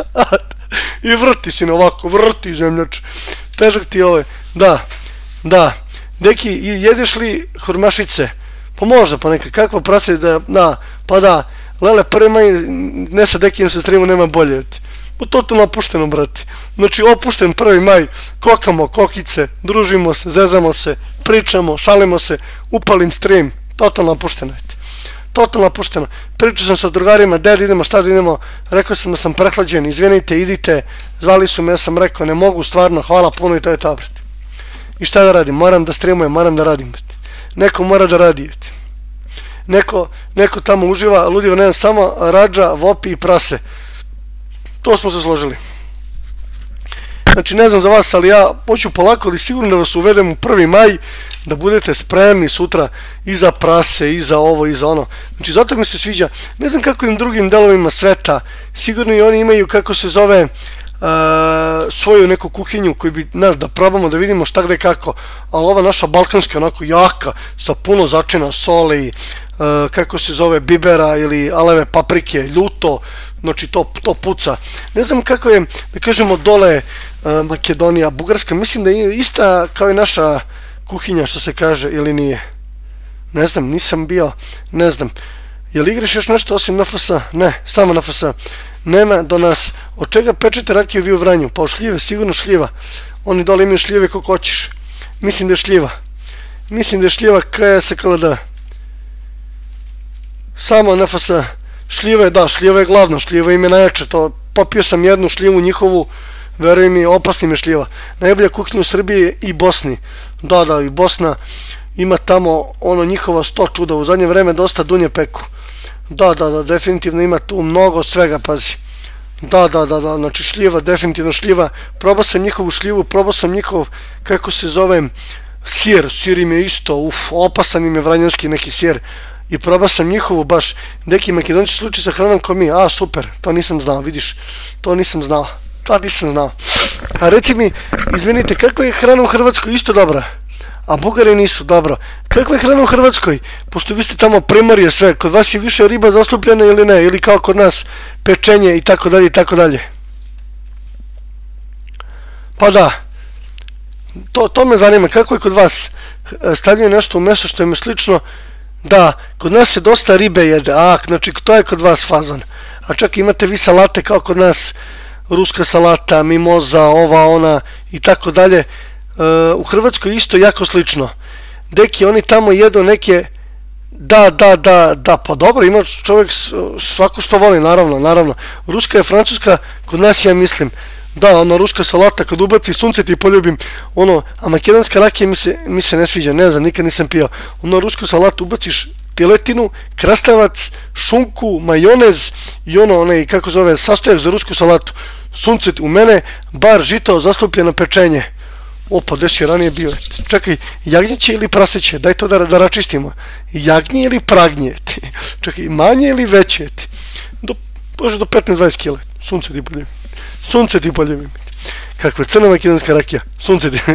I vrti si ovako, vrti zemljač. Težak ti ovaj, da, da. Deki, jedeš li hurmašice? Pa možda, pa neka, kakva prase da, da, pa da. Lele, prvi maj, ne sa Dekijem se streamu, nema bolje. Pa totalno opušteno, brati. Znači, opušten prvi maj, kokamo, kokice, družimo se, zezamo se, pričamo, šalimo se, upalim stream. Totalno opušteno. Totalno opušteno. Pričao sam sa drugarima, gde da idemo, šta da idemo. Rekao sam da sam prehlađen, izvinite, idite. Zvali su me, ja sam rekao, ne mogu, stvarno, hvala puno i to je to, brati. I šta da radim? Moram da streamujem, moram da radim, brati. Neko mora da radi, brati. Neko, neko tamo uživa, ludivo, ne znam, samo rađa, vopi i prase. To smo se složili. Znači, ne znam za vas, ali ja hoću polako, ali sigurno da vas uvedem u prvi maj, da budete spremni sutra i za prase, i za ovo, i za ono. Znači, zato mi se sviđa. Ne znam kako im drugim delovima sveta, sigurno i oni imaju, kako se zove, Uh, svoju neku kuhinju koju bi, znaš, da probamo da vidimo šta gde kako, ali ova naša balkanska onako jaka, sa puno začina, soli, uh, kako se zove, bibera ili aleve paprike, ljuto, znači to, to puca. Ne znam kako je, da kažemo, dole uh, Makedonija, Bugarska, mislim da je ista kao i naša kuhinja, što se kaže, ili nije. Ne znam, nisam bio, ne znam. Jel igraš još nešto osim N F S? Ne, samo N F S. Nema do nas. Od čega pečete rakiju vi u Vranju? Pa od šljive, sigurno šljiva. Oni dole imaju šljive kako hoćeš. Mislim da je šljiva. Mislim da je šljiva K S K L D. Samo N F S. Šljiva je, da, šljiva je glavno. Šljiva im je najjače. To, popio sam jednu šljivu njihovu. Veruj mi, opasnim je šljiva. Najbolja kuhinja u Srbiji i Bosni. Da, da, i Bosna ima tamo ono njihova sto čuda. U zadnje vreme dosta dunje peku. Da, da, da, definitivno ima tu mnogo svega, pazi. Da, da, da, da, znači šljiva, definitivno šljiva. Probao sam njihovu šljivu, probao sam njihov, kako se zove, sir. Sir im je isto, uf, opasan im je vranjanski neki sir. I probao sam njihovu baš, neki Makedonci slučaj sa hranom kao mi. A, super, to nisam znao, vidiš, to nisam znao, to nisam znao. A reci mi, izvinite, kakva je hrana u Hrvatskoj? Isto dobra. A Bugari nisu, dobro. Kakva je hrana u Hrvatskoj? Pošto vi ste tamo primorje sve, kod vas je više riba zastupljena ili ne? Ili kao kod nas pečenje i tako dalje i tako dalje. Pa da. To, to me zanima. Kako je kod vas? Stavljaju nešto u meso što je me slično? Da, kod nas se dosta ribe jede. A, znači to je kod vas fazon. A čak imate vi salate kao kod nas. Ruska salata, mimoza, ova, ona i tako dalje. u Hrvatskoj isto jako slično. Deki, oni tamo jedu neke, da, da, da, da, pa dobro, ima čovjek svako što voli, naravno, naravno. Ruska je francuska, kod nas ja mislim, da, ono, ruska salata, kad ubaci sunce ti poljubim, ono, a makedonska rakija mi se, mi se ne sviđa, ne znam, nikad nisam pio. Ono, rusku salatu ubaciš piletinu, krastavac, šunku, majonez i ono, onaj, kako zove, sastojak za rusku salatu. Sunce u mene, bar žito, zastupljeno pečenje. Opa, gdje će ranije bio? Čekaj, jagnjeće ili praseće? Daj to da, da račistimo. Jagnje ili pragnje? Čekaj, manje ili veće? Do, bože, do petnaest dvadeset kila. Sunce ti poljubim. Sunce ti poljubim. Kakva crna makedonska rakija. Sunce ti.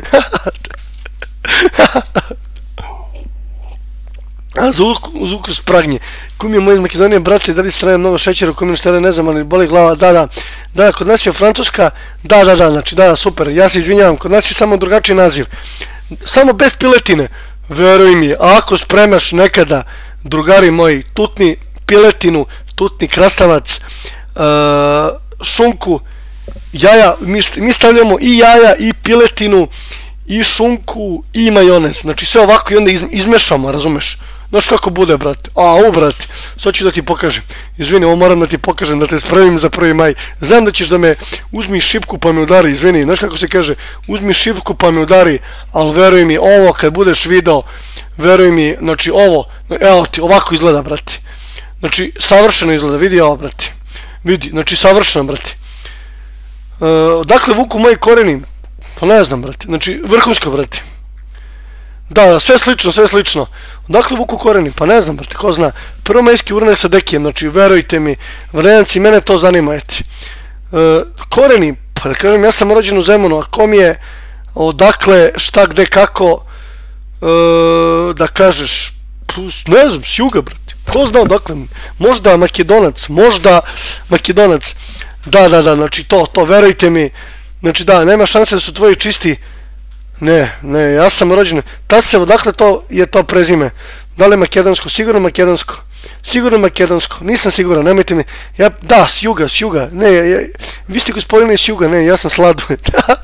A za ukus pragnje. Kum je moj iz Makedonije, brate, da li straje mnogo šećera, kum je šta ne znam, ali boli glava, da, da. Da, kod nas je francuska, da, da, da, znači, da, super, ja se izvinjavam, kod nas je samo drugačiji naziv. Samo bez piletine. Veruj mi, ako spremaš nekada, drugari moji, tutni piletinu, tutni krastavac, šunku, jaja, mi stavljamo i jaja, i piletinu, i šunku, i majonez. Znači sve ovako i onda izmešamo, razumeš? Znaš kako bude, brate? A, u, brate, sad ću da ti pokažem. Izvini, ovo moram da ti pokažem, da te spremim za prvi maj. Znam da ćeš da me uzmi šipku pa me udari, izvini. Znaš kako se kaže? Uzmi šipku pa me udari, ali veruj mi, ovo kad budeš video, veruj mi, znači ovo, evo ti, ovako izgleda, brate. Znači, savršeno izgleda, vidi ovo, brate. Vidi, znači, savršeno, brate. Odakle vuku moji koreni? Pa ne znam, brate. Znači, vrhunsko, brate. Da, sve slično, sve slično. Odakle vuku koreni? Pa ne znam, brate, ko zna. Prvomajski uranak sa Dekijem, znači, verujte mi, vrlenci, mene to zanima, eti. Koreni, pa da kažem, ja sam rođen u Zemunu, a kom je, odakle, šta, gde, kako, da kažeš, ne znam, s juga, brate. Ko zna odakle? Možda Makedonac, možda Makedonac. Da, da, da, znači, to, to, verujte mi. Znači, da, nema šanse da su tvoji čisti. Ne, ne, ja sam rođen. Tasev, odakle to je to prezime? Da li je makedonsko? Sigurno makedonsko. Sigurno makedonsko. Nisam siguran, nemojte mi. Ja, da, s juga, s juga. Ne, ja, vi ste gospodine s juga, ne, ja sam Sladoled.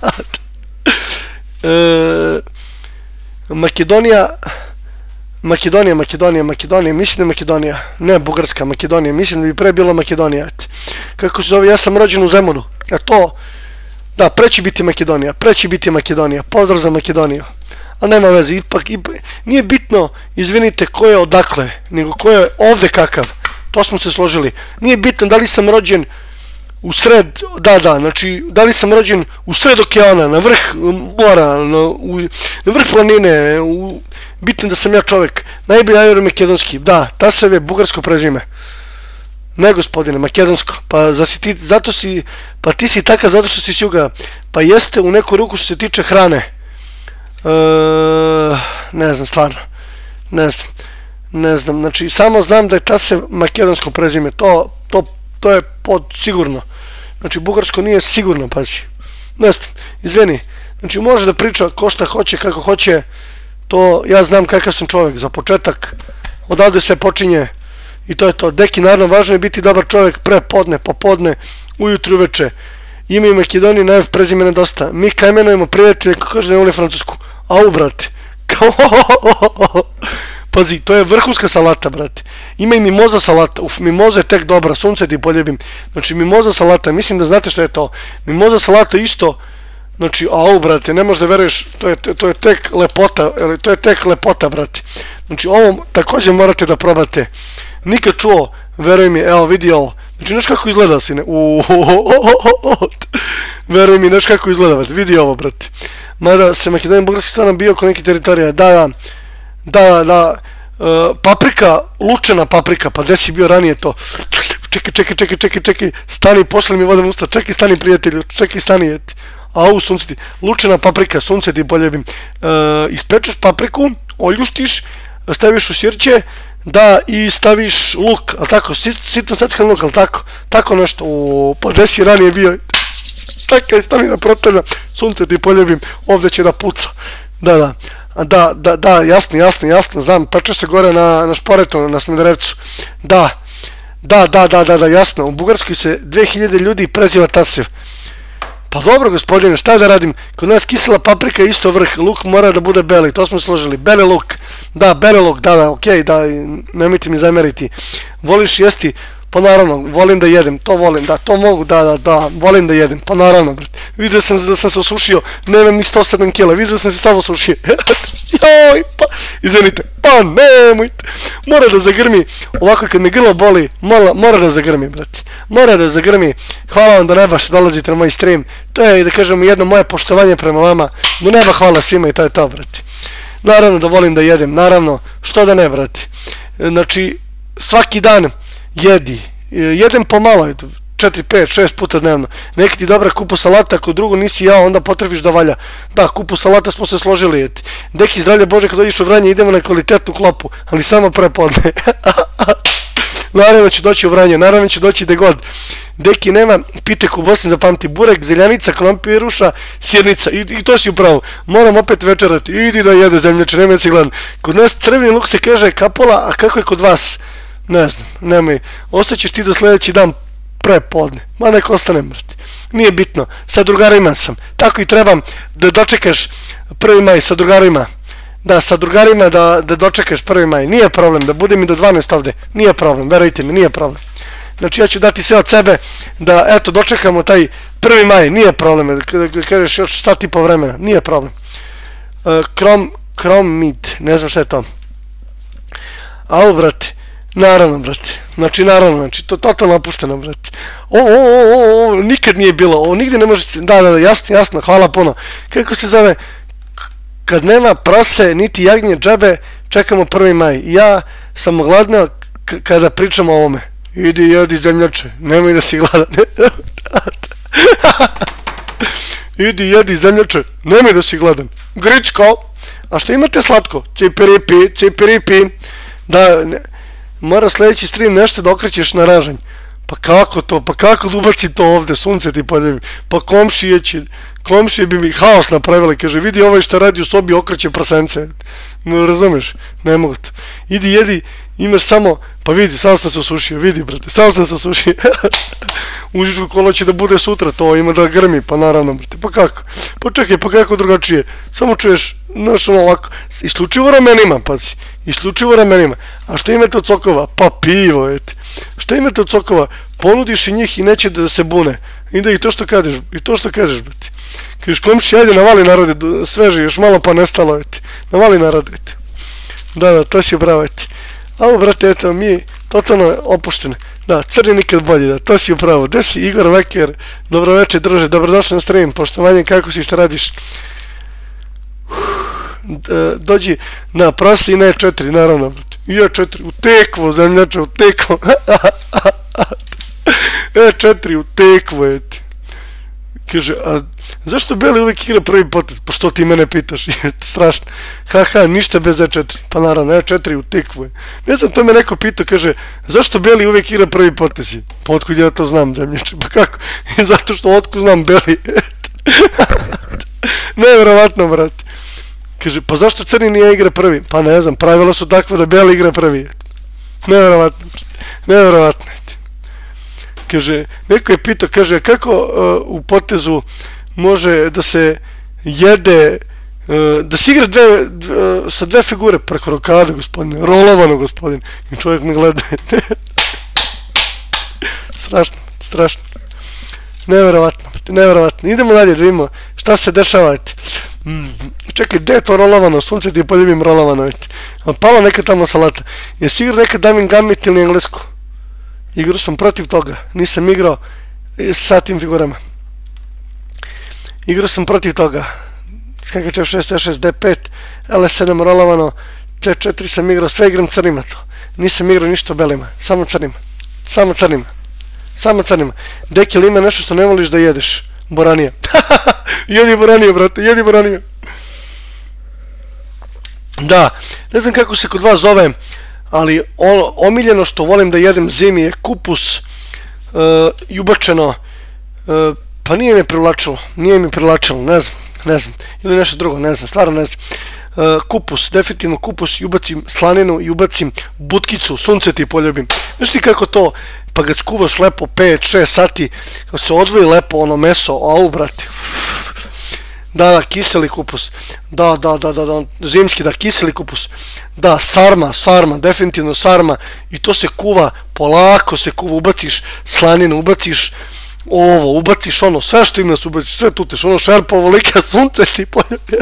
e, Makedonija, Makedonija, Makedonija, Makedonija, mislim da je Makedonija. Ne, Bugarska, Makedonija, mislim da bi pre bilo Makedonija. Kako se zove, ja sam rođen u Zemunu. A to... Da, pre će biti Makedonija, pre će biti Makedonija, pozdrav za Makedoniju. Ali nema veze, ipak, ipak, nije bitno, izvinite, ko je odakle, nego ko je ovde kakav, to smo se složili. Nije bitno da li sam rođen u sred, da, da, znači, da li sam rođen u sred okeana, na vrh mora, na, u, na vrh planine, u, bitno da sam ja čovek, najbolji ajor makedonski, da, Tasev je bugarsko prezime. Ne, gospodine, makedonsko, pa ti, zato si, pa ti si takav zato što si s juga, pa jeste u neku ruku što se tiče hrane. E, ne znam, stvarno, ne znam, ne znam, znači, samo znam da je Tasev makedonsko prezime, to, to, to je pod sigurno, znači, bugarsko nije sigurno, pazi, ne znam, izvini, znači, može da priča ko šta hoće, kako hoće, to, ja znam kakav sam čovjek, za početak, odavde se počinje. I to je to. Deki, naravno, važno je biti dobar čovjek pre podne, popodne, ujutru, uveče. Ima i Makedoniji najv prezimena dosta. Mi kajmenujemo prijatelje, kako kaže, ne voli francusku. Au, brate. Pazi, to je vrhunska salata, brate. Ima i mimoza salata. Uf, mimoza je tek dobra, sunce ti poljubim. Znači, mimoza salata, mislim da znate što je to. Mimoza salata isto, znači, au, brate, ne možeš da veruješ, to je, to je tek lepota, to je tek lepota, brate. Znači, ovo također morate da probate. Nikad čuo, veruj mi, evo vidi ovo. Znači, znaš kako izgleda, sine? Veruj mi, znaš kako izgleda, brate. Vidi ovo, brate. Mada se Makedonija Bugarski stvarno bio oko neke teritorije. Da, da, da. Paprika, lučena paprika, pa gde si bio ranije to? Čekaj, čekaj, čekaj, čekaj, čekaj. Stani, pošli mi vodom usta. Čekaj, stani, prijatelju. Čekaj, stani. Au, sunce ti. Lučena paprika, sunce ti poljubim. Ispečeš papriku, oljuštiš, staviš u sirće, da, i staviš luk, ali tako, sitno seckan luk, ali tako, tako nešto, o, pa gde si ranije bio, čekaj, stani da proteljam, sunce ti poljubim, ovdje će da puca, da, da, da, da, da, jasno, jasno, jasno, znam, peče se gore na, na Šporetu, na Smederevcu, da, da, da, da, da, da, jasno, u Bugarskoj se dve hiljade ljudi preziva Tasev, Pa dobro, gospodine, šta da radim? Kod nas kisela paprika je isto vrh, luk mora da bude beli, to smo složili. Beli luk, da, beli luk, da, da, okej, da, nemojte mi zameriti. Voliš jesti? Pa naravno, volim da jedem, to volim, da, to mogu, da, da, da, volim da jedem, pa naravno, brate. Vidio sam da sam se osušio, nemam ni sto sedam kila, vidio sam se samo osušio. Joj, pa, izvinite, pa nemojte, mora da zagrmi, ovako kad me grlo boli, mora, mora da zagrmi, brate, mora da zagrmi, hvala vam do neba što dolazite na moj stream, to je, da kažem, jedno moje poštovanje prema vama, do neba hvala svima i to je to, brate. Naravno da volim da jedem, naravno, što da ne, brate, znači, svaki dan jedi, jedem pomalo, četiri, pet, šest puta dnevno, neki ti dobra kupu salata, ako drugo nisi jao, onda potrebiš da valja. Da, kupu salata smo se složili, jeti. Deki, zdravlje Bože, kad dođeš u Vranje, idemo na kvalitetnu klopu, ali samo prepodne. Naravno ću doći u Vranje, naravno ću doći gde god. Deki, nema pitek u Bosni, zapamti, burek, zeljanica, krompiruša, sirnica, i, i to si upravo. Moram opet večerati, idi da jede zemljače, nema da si gladan. Kod nas crveni luk se kaže kapola, a kako je kod vas? Ne znam, nemoj, ostaćeš ti do sljedeći dan prepodne, ma nek ostanem, brate, nije bitno, sa drugarima sam, tako i trebam da dočekaš prvi maj sa drugarima, da, sa drugarima da, da dočekaš prvi maj, nije problem, da budem i do dvanaest ovde, nije problem, verujte mi, nije problem, znači ja ću dati sve od sebe da, eto, dočekamo taj prvi maj, nije problem, da kažeš još sat i po vremena, nije problem, krom, krom mid, ne znam šta je to, au, brate, naravno, brate, znači, naravno, znači, to totalno opušteno, brate, o, o, o, o, nikad nije bilo, ovo nigdje ne možete, da, da, da, jasno, jasno, hvala puno, kako se zove, kad nema prase, niti jagnje džabe, čekamo prvi maj, ja sam gladna kada pričam o ovome, idi, jedi zemljače, nemoj da si gladan, idi, jedi zemljače, nemoj da si gladan, Gricko, a što imate slatko, cipiripi, cipiripi, da, ne, mora sljedeći stream nešto da okrećeš na ražanj. Pa kako to? Pa kako da ubaci to ovde? Sunce ti padne. Pa komšije će, komšije bi mi haos napravili. Kaže, vidi ovaj što radi u sobi okreće prasence. Ne razumeš? Ne mogu to. Idi, jedi, imaš samo, pa vidi, sam sam se osušio, vidi, brate, sam sam se osušio. Užičko kolo će da bude sutra, to ima da grmi, pa naravno, brate, pa kako? Pa čekaj, pa kako drugačije? Samo čuješ, znaš, ono ovako, isključivo ramenima, pazi, isključivo ramenima. A što imate od sokova? Pa pivo, eti. Što imate od sokova? Ponudiš i njih i neće da se bune. I da i to što kažeš, i to što kažeš, brate. Kažeš, komši, ajde, navali narode, sveže, još malo pa nestalo, eti. Navali narode, eti. Da, da, to si bravo, eti. A ovo, brate, eto, mi totalno opuštene. Da, crni nikad bolji, da, to si upravo. Gde si, Igor Veker? Dobroveče, druže, dobrodošli na stream, poštovanje, kako si, šta radiš? Dođi na prasi i ne četiri, naravno, brate. I je četiri, u tekvo, zemljače, u tekvo. E četiri, u tekvo, eti. Kaže, a zašto Beli uvijek igra prvi potez? Pa što ti mene pitaš? Strašno. Haha, ništa bez E četiri. Pa naravno, E četiri u tekvu je. Ne znam, to me neko pitao, kaže, zašto Beli uvijek igra prvi potez? Pa otkud ja to znam, zemljače? Pa kako? Zato što otkud znam Beli. Nevjerovatno, brate. Kaže, pa zašto Crni nije igra prvi? Pa ne znam, pravila su takva da Beli igra prvi. Nevjerovatno, brate. Nevjerovatno. Kaže, neko je pitao, kaže, kako uh, u potezu može da se jede, uh, da se igra dve, dve, uh, sa dve figure preko rokada, gospodine, rolovano, gospodine, i čovjek me gleda. Strašno, strašno. Nevjerovatno, nevjerovatno. Idemo dalje da vidimo šta se dešava. Mm, čekaj, gde je to rolovano? Sunce ti je poljubim rolovano. Ali pala neka tamo salata. Jesi igra nekad Damin Gambit ili englesku? Igrao sam protiv toga, nisam igrao sa tim figurama. Igrao sam protiv toga. Skakač F šest, E šest, D pet, L S sedam rolovano, C četiri sam igrao, sve igram crnima to. Nisam igrao ništa belima, samo crnima. Samo crnima. Samo crnima. Deki, ili ima nešto što ne voliš da jedeš? Boranija. Jedi boraniju, brate, jedi boraniju. Da, ne znam kako se kod vas zove, ali ono omiljeno što volim da jedem zimi je kupus, uh, jubačeno, uh, pa nije me privlačilo, nije mi privlačilo, ne znam, ne znam, ili nešto drugo, ne znam, stvarno ne znam. kupus, definitivno kupus i ubacim slaninu i ubacim butkicu, sunce ti poljubim. Znaš ti kako to, pa ga skuvaš lepo pet šest sati, kako se odvoji lepo ono meso, au brate. Da, da, kiseli kupus, da, da, da, da, da, zimski, da, kiseli kupus, da, sarma, sarma, definitivno sarma i to se kuva, polako se kuva, ubaciš slaninu, ubaciš ovo, ubaciš ono, sve što ima se ubaciš, sve tuteš, ono šerpovo lika, sunce ti poljubim,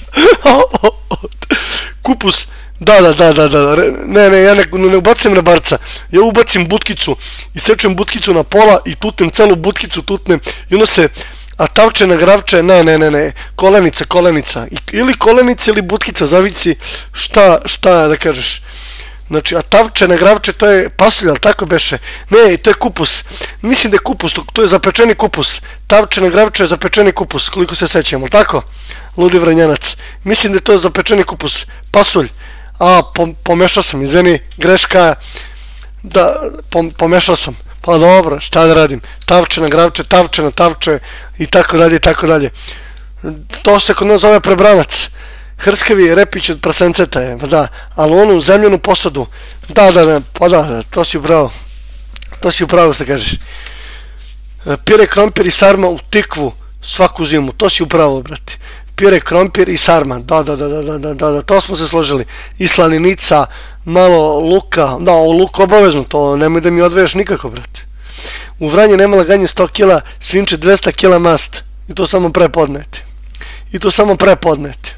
kupus, da, da, da, da, da, ne, ne, ja ne, ne ubacim rebarca, ja ubacim butkicu i sečem butkicu na pola i tutnem celu butkicu, tutnem i ono se, a tavče na gravče, ne, ne, ne, ne, kolenica, kolenica, ili kolenica ili butkica, zavisi šta, šta da kažeš. Znači, a tavče na gravče, to je pasulj, ali tako beše? Ne, to je kupus, mislim da je kupus, to je zapečeni kupus, tavče na gravče je zapečeni kupus, koliko se sećamo, tako? Ludi vranjanac, mislim da je to zapečeni kupus, pasulj, a, pomešao sam, izveni, greška, da, pomešao sam. Pa dobro, šta da radim, tavče na gravče, tavče na tavče i tako dalje i tako dalje. To se kod nas zove prebranac. Hrskavi repić od prasenceta je, da, ali onu u zemljenu posadu, da, da, da, pa da, da, to si upravo, to si upravo što kažeš. Pire krompir i sarma u tikvu svaku zimu, to si upravo, brate. Pire krompir i sarma, da, da, da, da, da, da, da, to smo se složili. I slaninica, malo luka, da, o luk obavezno, to nemoj da mi odveješ nikako, brate. U Vranje nema laganje sto kila, svinče dvesta kila mast. I to samo prepodnete. I to samo prepodnete.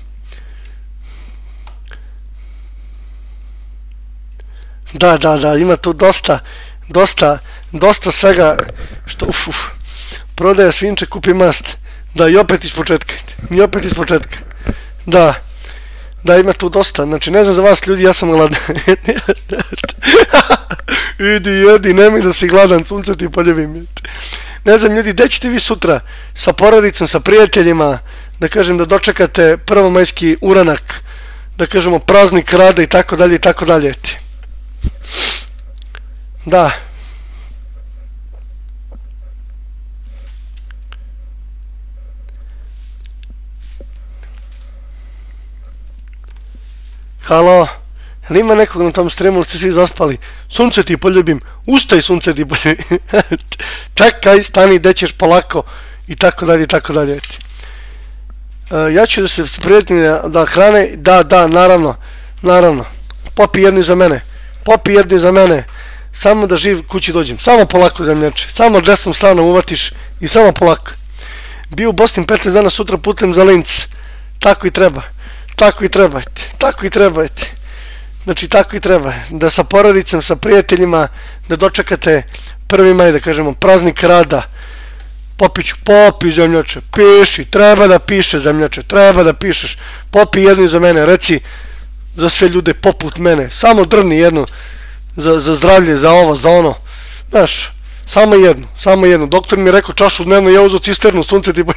Da, da, da, ima tu dosta, dosta, dosta svega, što, uf, uf, prodaje svinče, kupi mast. Da, i opet iz početka, i opet iz početka. Da, da, ima tu dosta, znači ne znam za vas ljudi, ja sam gladan. Idi, jedi, nemoj da si gladan, sunce ti poljubim. Ne znam ljudi, gde ćete vi sutra sa porodicom, sa prijateljima, da kažem da dočekate prvomajski uranak, da kažemo praznik rada i tako dalje i tako dalje. Da. Halo, jel ima nekog na tom streamu ili ste svi zaspali? Sunce ti poljubim, ustaj sunce ti poljubim, čekaj, stani, dećeš polako i tako dalje i tako dalje. Ja ću da se prijetim da hrane, da, da, naravno, naravno, popi jednu za mene, popi jednu za mene, samo da živ kući dođem, samo polako zemljače, samo desnom stranom uvatiš i samo polako. Bio u Bosni petnaest dana, sutra putem za Linz, tako i treba. Tako i trebajte, tako i trebajte. Znači, tako i treba. Da sa porodicom, sa prijateljima, da dočekate prvi maj, da kažemo, praznik rada. Popiću, popi zemljače, piši, treba da piše zemljače, treba da pišeš. Popi jednu za mene, reci za sve ljude poput mene. Samo drni jednu za, za zdravlje, za ovo, za ono. Znaš, samo jednu, samo jednu. Doktor mi je rekao čašu dnevno, ja uzo cisternu, sunce ti...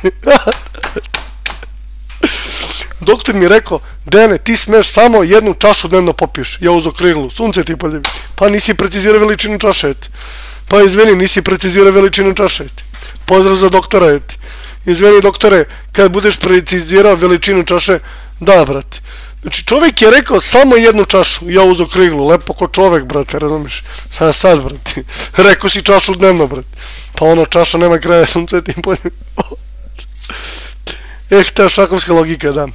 Doktor mi je rekao, Dene, ti smeš samo jednu čašu dnevno popiješ. Ja uzo kriglu, sunce ti poljubi. Pa nisi precizirao veličinu čaše, eti. Pa izvini, nisi precizirao veličinu čaše, eti. Pozdrav za doktora, eti. Izvini, doktore, kad budeš precizirao veličinu čaše, da, brate. Znači, čovjek je rekao samo jednu čašu. Ja uzo kriglu, lepo ko čovjek, brate, razumiš? Sad, sad, brate. Rekao si čašu dnevno, brate. Pa ono, čaša nema kraja, sunce ti poljubi. Eh, ta šakovska logika, da.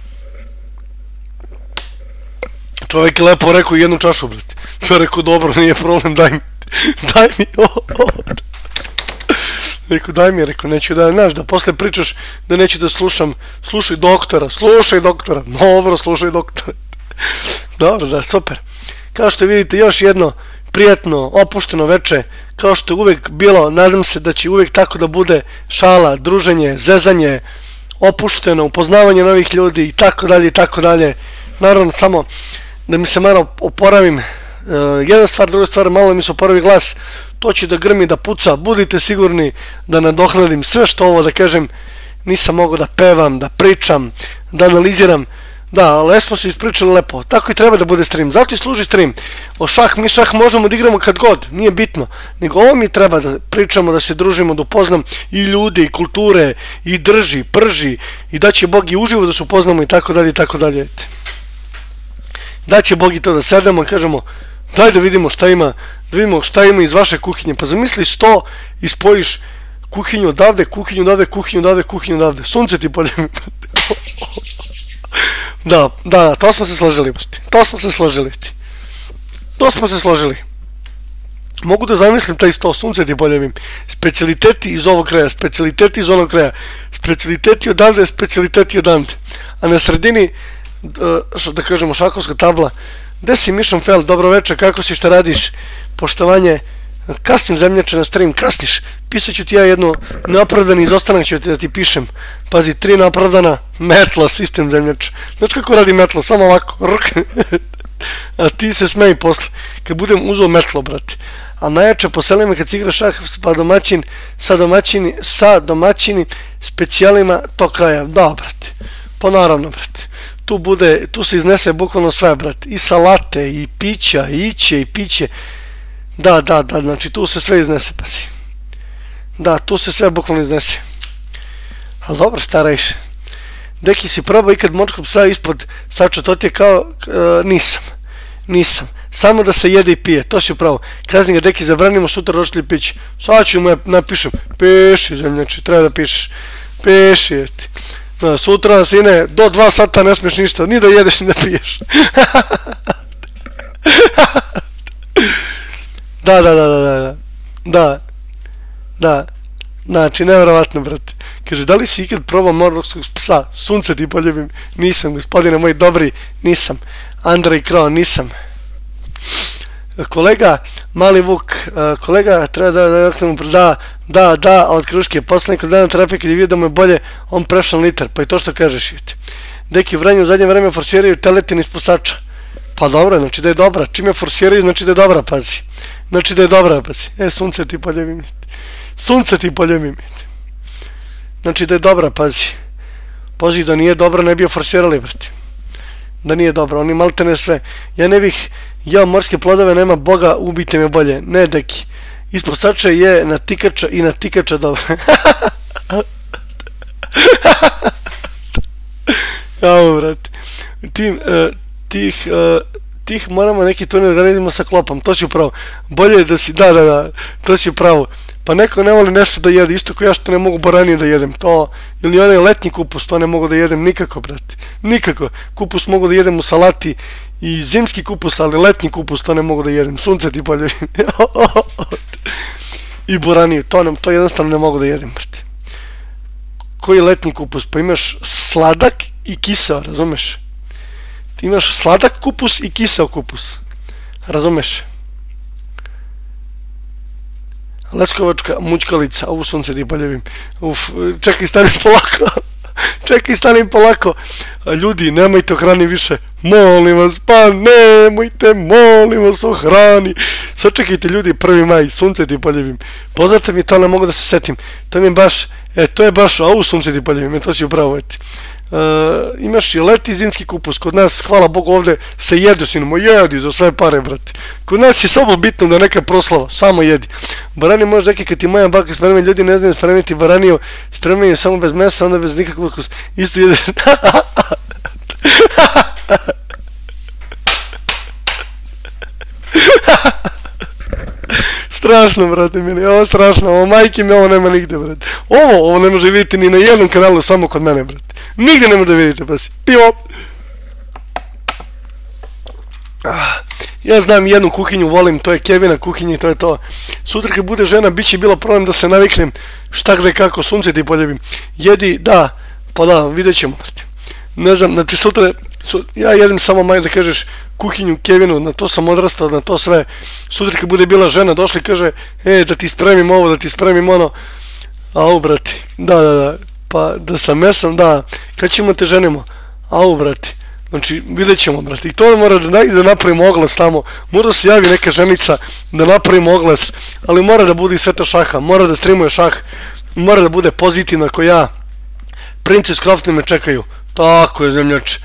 Čovjek je lepo rekao jednu čašu, brate. Ja rekao, dobro, nije problem, daj mi. Daj mi, o, o. Rekao, daj mi, rekao, neću da, znaš, da posle pričaš da neću da slušam. Slušaj doktora, slušaj doktora. Dobro, slušaj doktora. Dobro, da, super. Kao što vidite, još jedno prijatno, opušteno veče. Kao što je uvek bilo, nadam se da će uvek tako da bude šala, druženje, zezanje, opušteno, upoznavanje novih ljudi i tako dalje i tako dalje. Naravno, samo da mi se malo oporavim. Jedna stvar, druga stvar, malo mi se oporavi glas. To će da grmi, da puca. Budite sigurni da nadoknadim sve što ovo, da kažem, nisam mogao da pevam, da pričam, da analiziram. Da, ali smo se ispričali lepo. Tako i treba da bude stream. Zato i služi stream. O šah, mi šah možemo da igramo kad god. Nije bitno. Nego ovo mi treba da pričamo, da se družimo, da upoznam i ljude, i kulture, i drži, prži, i da će Bog i uživo da se upoznamo i tako dalje, i tako dalje. Da će Bog i to da sedemo i kažemo, daj da vidimo šta ima, da vidimo šta ima iz vaše kuhinje. Pa zamisli sto i spojiš kuhinju odavde, kuhinju odavde, kuhinju odavde, kuhinju odavde. Sunce ti poljem. Da, da, to smo se složili, to smo se složili, to smo se složili. Mogu da zamislim taj sto, sunce ti poljevim, specialiteti iz ovog kraja, specialiteti iz onog kraja, specialiteti odavde, specialiteti odavde, a na sredini, da kažemo, šahovska tabla, gde si Mission Fail, dobro večer, kako si, šta radiš, poštovanje, kasnim zemljače na stream, kasniš, pisat ću ti ja jedno neopravdani izostanak ću ti da ti pišem, pazi, tri neopravdana, metla, sistem zemljače, znači kako radi metla, samo ovako, rk, a ti se smeji posle, kad budem uzao metlo, brate, a najjače poseli me kad si igra šah pa domaćin, sa domaćini, sa domaćini, specijalima tog kraja, da, brate, pa naravno, brate, tu bude, tu se iznese bukvalno sve, brate, i salate, i pića, i iće, i piće. Da, da, da, znači tu se sve iznese, pazi. Da, tu se sve bukvalno iznese. Ali dobro, starajš. Deki, si probao ikad močkog psa ispod sača, to ti je kao, nisam, nisam. Samo da se jede i pije, to si upravo. Kazni ga, Deki, zabranimo sutra roštilj pići. Sad ću mu ja napišem, piši, zemljači, treba da pišeš. Piši, jeti. Sutra, sine, do dva sata ne smiješ ništa, ni da jedeš, ni da piješ. Da, da, da, da, da, da, da, znači, nevjerovatno, brate. Kaže, da li si ikad probao morskog psa? Sunce ti poljubim. Nisam, gospodine moj dobri, nisam. Andrej Kro, nisam. Kolega, mali Vuk, kolega, treba da, da, da, da, da, a od Kruške, posle nekog dana terapije, kad je vidio da mu je bolje, on prešao litar, pa i to što kažeš, jete. Deki u Vranju u zadnje vreme forsiraju teletine iz pusača. Pa dobro, znači da je dobra. Čim je forsiraju, znači da je dobra, pazi. Znači da je dobra, pazi. E, sunce ti poljubim. Sunce ti poljubim. Znači da je dobra, pazi. Pazi, da nije dobra, ne bi je forsirali, brate. Da nije dobra, oni malte ne sve. Ja ne bih jeo morske plodove, nema Boga, ubijte me bolje. Ne, Deki. Iz pusača je na tikača i na tikača dobro. Jao, brate. Tim, tih, tih moramo neki turnir organizimo sa klopom, to si upravo. Bolje je da si, da, da, da, to si upravo. Pa neko ne voli nešto da jede, isto kao ja što ne mogu boranije da jedem, to, ili onaj letnji kupus, to ne mogu da jedem nikako, brate, nikako. Kupus mogu da jedem u salati i zimski kupus, ali letnji kupus, to ne mogu da jedem, sunce ti poljubim. I boraniju, to, ne, to jednostavno ne mogu da jedem, brate. Koji letnji kupus? Pa imaš sladak i kiseo, razumeš? Ti imaš sladak kupus i kiseo kupus, razumeš? Leskovačka mučkalica, ovu sunce ti poljubim. Uf, čekaj, stanim polako. Čekaj, stanim polako. Ljudi, nemojte o hrani više. Molim vas, pa nemojte, molim vas o hrani. Sačekajte ljudi, prvi maj, sunce ti poljubim. Poznate mi, to ne mogu da se setim. To mi je baš, e, to je baš, ovu sunce ti poljubim, e, to si upravo, eti. Uh, imaš i leti zimski kupus, kod nas, hvala Bogu, ovde se jedu, sinimo, jedi za sve pare, brate. Kod nas je samo bitno da neka proslava, samo jedi. Baraniju možeš neki, kad ti moja baka spremaju, ljudi ne znaju spremiti baraniju, spremaju samo bez mesa, onda bez nikakvog ukusa, isto jedeš. Strašno, brate, meni, ovo strašno, ovo majke mi, ovo nema nigde, brate. Ovo, ovo ne može vidjeti ni na jednom kanalu, samo kod mene, brate. Nigde ne može da vidite, pa si. Pivo! Ja znam jednu kuhinju, volim, to je Kevina kuhinja i to je to. Sutra kad bude žena, bit će bilo problem da se naviknem šta gde kako, sunce ti poljubim. Jedi, da, pa da, vidjet ćemo, brate. Ne znam, znači sutra, ja jedem samo maj da kažeš kuhinju Kevinu, na to sam odrastao, na to sve. Sutra kad bude bila žena, došli kaže, e, da ti spremim ovo, da ti spremim ono. Au, brate, da, da, da, pa da sa mesom, da, kad ćemo te ženimo? Au, brate, znači vidjet ćemo, brate, i to mora da, da napravimo oglas tamo, mora se javi neka ženica da napravimo oglas, ali mora da bude i sveta šaha, mora da streamuje šah, mora da bude pozitivna ko ja. Princess Crofty me čekaju, tako je, zemljač.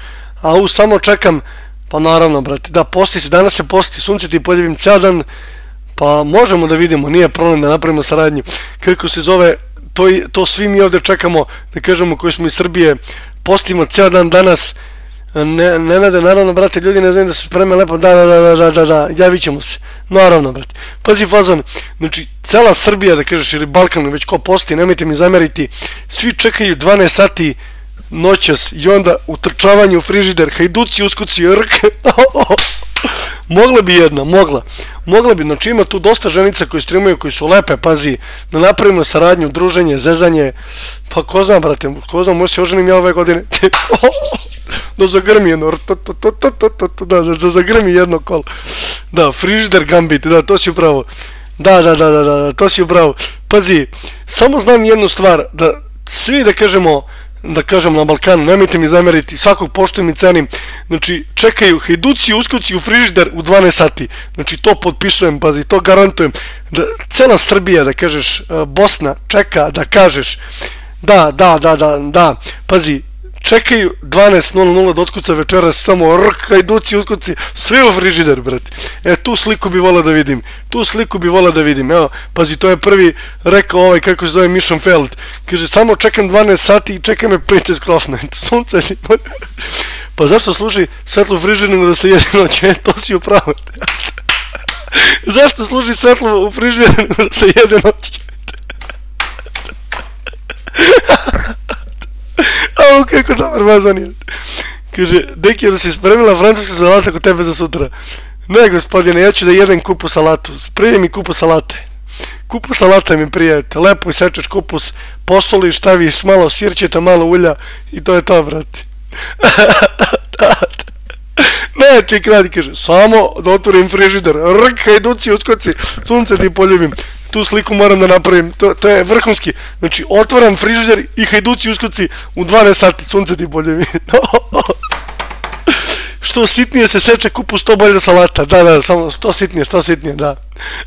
a u samo čekam, pa naravno, brate, da, posti se, danas se posti, sunce ti poljubim ceo dan, pa možemo da vidimo, nije problem da napravimo saradnju, kako se zove, to, to svi mi ovdje čekamo, da kažemo koji smo iz Srbije, postimo ceo dan danas, ne, ne nade, naravno, brate, ljudi ne znaju da se spreme lepo, da, da, da, da, da, da, javit ćemo se, naravno, brate, pazi fazon, znači, cela Srbija, da kažeš, ili Balkan, već ko posti, nemojte mi zameriti, svi čekaju dvanaest sati noćas i onda utrčavanje u frižider, hajduci, uskuci, rk, mogla bi jedna, mogla, mogla bi, znači ima tu dosta ženica koji streamuju, koji su lepe, pazi, da napravimo saradnju, druženje, zezanje, pa ko znam, brate, ko znam, možda se oženim ja ove godine, da zagrmi jedno, da, da zagrmi jedno kolo, da, frižider gambit, da, to si upravo, da, da, da, da, to si upravo, pazi, samo znam jednu stvar, da svi, da kažemo, da kažem na Balkanu, nemojte mi zameriti, svakog poštujem i cenim, znači čekaju hajduci, uskoci u frižider u dvanaest sati, znači to potpisujem, pazi, to garantujem, da cela Srbija, da kažeš, Bosna čeka da kažeš, da, da, da, da, da, pazi, čekaju dvanaest nula nula da otkuca večeras samo rk, hajduci, uskoci, sve u frižider, brate. E, tu sliku bi volao da vidim, tu sliku bi volao da vidim, evo, pazi, to je prvi rekao ovaj, kako se zove, Mission Feld, kaže, samo čekam dvanaest sati i čeka me Princess Krofna, sunce, pa zašto služi svetlo u frižideru da se jede noć, e, to si upravo, zašto služi svetlo u frižideru da se jede noć, au, kako dobar vazan je. Kaže, deki, da si spremila francuska salata kod tebe za sutra. Ne, gospodine, ja ću da jedem kupu salatu. Prije mi kupu salate. Kupu salata mi prijete. Lepo isečeš kupus, posoliš, staviš malo sirćeta, malo ulja i to je to, brate. Ne, ček radi, kaže, samo da otvorim frižider. Rk, hajduci, uskoci, sunce ti poljubim. Tu sliku moram da napravim, to, to je vrhunski, znači otvaram frižider i hajduci uskoci u dvanaest sati, sunce ti poljubim. Što sitnije se seče kupus, to bolje salata, da, da, samo što sitnije, što sitnije, da.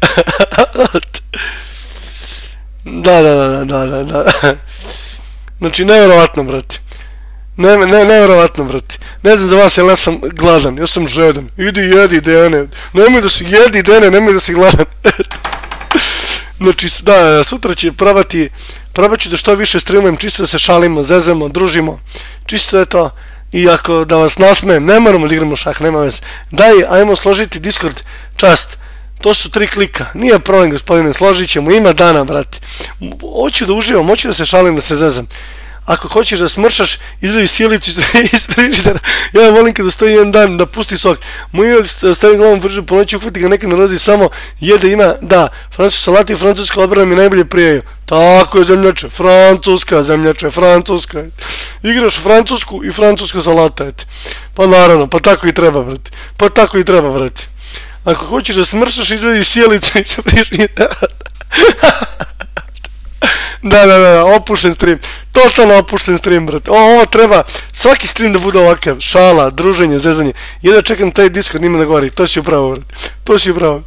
Da, da, da, da, da, da. Znači, nevjerovatno, brate. Ne, ne, nevjerovatno, brate. Ne znam za vas, ali ja sam gladan, ja sam žedan. Idi, jedi, Dejane. Nemoj da si, jedi, Dejane, nemoj da si gladan. Znači, da, sutra će probati, probat ću da što više streamujem, čisto da se šalimo, zezemo, družimo, čisto je to, i ako da vas nasmejem, ne moramo da igramo šah, nema veze, daj, ajmo složiti Discord, čast, to su tri klika, nije problem, gospodine, složit ćemo, ima dana, brate, hoću da uživam, hoću da se šalim, da se zezam. Ako hoćeš da smršaš, izvedi sjelicu iz frižidera. Ja volim kada stoji jedan dan da pusti sok. Moj uvijek stavim glavom frižider po noći, uhvati ga nekad na rozi, samo jede, ima, da, francuska salata i francuska odbrana mi najbolje prijaju. Tako je, zemljače, francuska, zemljače, francuska. Igraš francusku i francuska salata, eti. Pa naravno, pa tako i treba, brate. Pa tako i treba, brate. Ako hoćeš da smršaš, izvedi sjelicu iz frižidera. Da, da, da, opušten stream, totalno opušten stream, brate, ovo treba, svaki stream da bude ovakav, šala, druženje, zezanje, jedva čekam taj Discord, nima da govori, to si upravo, brate, to si upravo,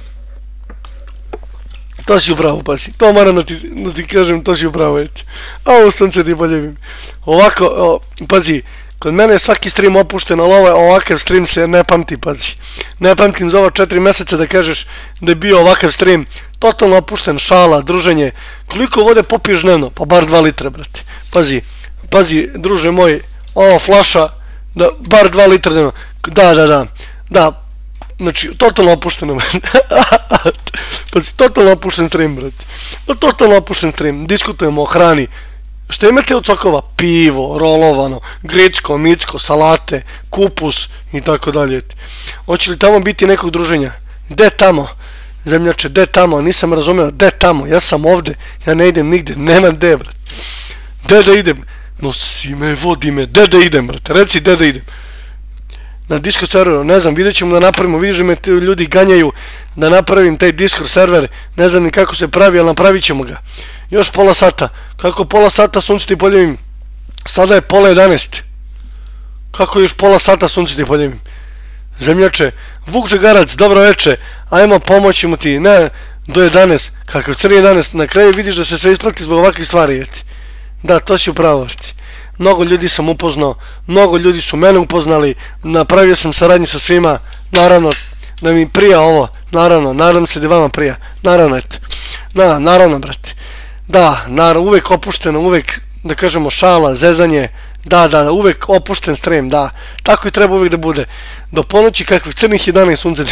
to si upravo, pasi, to moram da ti, da ti kažem, to si upravo, eti, a ovo sunce ti poljubim, ovako, o, pazi, kod mene je svaki stream opušten, ali ovo, ovakav stream se ne pamti, pazi, ne pamtim za ovo četiri meseca da kažeš da je bio ovakav stream, totalno opušten, šala, druženje, koliko vode popiješ dnevno? Pa bar dva litra, brate, pazi, pazi, druže moj, ova flaša, da, bar dva litra dnevno, da, da, da, da, znači, totalno opušteno, pazi, totalno opušten stream, brate, totalno opušten stream, diskutujemo o hrani, što imate od sokova? Pivo, rolovano, gricko, micko, salate, kupus i tako dalje. Hoće li tamo biti nekog druženja? Gde tamo? Zemljače, gde tamo? Nisam razumeo, gde tamo? Ja sam ovde, ja ne idem nigde, nemam gde, brate. Gde da idem? Nosi me, vodi me, gde da idem, brate? Reci, gde da idem? Na Discord serveru, ne znam, vidjet ćemo da napravimo, vidiš da me ti ljudi ganjaju da napravim taj Discord server, ne znam ni kako se pravi, ali napravit ćemo ga. Još pola sata, kako pola sata, sunce ti poljubim, sada je pola jedanaest, kako još pola sata, sunce ti poljubim, zemljače, Vuk Žegarac, dobro veče, ajmo pomoćimo ti, ne, do jedanaest, kakav crni jedanaest, na kraju vidiš da se sve isplati zbog ovakvih stvari, jeti. Da, to si upravo, jeti. mnogo ljudi sam upoznao, mnogo ljudi su mene upoznali, napravio sam saradnju sa svima, naravno da mi prija ovo, naravno, nadam se da vama prija, naravno, eto, da, naravno, brate, da, naravno, uvek opušteno, uvek, da kažemo, šala, zezanje, da, da, uvek opušten stream, da, tako i treba uvek da bude, do ponoći kakvih crnih jedanaest sunce,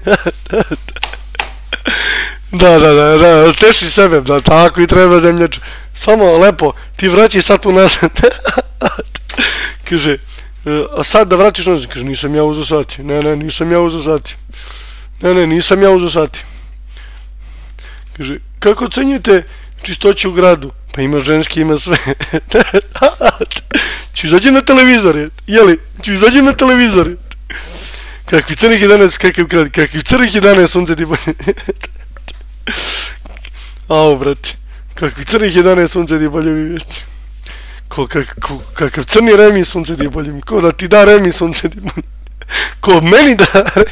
da, da, da, da, teši sebe, da, tako i treba zemljaču, samo lepo, ti vraćaj sad u nazad, kaže, a sad da vratiš nazad, kaže, nisam ja uzo sati, ne, ne, nisam ja uzo sati, ne, ne, nisam ja uzo sati, kaže, kako ocenjujete čistoću u gradu, pa ima ženski, ima sve, ću izađem na televizor, jeli, ću izađem na televizor, kakvi crnih jedanaest, kakav grad, kakvi crnih jedanaest sunce ti bolje, ao, brate, kakvi crnih jedanaest sunce ti bolje vidjeti. Ko, kak, ko, kakav crni remi sunce ti bolje mi. Ko da ti da remi sunce ti bolje. Ko meni da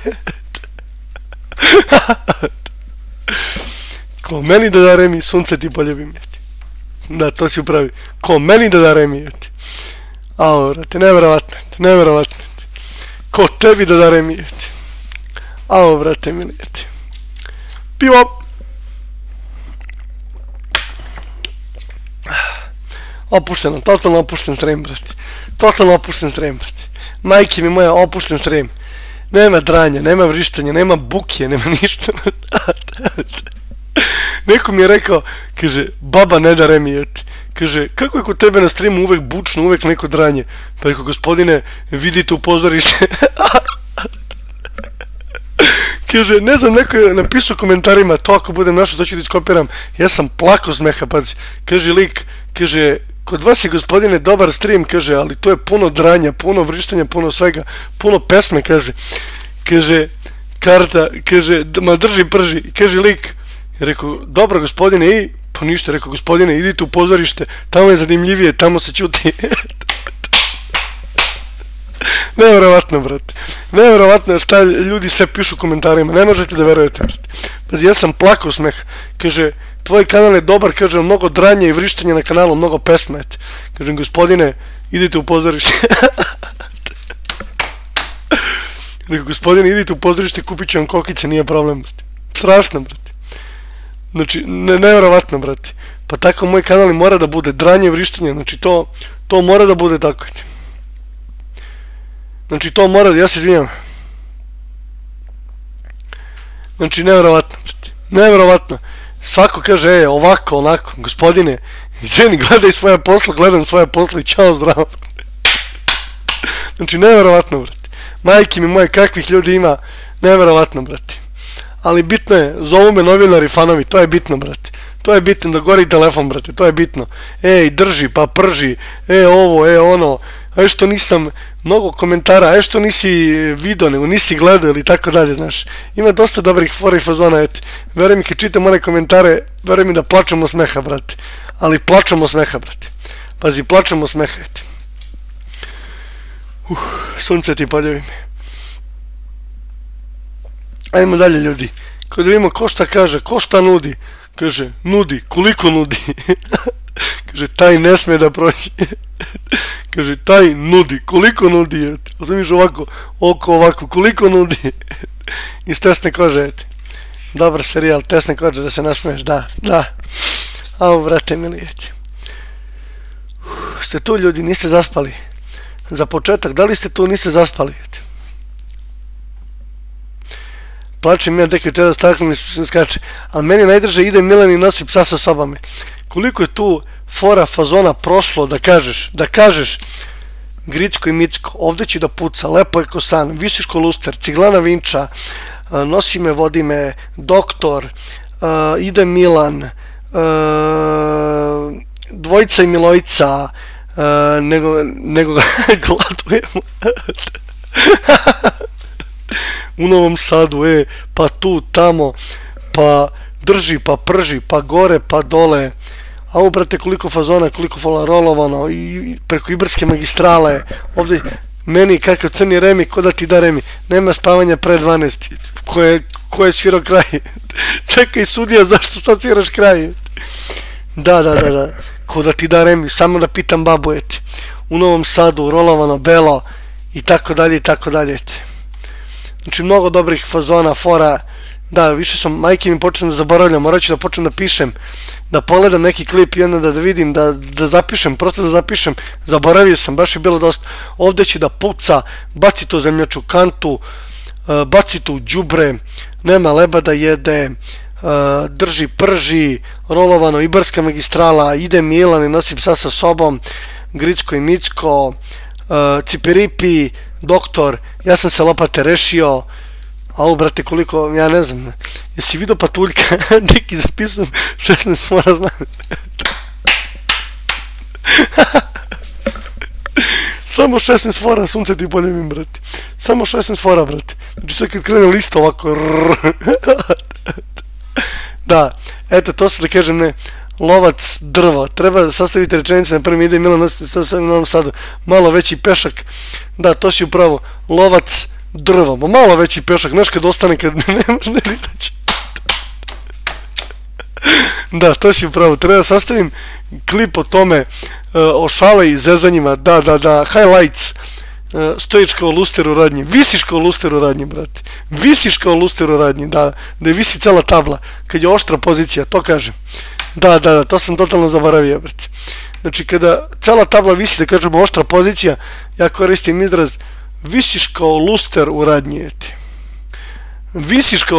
Ko meni da da remi sunce ti bolje bi mjeti. Da, to si upravi. Ko meni da da remi jeti. Ao, brate, nevjerovatno, nevjerovatno. Ko tebi da da remi jeti. Ao, brate, mili jeti. Pivo. Opušteno, totalno opušten stream, brate. Totalno opušten stream, brate. Majke mi moja, opušten stream. Nema dranja, nema vrištanja, nema bukje, nema ništa. Neko mi je rekao, kaže, baba ne da remi jeti. Kaže, kako je kod tebe na streamu uvek bučno, uvek neko dranje? Pa rekao, gospodine, vidite u pozorište. Kaže, ne znam, neko je napisao u komentarima, to ako budem našao, to ću da iskopiram. Ja sam plako smeha, pazi. Kaže, lik, kaže, kod vas je, gospodine, dobar stream, kaže, ali to je puno dranja, puno vrištanja, puno svega, puno pesme, kaže. Kaže, karta, kaže, ma drži, prži. Kaže, lik, je rekao, dobro, gospodine, i, pa ništa, rekao, gospodine, idite u pozorište, tamo je zanimljivije, tamo se čuti. Nevjerovatno, brate. Nevjerovatno šta ljudi sve pišu u komentarima. Ne možete da verujete, brate. Pazi, ja sam plakao smeh. Kaže, tvoj kanal je dobar, kaže, mnogo dranja i vrištanja na kanalu, mnogo pesme. Kažem, gospodine, idite u pozorište. Rekao, gospodine, idite u pozorište, kupit ću vam kokice, nije problem, brate. Strašno, brate. Znači, nevjerovatno, brate. Pa tako moj kanal mora da bude dranje i vrištanje. Znači, to, to mora da bude tako. Znači, to mora da, ja se izvinjam. Znači, nevjerovatno, brate. Nevjerovatno. Svako kaže, e, ovako, onako, gospodine, ženi, gledaj svoje posle, gledam svoje posle i čao, zdravo. Znači, nevjerovatno, brate. Majke mi moje, kakvih ljudi ima, nevjerovatno, brate. Ali bitno je, zovu me novinari, fanovi, to je bitno, brate. To je bitno, da gori telefon, brate, to je bitno. Ej, drži, pa prži, e, ovo, e, ono, a što nisam, mnogo komentara, a što nisi video, nego nisi gledao ili tako dalje, znaš. Ima dosta dobrih fora i fazona, eti. Veruj mi, kad čitam one komentare, veruj mi da plačemo smeha, brate. Ali plačemo smeha, brate. Pazi, plačemo smeha, eti. Uh, sunce ti paljevi me. Ajmo dalje, ljudi. Kada vidimo ko šta kaže, ko šta nudi. Kaže, nudi, koliko nudi? Kaže, taj ne sme da proći. Kaže, taj nudi, koliko nudi? Razumiješ ovako, oko ovako, koliko nudi? Iz tesne kože, eti. Dobar serijal, tesne kože, da se nasmeješ, da, da. Ao, brate, mili, eti. Ste tu, ljudi, niste zaspali? Za početak, da li ste tu, niste zaspali? Eti. Plačem ja deke večera stakle mi se skače, ali meni najdrže ide Milan i nosi psa sa sobama. Koliko je tu fora, fazona prošlo da kažeš, da kažeš Gricko i Micko, ovdje će da puca, lepo je ko san, Visiško luster, Ciglana Vinča, nosi me, vodi me, Doktor, ide Milan, Dvojica i Milojca, nego, nego ga gladujemo. U Novom Sadu, e, pa tu, tamo, pa drži, pa prži, pa gore, pa dole. A ovo, brate, koliko fazona, koliko folarolovano, i preko Ibarske magistrale, ovdje, meni kakav crni remi, ko da ti da remi, nema spavanja pre dvanaest, ko je, ko je svirao kraj, čekaj sudija, zašto sad sviraš kraj, da, da, da, da, ko da ti da remi, samo da pitam babu, eti, u Novom Sadu, rolovano belo i tako dalje i tako dalje. Znači mnogo dobrih fazona, fora. Da, više sam, majke mi počnem da zaboravljam, morat ću da počnem da pišem, da pogledam neki klip i onda da, da vidim, da, da zapišem, prosto da zapišem, zaboravio sam, baš je bilo dosta. Ovdje će da puca, baci to zemljaču kantu, uh, baci to u đubre, nema leba da jede, uh, drži prži, rolovano, Ibarska magistrala, ide Milan i nosi psa sa sobom, Gricko i Micko, uh, Cipiripi, doktor, ja sam se lopate rešio. Au, brate, koliko, ja ne znam, jesi vidio patuljka, neki zapisujem šesnaest fora, znam. Samo šesnaest fora, sunce ti poljubim, brate. Samo šesnaest fora, brate. Znači sve kad krene lista ovako. Da, eto, to se da kažem, ne, lovac drvo. Treba da sastavite rečenice, na prvi ide Milan nositi sa sve u Novom Sadu. Malo veći pešak. Da, to si upravo, lovac drvo, ma malo veći pešak, znaš kad ostane, kad ne može ne ritaći. Da, to si upravo, treba da sastavim klip o tome, uh, o šale i zezanjima, da, da, da, highlights, uh, stojiš kao luster u radnji, visiš kao luster u radnji, brate, visiš kao luster u radnji, da, da je visi cela tabla, kad je oštra pozicija, to kažem, da, da, da, to sam totalno zaboravio, brate. Znači, kada cela tabla visi, da kažemo oštra pozicija, ja koristim izraz visiš kao luster u radnji, eti. Visiš kao...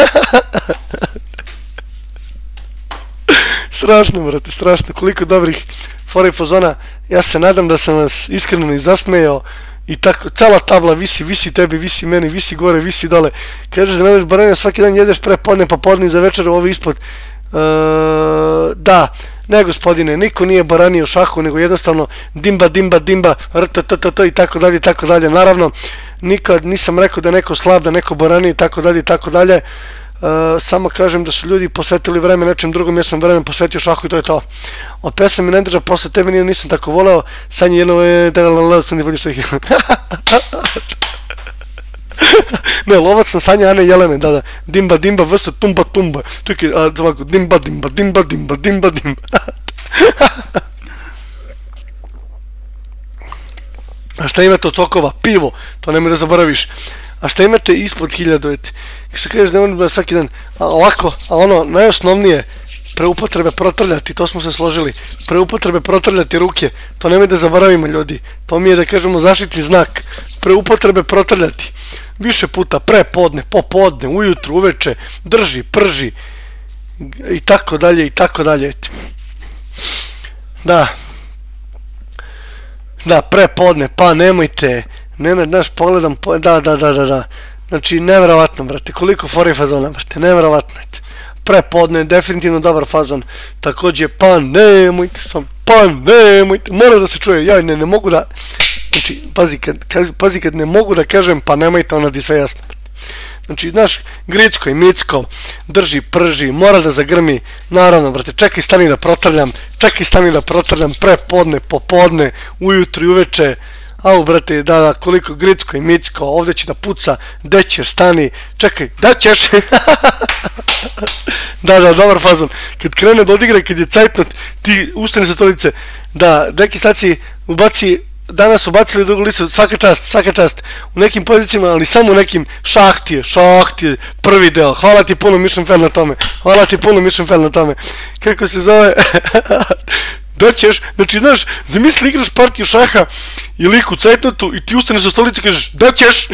Strašno, brate, strašno. Koliko dobrih fora i fazona. Ja se nadam da sam vas iskreno i zasmejao. I tako, cela tabla visi, visi tebi, visi meni, visi gore, visi dole. Kažeš da ne možeš baranija, svaki dan jedeš pre podne, pa podne za večer, ovo ispod. Uh, da, ne gospodine, niko nije baranije u šahu, nego jednostavno dimba, dimba, dimba, rttt i tako dalje, i tako dalje. Naravno, nikad nisam rekao da neko slab, da neko baranije i tako dalje, i tako dalje. Uh, samo kažem da su ljudi posvetili vreme nečem drugom, ja sam vreme posvetio šahu i to je to. Od pesma mi ne drža, posle tebe nisam tako voleo, sad je jedno... Ne, lovac na Sanje Ane Jelene, da, da, dimba, dimba, vs, tumba, tumba, čekaj, a, ovako, dimba, dimba, dimba, dimba, dimba, dimba. A šta imate od sokova? Pivo, to nemoj da zaboraviš. A šta imate ispod hiljadu, eti? Što kažeš, ne moram da svaki dan, a ovako, a ono, najosnovnije, preupotrebe protrljati, to smo se složili, preupotrebe protrljati ruke, to nemoj da zaboravimo, ljudi, to mi je, da kažemo, zaštitni znak, preupotrebe protrljati, više puta, pre podne, popodne, ujutru, uveče, drži, prži, i tako dalje, i tako dalje, da, da, pre podne, pa nemojte, ne, znaš, pogledam, da, da, da, da, da, znači, nevjerovatno, brate, koliko fora i fazona, brate, nevjerovatno, prepodne, definitivno dobar fazon, također, pa nemojte, pa nemojte, mora da se čuje, ja ne, ne mogu da, znači, pazi kad, pazi kad ne mogu da kažem, pa nemojte, ono ti sve jasno. Znači, znaš, Gricko i Micko, drži, prži, mora da zagrmi, naravno, brate, čekaj stani da protrljam, čekaj stani da protrljam, prepodne, popodne, ujutru i uveče, au, brate, da, da, koliko Gricko i Micko, ovdje će da puca, gde ćeš, stani, čekaj, da ćeš, da, da, dobar fazon, kad krene da odigra, kad je cajtnut, ti ustane sa stolice, da, neki sad si ubaci, danas ubacili drugu listu, svaka čast, svaka čast, u nekim pozicijama, ali samo u nekim, šah ti je, šah ti je, prvi deo, hvala ti puno Mišenfeld na tome, hvala ti puno Mišenfeld na tome, kako se zove, da ćeš, znači, znaš, zamisli igraš partiju šaha i lik u cajtnutu i ti ustane sa stolice i kažeš, da ćeš,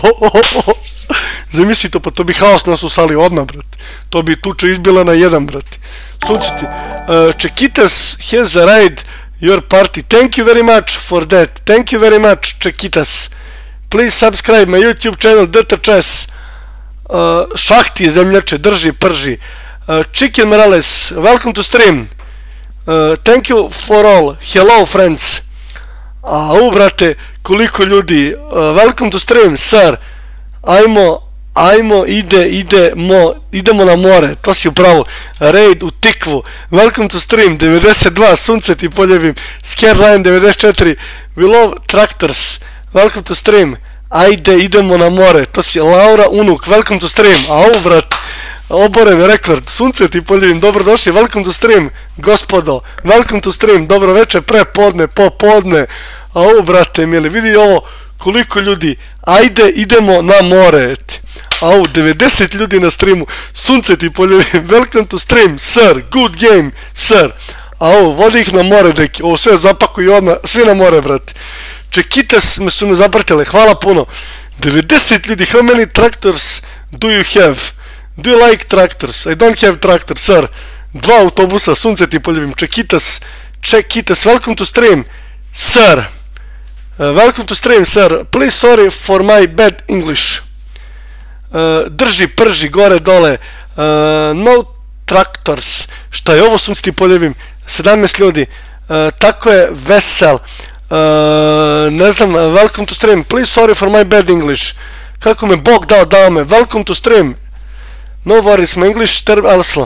zamisli to, pa to bi haos nas u sali odmah, brate, to bi tuča izbila na jedan, brate, sunce ti, Čekitas has arrived your party, thank you very much for that, thank you very much, Čekitas, please subscribe my YouTube channel, D T Chess, šah ti je zemljače, drži, prži, Chicken Morales, welcome to stream, Uh, thank you for all, hello friends, au brate, koliko ljudi, uh, welcome to stream, sir, ajmo, ajmo, ide, idemo, idemo na more, to si upravo, raid u Tikvu, welcome to stream, devedeset dva, sunce ti poljubim, Scareline devedeset četiri, we love tractors, welcome to stream, ajde, idemo na more, to si Laura Unuk, welcome to stream, au brat, oboren rekord, sunce ti poljubim, dobrodošli, welcome to stream, gospodo, welcome to stream, dobro večer, prepodne, popodne, a ovo, brate, mili, vidi ovo, koliko ljudi, ajde, idemo na more, a ovo, devedeset ljudi na streamu, sunce ti poljubim, welcome to stream, sir, good game, sir, a ovo, vodi ih na more, deki, ovo sve zapakuju odmah, svi na more, brate, Čekitas me su me zapratile, hvala puno, devedeset ljudi, how many tractors do you have? Do you like tractors? I don't have tractors, sir. Dva autobusa, sunce ti poljubim. Čekitas, Čekitas, welcome to stream, sir. Uh, welcome to stream, sir. Please sorry for my bad English. Uh, drži, prži, gore, dole. Uh, no tractors. Šta je ovo, sunce ti poljubim? sedamnaest ljudi. Uh, tako je, vesel. Uh, ne znam, welcome to stream. Please sorry for my bad English. Kako me Bog dao, dao me. Welcome to stream. No worries, my English term also.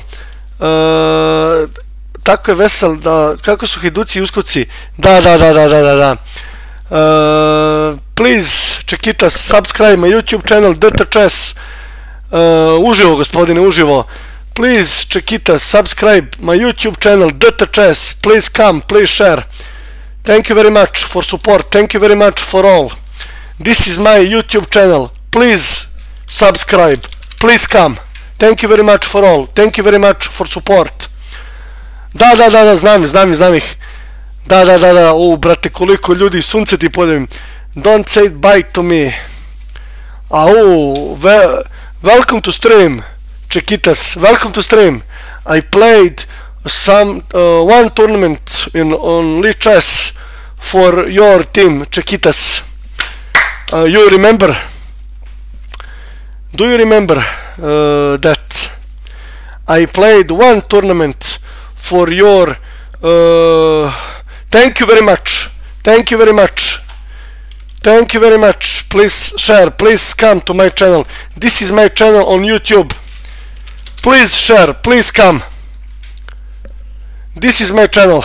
Uh, tako je vesel, da, kako su hiduci i uskoci. Da, da, da, da, da, da. Uh, please, Čekitas, subscribe my YouTube channel, D T Chess. Uh, uživo, gospodine, uživo. Please, Čekitas, subscribe my YouTube channel, D T Chess. Please come, please share. Thank you very much for support. Thank you very much for all. This is my YouTube channel. Please, subscribe. Please come. Thank you very much for all. Thank you very much for support. Da, da, da, da, znam, znam, znam ih. Da, da, da, da, o, brate, koliko ljudi, sunce ti poljubim. Don't say bye to me. Au, ve, welcome to stream, Čekitas, welcome to stream. I played some, uh, one tournament in, on Lichess for your team, Čekitas. Uh, you remember? Do you remember uh, that I played one tournament for your uh, thank you very much, thank you very much, thank you very much. Please share, please come to my channel. This is my channel on YouTube. Please share, please come. This is my channel.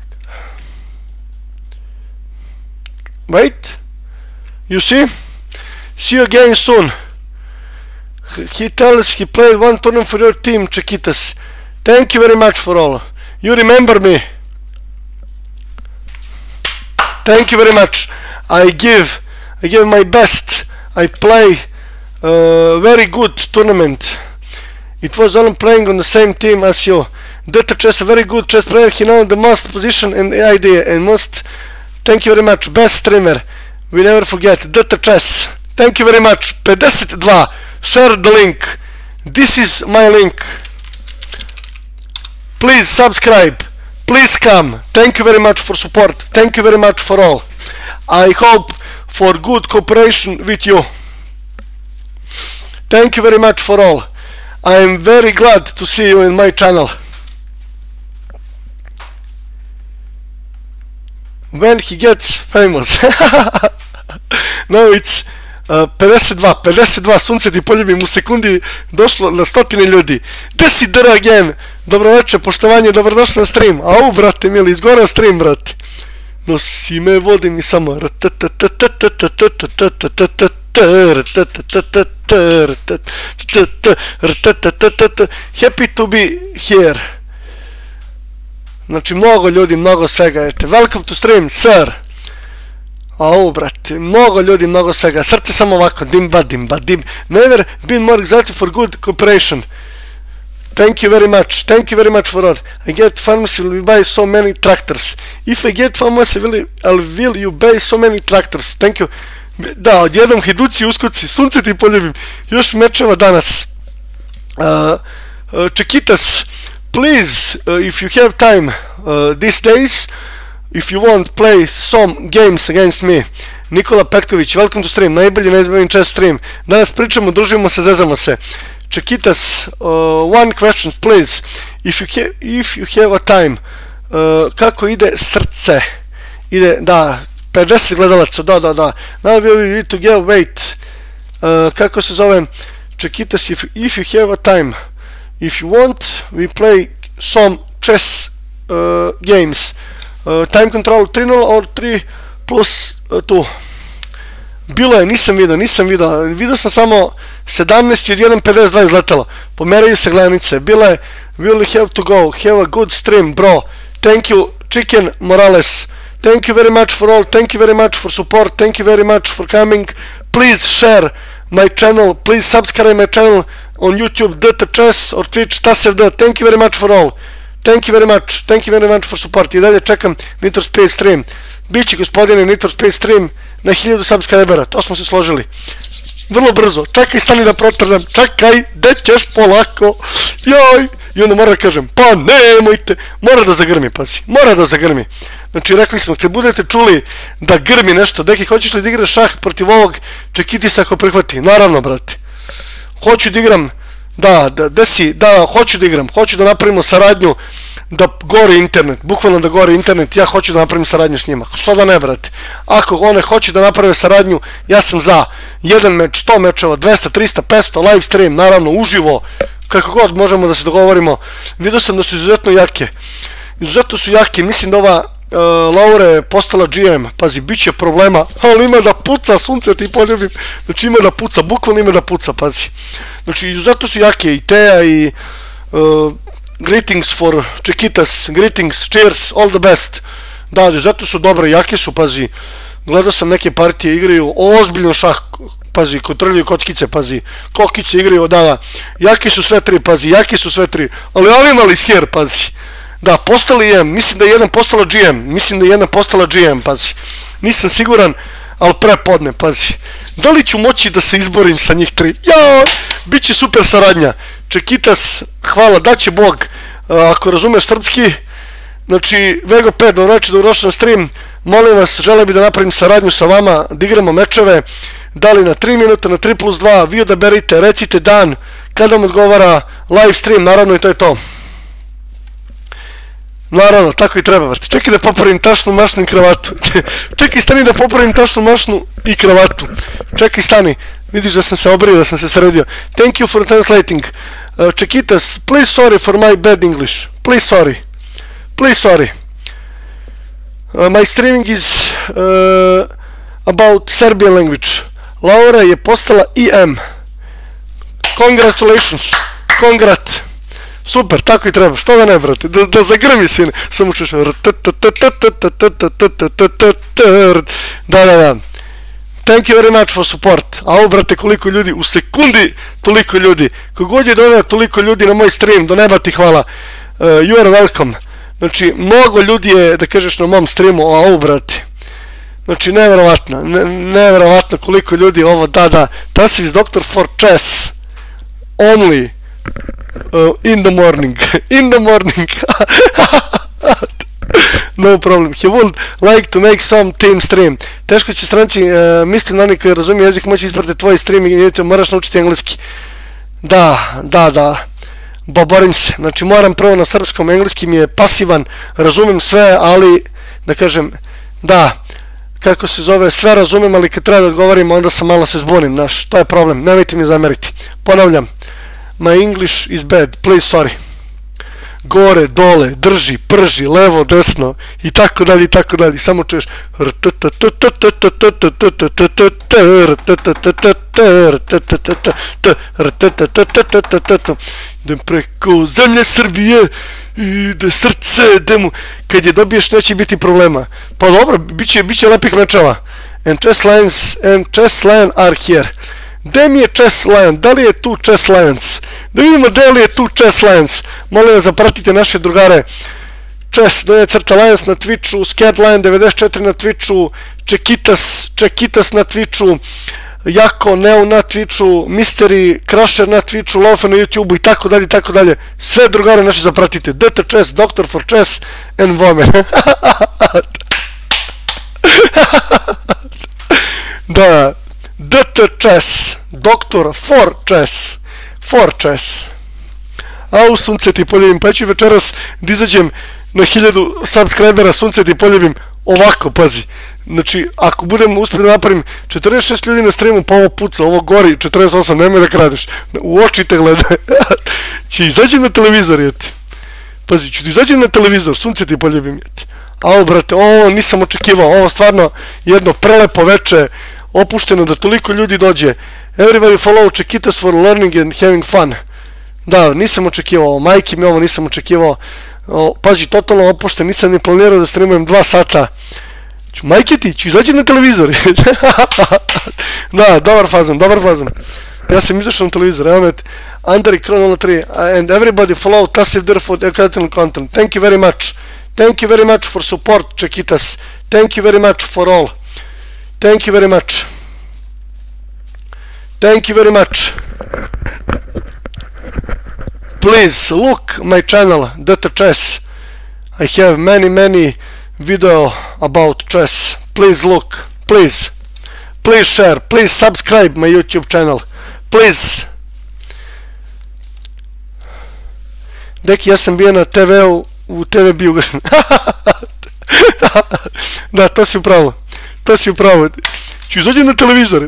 Wait, you see? See you again soon. He tells he played one tournament for your team, Čekitas. Thank you very much for all. You remember me. Thank you very much. I give, I give my best. I play uh, very good tournament. It was all playing on the same team as you. D T Chess, a very good chess player. He knows the most position and the idea and most. Thank you very much. Best streamer. We never forget. D T Chess. Thank you very much. pedeset dva. Share the link. This is my link. Please subscribe. Please come. Thank you very much for support. Thank you very much for all. I hope for good cooperation with you. Thank you very much for all. I am very glad to see you in my channel. When he gets famous. No, it's Uh, pedeset dva, pedeset dva, sunce ti poljubim, u sekundi došlo na stotine ljudi. Gde si dr again? Dobro večer, poštovanje, dobrodošli na stream. Au, brate, mili, izgora stream, brate. Nosi me, vodi mi samo. Happy to be here. Znači, mnogo ljudi, mnogo svega. Welcome to stream, sir. Au, brate, mnogo ljudi, mnogo svega. Srce samo ovako, dimba, dimba, dim. Never been more excited for good cooperation. Thank you very much. Thank you very much for all. I get famous, will you buy so many tractors? If I get famous, will, will you buy so many tractors? Thank you. Da, odjednom hiduci, uskoci, sunce ti poljubim. Još mečeva danas. Uh, uh, Čekitas, please, uh, if you have time uh, these days, if you want play some games against me. Nikola Petković, welcome to stream, najbolji neizbavim chess stream. Danas pričamo, družimo se, zezamo se. Čekitas, uh, one question please. If you, have, if you have a time, uh, kako ide srce? Ide, da, pedeset gledalaca, da, da, da. Now we need to get wait. Uh, kako se zove? Čekitas, if, if you have a time, if you want, we play some chess uh, games. Uh, time control three null or three plus uh, two. Bilo je, nisam vidio, nisam vidio, vidio sam samo sedamnaest od jedan pedeset dva izletelo, pomeraju se gledanice, bilo je, will have to go, have a good stream, bro, thank you, Chicken Morales, thank you very much for all, thank you very much for support, thank you very much for coming, please share my channel, please subscribe my channel on YouTube, D T Chess or Twitch, TasFD, thank you very much for all, thank you very much, thank you very much for support, i dalje čekam Need for Speed stream, biće gospodine Need for Speed stream na hiljadu subscribera, to smo se složili, vrlo brzo, čekaj stani da protrljam, čekaj, gde ćeš polako, joj, i onda moram da kažem, pa nemojte, mora da zagrmi, pazi, mora da zagrmi, znači rekli smo, kad budete čuli da grmi nešto, deki, hoćeš li da igraš šah protiv ovog Čekitisa ako prihvati, naravno, brate, hoću da igram, da, da, desi, da, hoću da igram, hoću da napravimo saradnju, da gori internet, bukvalno da gori internet, ja hoću da napravim saradnju s njima, što da ne, brate, ako one hoće da naprave saradnju, ja sam za, jedan meč, sto mečeva, dvesta, trista, petsto, live stream, naravno, uživo, kako god možemo da se dogovorimo, vidio sam da su izuzetno jake, izuzetno su jake, mislim da ova uh, Laura je postala G M, pazi, bit će problema, ali ima da puca, sunce ti poljubim, znači ima da puca, bukvalno ima da puca, pazi, znači izuzetno su jake, i Teja, i uh, greetings for Čekitas, greetings, cheers, all the best, da, zato su dobre, jake su, pazi, gledao sam neke partije, igraju ozbiljno šah, pazi, kontroljuju kockice, pazi, kokice igraju, da, da, jake su sve tri, pazi, jake su sve tri, ali ali imali sher, pazi, da, postali je, mislim da je jedan postala G M, mislim da je jedna postala G M, pazi, nisam siguran, ali prepodne, pazi, da li ću moći da se izborim sa njih tri, joj, bit će super saradnja, Čekitas, hvala, daće Bog, ako razumeš srpski, znači, Vego pet, dobro večer, dobrodošli na stream, molim vas, žele bi da napravim saradnju sa vama, da igramo mečeve, da li na tri minuta, na tri plus dva, vi odaberite, recite dan, kada vam odgovara live stream, naravno i to je to. Naravno, tako i treba, vrti. Čekaj da popravim tašnu mašnu i kravatu. Čekaj, stani da popravim tašnu mašnu i kravatu. Čekaj, stani. Vidiš da sam se obrio, da sam se sredio. Thank you for translating. Uh, Čekitas, please sorry for my bad English. Please sorry. Please sorry. Uh, my streaming is uh, about Serbian language. Laura je postala E M. Congratulations. Congrat. Super, tako i treba. Što da ne, brate? Da, da zagrmi, sine. Samo češ... Da, da, da. Thank you very much for support. A ovo, brate, koliko ljudi, u sekundi toliko ljudi. Kogod je dodao toliko ljudi na moj stream, do neba ti hvala. Uh, you are welcome. Znači, mnogo ljudi je, da kažeš, na mom streamu, a ovo, brate. Znači, nevjerovatno, ne, nevjerovatno koliko ljudi ovo, da, da. Tasiv is doctor for chess. Only. Uh, in the morning. In the morning. No problem. He would like to make some team stream. Teško će stranci, uh, mislim na oni koji razumiju jezik, moći ispratiti tvoj stream i moraš naučiti engleski. Da, da, da. Ba, borim se. Znači, moram prvo na srpskom, engleski mi je pasivan, razumim sve, ali, da kažem, da, kako se zove, sve razumim, ali kad treba da odgovorim, onda sam malo se zbunim, znaš, to je problem, nemojte mi zameriti. Ponavljam, my English is bad, please sorry. Gore, dole, drži, prži, levo, desno, i tako dalje, i tako dalje, samo čuješ idem preko zemlje Srbije, ide srce, idem, kad je dobiješ neće biti problema. Pa dobro, bit će lepih mečeva. And chess lions, and chess lion are here. Gde mi je Chess Lion? Da li je tu Chess Lions? Da vidimo da li je tu Chess Lions. Molim vas, zapratite naše drugare. Chess, donje crta Lions na Twitchu, Scared Lion devedeset četiri na Twitchu, Čekitas, Čekitas na Twitchu, Jako, Neo na Twitchu, Mystery, Crusher na Twitchu, Lofe na YouTubeu i tako dalje, i tako dalje. Sve drugare naše zapratite. D T Chess, Doctor for Chess and Women. Da. D T Chess, Doktor for Chess, for Chess. A u sunce ti poljubim, pa ću večeras da izađem na hiljadu subscribera, sunce ti poljubim ovako, pazi. Znači, ako budem uspjeti da napravim četrdeset šest ljudi na streamu, pa ovo puca, ovo gori, četrdeset osam, nemoj da kradeš. U oči te gledaj. Će izađem na televizor, jeti. Pazi, ću ti izađem na televizor, sunce ti poljubim, jeti. A ovo, brate, ovo nisam očekivao, ovo stvarno jedno prelepo veče, opušteno da toliko ljudi dođe. Everybody follow Čekitas for learning and having fun. Da, nisam očekivao, majke mi ovo nisam očekivao. O, pazi, totalno opušten, nisam ni planirao da streamujem dva sata. Majke ti, ću izađem na televizor. Da, dobar fazon, dobar fazon. Ja sam izašao na televizor, evo me, Andari Kron nula tri, and everybody follow Tassif Der for educational content. Thank you very much. Thank you very much for support, Čekitas. Thank you very much for all. Thank you very much. Thank you very much. Please look my channel, Data Chess. I have many, many video about chess. Please look, please. Please share, please subscribe my YouTube channel. Please. Deki, ja sam bio na te veu, u te ve bio. Da, to si upravo. To si upravo. Ću izađem na televizor.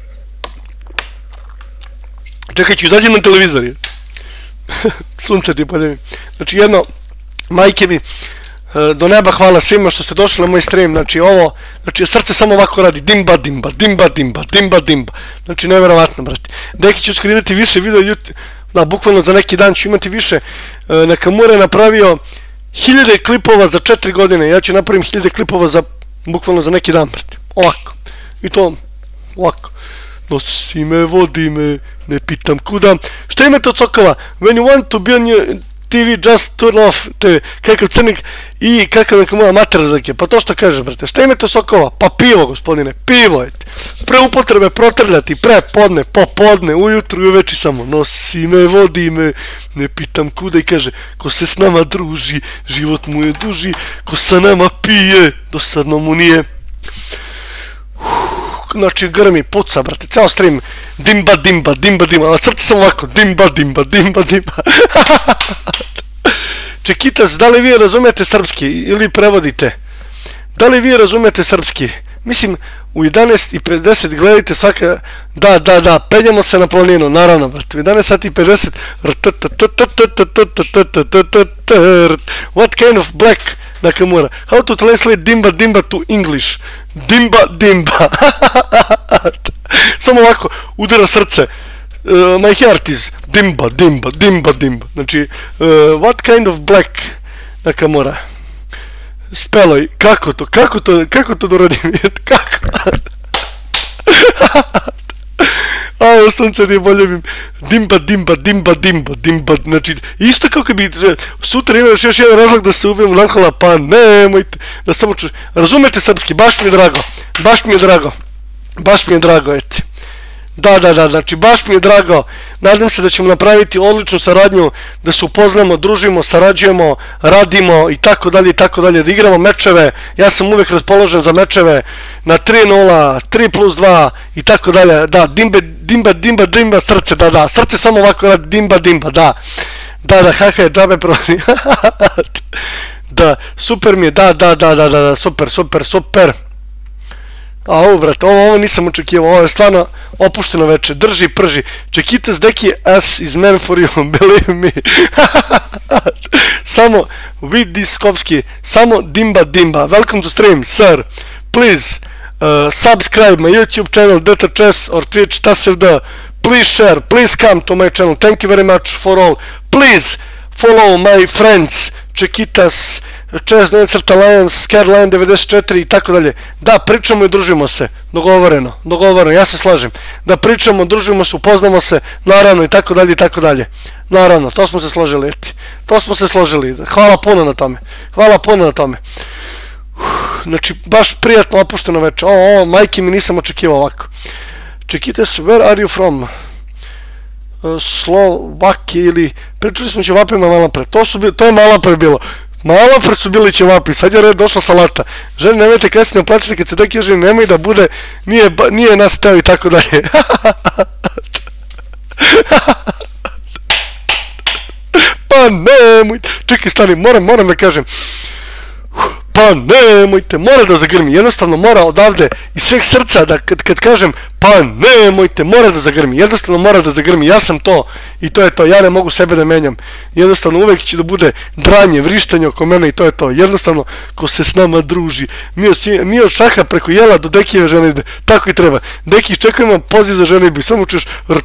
Čekaj, ću izađem na televizor. Sunce ti padem. Znači jedno, majke mi, do neba hvala svima što ste došli na moj stream. Znači ovo, znači srce samo ovako radi. Dimba, dimba, dimba, dimba, dimba, dimba. Znači nevjerovatno, brate. Deki ću skrivati više video, da, bukvalno za neki dan ću imati više. Nakamura je napravio hiljade klipova za četiri godine. Ja ću napravim hiljade klipova za, bukvalno za neki dan, brate. Ovako. I to, ovako. Nosi me, vodi me, ne pitam kuda. Šta imate od sokova? When you want to be on your T V, just turn off te ve. Kakav crnik i kakav neka moja materzak je. Pa to što kažeš, brate. Šta imate od sokova? Pa pivo, gospodine. Pivo je. Pre upotrebe protrljati, pre podne, popodne, ujutru i uveči samo. Nosi me, vodi me, ne pitam kuda i kaže, ko se s nama druži, život mu je duži, ko sa nama pije, dosadno mu nije. Znači grmi, puca, brate, ceo stream. Dimba, dimba, dimba, dimba, a srce sam ovako. Dimba, dimba, dimba, dimba. Čekitas, da li vi razumete srpski ili prevodite? Da li vi razumete srpski? Mislim, u jedanaest i pedeset gledajte svaka... Da, da, da, penjamo se na planinu, naravno, brate. U jedanaest sati i pedeset... What kind of black, Nakamura? How to translate dimba, dimba to English? Dimba, dimba. Samo ovako, udara srce. My heart is dimba, dimba, dimba, dimba. Znači, what kind of black, Nakamura? Speloj, kako to, kako to, kako to da radim, kako? A, sunce ti poljubim. Dimba, dimba, dimba, dimba, dimba, znači, isto kako bi, sutra imaš još jedan razlog da se ubijem Lankola, pa nemojte, da samo čuš, razumete srpski, baš mi je drago, baš mi je drago, baš mi je drago, eti. Da, da, da, znači baš mi je drago, nadam se da ćemo napraviti odličnu saradnju, da se upoznamo, družimo, sarađujemo, radimo i tako dalje i tako dalje, da igramo mečeve, ja sam uvek raspoložen za mečeve na tri nula, tri plus dva i tako dalje, da, dimbe, dimba, dimba, dimba, srce, da, da, srce samo ovako radi, dimba, dimba, da, da, da, haha je džabe provodi, da, super mi je, da, da, da, da, da, super, super, super. A ovo, brate, ovo, ovo nisam očekivao, ovo je stvarno opušteno veče, drži, prži. Čekitas, deki, S is man for you, believe me. Samo, vid Diskovski, samo dimba, dimba. Welcome to stream, sir. Please, uh, subscribe my YouTube channel, Data Chess, or Twitch, Tassif D. Please share, please come to my channel. Thank you very much for all. Please, follow my friends, Čekitas, Chess Nocert Alliance, Scareline devedeset četiri i tako dalje. Da, pričamo i družimo se. Dogovoreno, dogovoreno, ja se slažem. Da pričamo, družimo se, upoznamo se, naravno i tako dalje i tako dalje. Naravno, to smo se složili, eti. To smo se složili. Hvala puno na tome. Hvala puno na tome. Znači, baš prijatno opušteno veče. O, o, majke mi nisam očekivao ovako. Čekitas, where are you from? Slovaki ili... Pričali smo ćevapima malo pre. To, su, to je malo pre bilo. Malo pre su bili ćevapi. Sad je red došla salata. Ženi, nemojte kasnije plaćati kad se deki ženi, nemoj da bude... Nije, nije nas teo i tako dalje. Pa nemoj. Čekaj, stani, moram, moram da kažem. pa nemojte, mora da zagrmi, jednostavno mora odavde iz sveg srca, da kad, kad kažem pa nemojte, mora da zagrmi, jednostavno mora da zagrmi, ja sam to i to je to, ja ne mogu sebe da menjam, jednostavno uvek će da bude dranje, vrištanje oko mene i to je to, jednostavno ko se s nama druži, mi od, mi od šaha preko jela do Dekijeve ženidbe, tako i treba, Deki, iščekujemo poziv za ženidbu i samo čuješ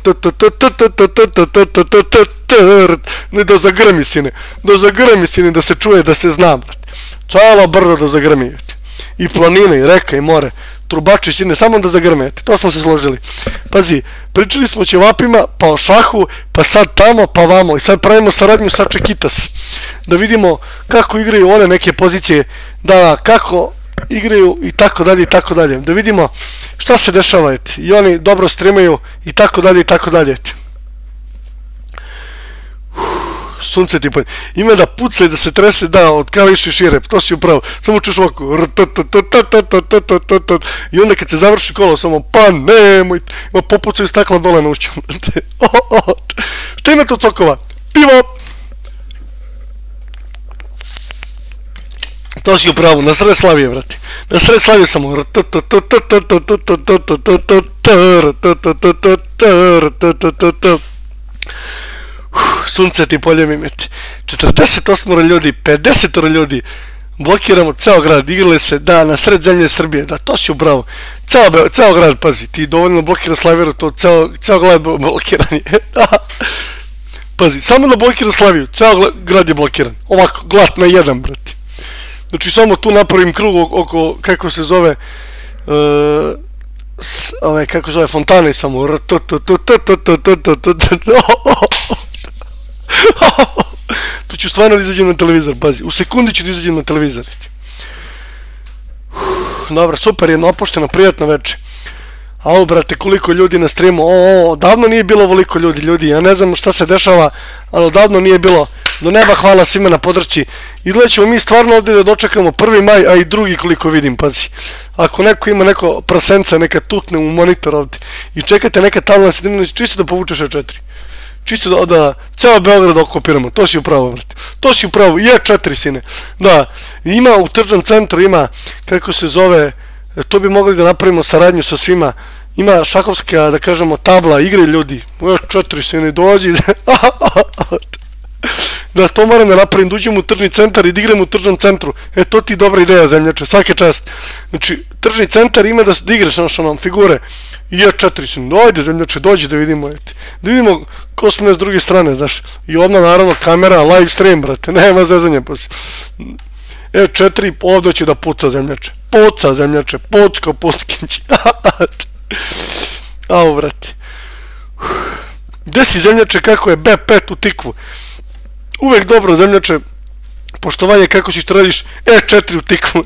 ne da zagrmi sine, da zagrmi sine, da se čuje, da se zna, celo brdo da zagrmi, i planine, i reka, i more, trubači sine, samo da zagrmete, to smo se složili. Pazi, pričali smo o ćevapima, pa o šahu, pa sad tamo, pa vamo, i sad pravimo saradnju sa Čekitas, da vidimo kako igraju one neke pozicije, da kako igraju i tako dalje i tako dalje, da vidimo šta se dešava, i oni dobro streamaju i tako dalje i tako dalje. Sunce ti polje, ima da puca i da se trese, da, od kališi šire, to si upravo, samo čuš ovako, i onda kad se završi kolo, samo, pa nemoj, ima popucaju stakla dole na ušću, šta ima to cokova? Pivo! To si upravo, na sred Slavije, vrati, na sred Slavije samo, sunce ti polje mi meti, četrdeset osam ljudi, pedeset ljudi, blokiramo ceo grad, igrali se, da, na sred zemlje Srbije, da, to si upravo, ceo, ceo grad, pazi, ti dovoljno blokira Slaviru, to ceo, ceo grad blokiran je, da, pazi, samo da blokira Slaviju, ceo grad je blokiran, ovako, glat na jedan, brati, znači samo tu napravim krug oko, kako se zove, uh, ove, kako se zove, fontane samo, tu ću stvarno da izađem na televizor, pazi, u sekundi ću da izađem na televizor. Dobro, super, jedno opušteno, prijatno veče. Ao, brate, koliko ljudi na streamu, o, o, davno nije bilo ovoliko ljudi, ljudi, ja ne znam šta se dešava, ali davno nije bilo, do neba hvala svima na podršci. I gledaj ćemo mi stvarno ovdje da dočekamo prvi maj, a i drugi koliko vidim, pazi. Ako neko ima neko prasenca, neka tutne u monitor ovdje i čekate neka tabla sedmina, čisto da povučeš E četiri. Čisto da, da ceo Beograd okupiramo, to si upravo, vrati. To si upravo, i E četiri, sine. Da, ima u tržnom centru, ima, kako se zove, to bi mogli da napravimo saradnju sa svima. Ima šahovska, da kažemo, tabla, igre ljudi. E četiri, sine, dođi. Da, to moram da napravim, da uđem u tržni centar i da igram u tržnom centru. E, to ti dobra ideja, zemljače, svake čast. Znači, tržni centar ima da igraš, znaš, onom, figure. I E četiri, sine, dojde, zemljače, dođi da vidimo, eti. Da vidimo ko smo ne s druge strane, znaš. I odmah, naravno, kamera, live stream, brate, nema zezanja, pa si. E četiri, ovdje će da puca, zemljače. Puca, zemljače, pucko, puckinć. Ao, brate. Gde si, zemljače, kako je B pet u tikvu? Uvek dobro, zemljače, poštovanje kako si što radiš, E četiri u tikvu.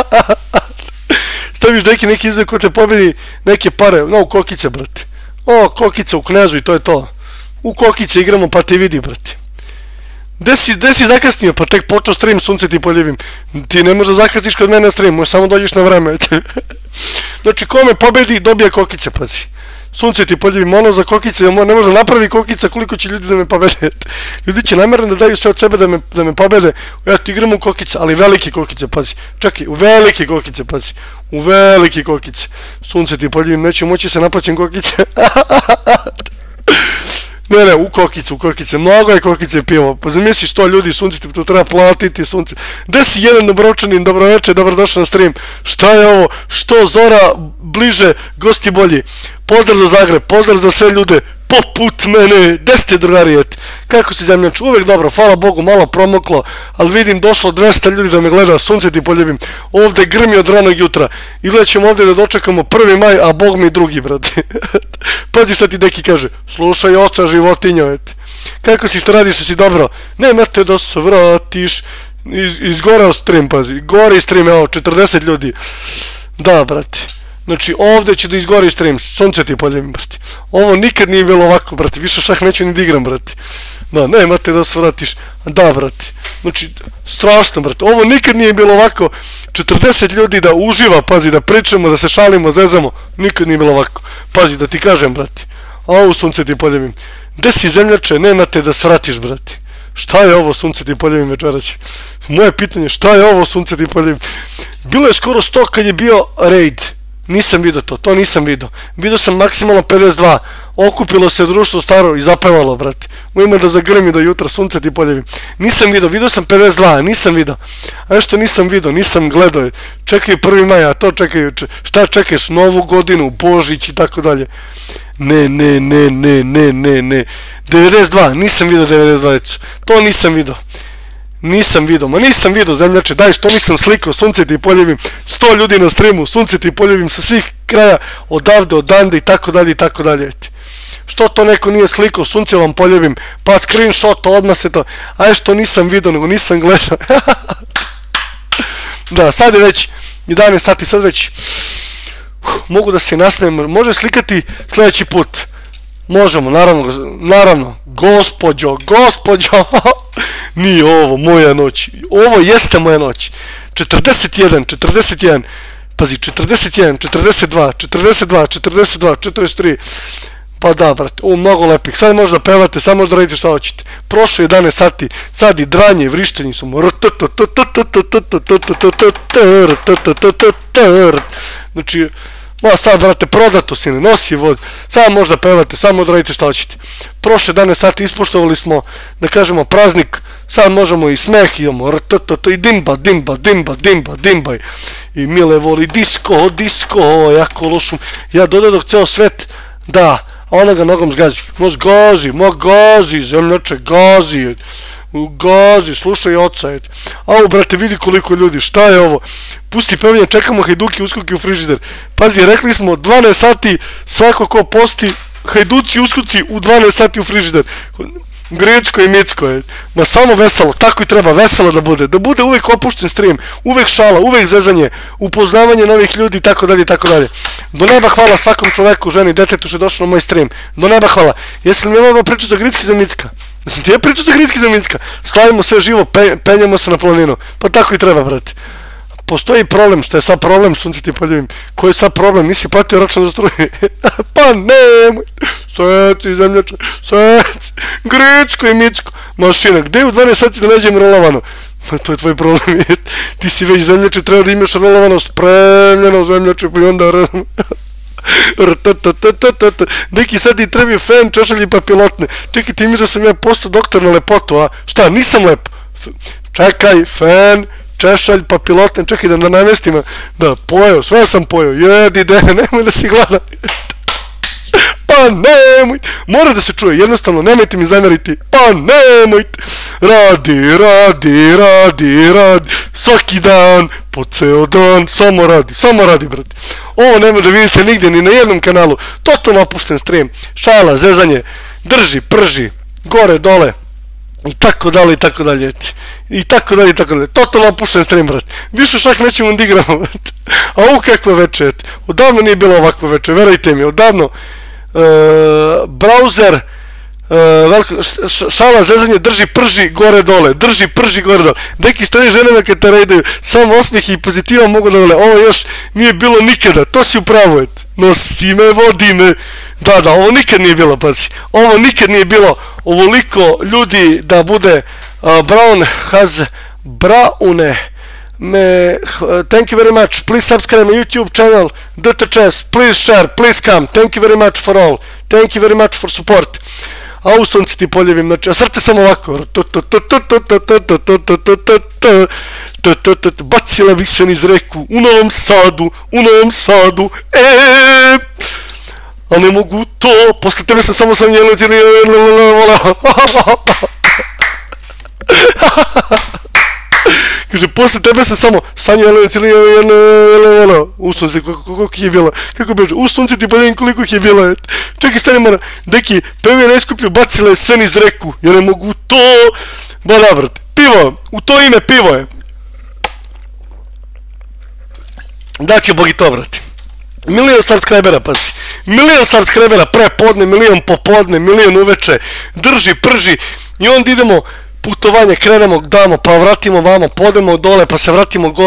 Staviš neki neki izvoj ko te pobedi neke pare, no u kokice, brate. O, kokice u Knezu i to je to. U kokice igramo pa te vidi, brate. Gde si, gde si zakasnio? Pa tek počeo stream, sunce ti poljubim. Ti ne možeš da zakasniš kod mene na stream, možeš samo dođeš na vreme. Znači, ko me pobedi, dobije kokice, pazi. Sunce ti poljubim, ono za kokice, ne može napravi kokica koliko će ljudi da me pobede. Ljudi će namjerno da daju sve od sebe da me, da me pobede. Eto, igramo u kokice, ali velike kokice, pazi. Čekaj, u velike kokice, pazi. U velike kokice. Sunce ti poljubim, neću moći se naplaćem kokice. Ne, ne, u kokice, u kokice, mnogo je kokice pivo, pa zamisli sto ljudi, sunce ti to treba platiti, sunce. Gde si jedan dobročanin, dobroveče, dobrodošao na stream, šta je ovo, što zora bliže, gosti bolji, pozdrav za Zagreb, pozdrav za sve ljude, poput mene, gde ste drugari, kako si zemljač, uvek dobro, hvala Bogu, malo promoklo, ali vidim došlo dvesta ljudi da me gleda, sunce ti poljubim, ovde grmi od ranog jutra, i gledat ćemo ovde da dočekamo prvi maj, a Bog mi drugi, brate. Pazi šta ti Deki kaže, slušaj oca životinja, eti. Kako si što radiš, si dobro, nemate da se vratiš, izgoreo stream, pazi, gori stream, evo, četrdeset ljudi, da, brate. Znači, ovdje će da izgori stream, sunce ti poljubim, brati. Ovo nikad nije bilo ovako, brati, više šah neću ni da igram, brati. Da, nemate da se vratiš, da, brati. Znači, strašno, brati, ovo nikad nije bilo ovako, četrdeset ljudi da uživa, pazi, da pričamo, da se šalimo, zezamo, nikad nije bilo ovako. Pazi, da ti kažem, brati, a ovo sunce ti poljubim. Gde si zemljače, nemate da se vratiš, brati. šta je ovo, sunce ti poljubim večerać? Moje pitanje, šta je ovo, sunce ti poljubim? Bilo je skoro sto kad je bio raid. Nisam vidio to, to nisam vidio. Vidio sam maksimalno pedeset dva. Okupilo se društvo staro i zapevalo, brate. U ime da zagrmi do jutra, sunce ti poljubim. Nisam vidio, vidio sam pedeset dva, nisam vidio. A nešto nisam vidio, nisam gledao. Čekaj prvi maj, a to čekaj, šta čekaš, Novu godinu, Božić i tako dalje. Ne, ne, ne, ne, ne, ne, ne. devedeset dva, nisam vidio devedeset dva, to nisam vidio. Nisam vidio, ma nisam vidio, zemljače, daj što nisam slikao, sunce ti poljubim, sto ljudi na streamu, sunce ti poljubim sa svih kraja, odavde, odande i tako dalje i tako dalje. Što to neko nije slikao, sunce vam poljubim, pa screenshot, odmah se to, aj što nisam vidio, nego nisam gledao. Da, sad je već jedanaest sati, sad već mogu da se nasmijem, može slikati sljedeći put. Možemo, naravno, naravno, gospođo, gospođo, nije ovo moja noć, ovo jeste moja noć, četrdeset jedan, četrdeset jedan, pazi, četrdeset jedan, četrdeset dva, četrdeset dva, četrdeset dva, četrdeset tri, pa da, brate, ovo mnogo lepih, sad možda pevate, sad možda radite šta hoćete, prošlo jedanaest sati, sad i dranje i vrištenje su mu, znači, ma sad, brate, prodato si, ne nosi vod, sad možda pevate, sad možda radite šta hoćete. Prošle jedanaest sati ispoštovali smo, da kažemo, praznik, sad možemo i smeh, imamo i dimba, dimba, dimba, dimba, dimba, i Mile voli disko, disko, jako lošu, ja dodadog ceo svet, da, a ona ga nogom zgazi, no zgazi, ma gazi, zemljače, gazi, gazi, slušaj oca, et. Au, brate, vidi koliko ljudi, šta je ovo? Pusti pevanje, čekamo Hajduki, uskoki u frižider. Pazi, rekli smo, dvanaest sati, svako ko posti, Hajduci, uskoci u dvanaest sati u frižider. Grečko i Micko, et. Ma samo veselo, tako i treba, veselo da bude. Da bude uvek opušten stream, uvek šala, uvek zezanje, upoznavanje novih ljudi, tako dalje, tako dalje. Do neba hvala svakom čoveku, ženi, detetu što je došlo na moj stream. Do neba hvala. Jesi li mi ovo pričao za Gricki za Micka? Mislim, ti je pričao za Gricki za Micka. Slavimo sve živo, pe, penjamo se na planinu. Pa tako i treba, brate. Postoji problem, što je sad problem, sunce ti poljubim. Koji je sad problem? Nisi platio račun za struju? Pa nemoj. Sveci, zemljače, sveci. Gricko i Micko. Mašina, gde je u dvanaest sati da nađem rolovano? To je tvoj problem. Ti si već, zemljače, treba da imaš rolovano spremljeno, zemljače, pa i onda... Neki sad i trebi fan, češalj i papilotne. Čekaj, ti misliš da sam ja postao doktor na lepotu, a? Šta, nisam lep? Čekaj, fan, češalj, papilotne, čekaj da namestim. Da, pojeo, sve sam pojeo. Jedi, dene, nemoj da si gladan. Pa nemoj, mora da se čuje, jednostavno, nemojte mi zameriti. Pa nemojte. Radi, radi, radi, radi. Svaki dan, po ceo dan, samo radi, samo radi, brate. Ovo nemoj da vidite nigdje, ni na jednom kanalu. Totalno opušten stream, šala, zezanje, drži, prži, gore, dole. I tako dalje, i tako dalje. I tako dalje, i tako dalje. Totalno opušten stream, brate. Više šak nećemo da igramo, brate. A ovo kakve veče, odavno nije bilo ovakve veče, verujte mi, odavno. Browser, šala, zezanje, drži, prži, gore, dole, drži, prži, gore, dole. Neki stari ženama kad te rajdaju, samo osmijeh i pozitiva mogu da vole. Ovo još nije bilo nikada, to si upravo, et. Nosi me, vodi me. Da, da, ovo nikad nije bilo, pazi. Ovo nikad nije bilo ovoliko ljudi da bude Brown has Braune. Me, thank you very much. Please subscribe my YouTube channel, D T Chess. Please share, please come. Thank you very much for all. Thank you very much for support. A u sunce ti poljubim, znači, a srce samo ovako. Bacila bih se niz reku, u Novom Sadu, u Novom Sadu, eee. A ne mogu to, posle tebe sam samo sam njelo ti kaže, posle tebe sam samo sanju jelo ti jelo u sunce, koliko je bila, kako bi u sunce ti poljubim koliko je bila. Čekaj, stani mora, deki, pevi najskuplju, bacila je sve niz reku, ja ne mogu to. Ba da, brate, pivo, u to ime pivo je. Da će Bog i to, brate. Milion subscribera, pazi. Milion subscribera pre podne, milion popodne, milion uveče. Drži, prži. I onda idemo putovanje, krenemo, damo, pa vratimo vamo, podemo dole, pa se vratimo gore.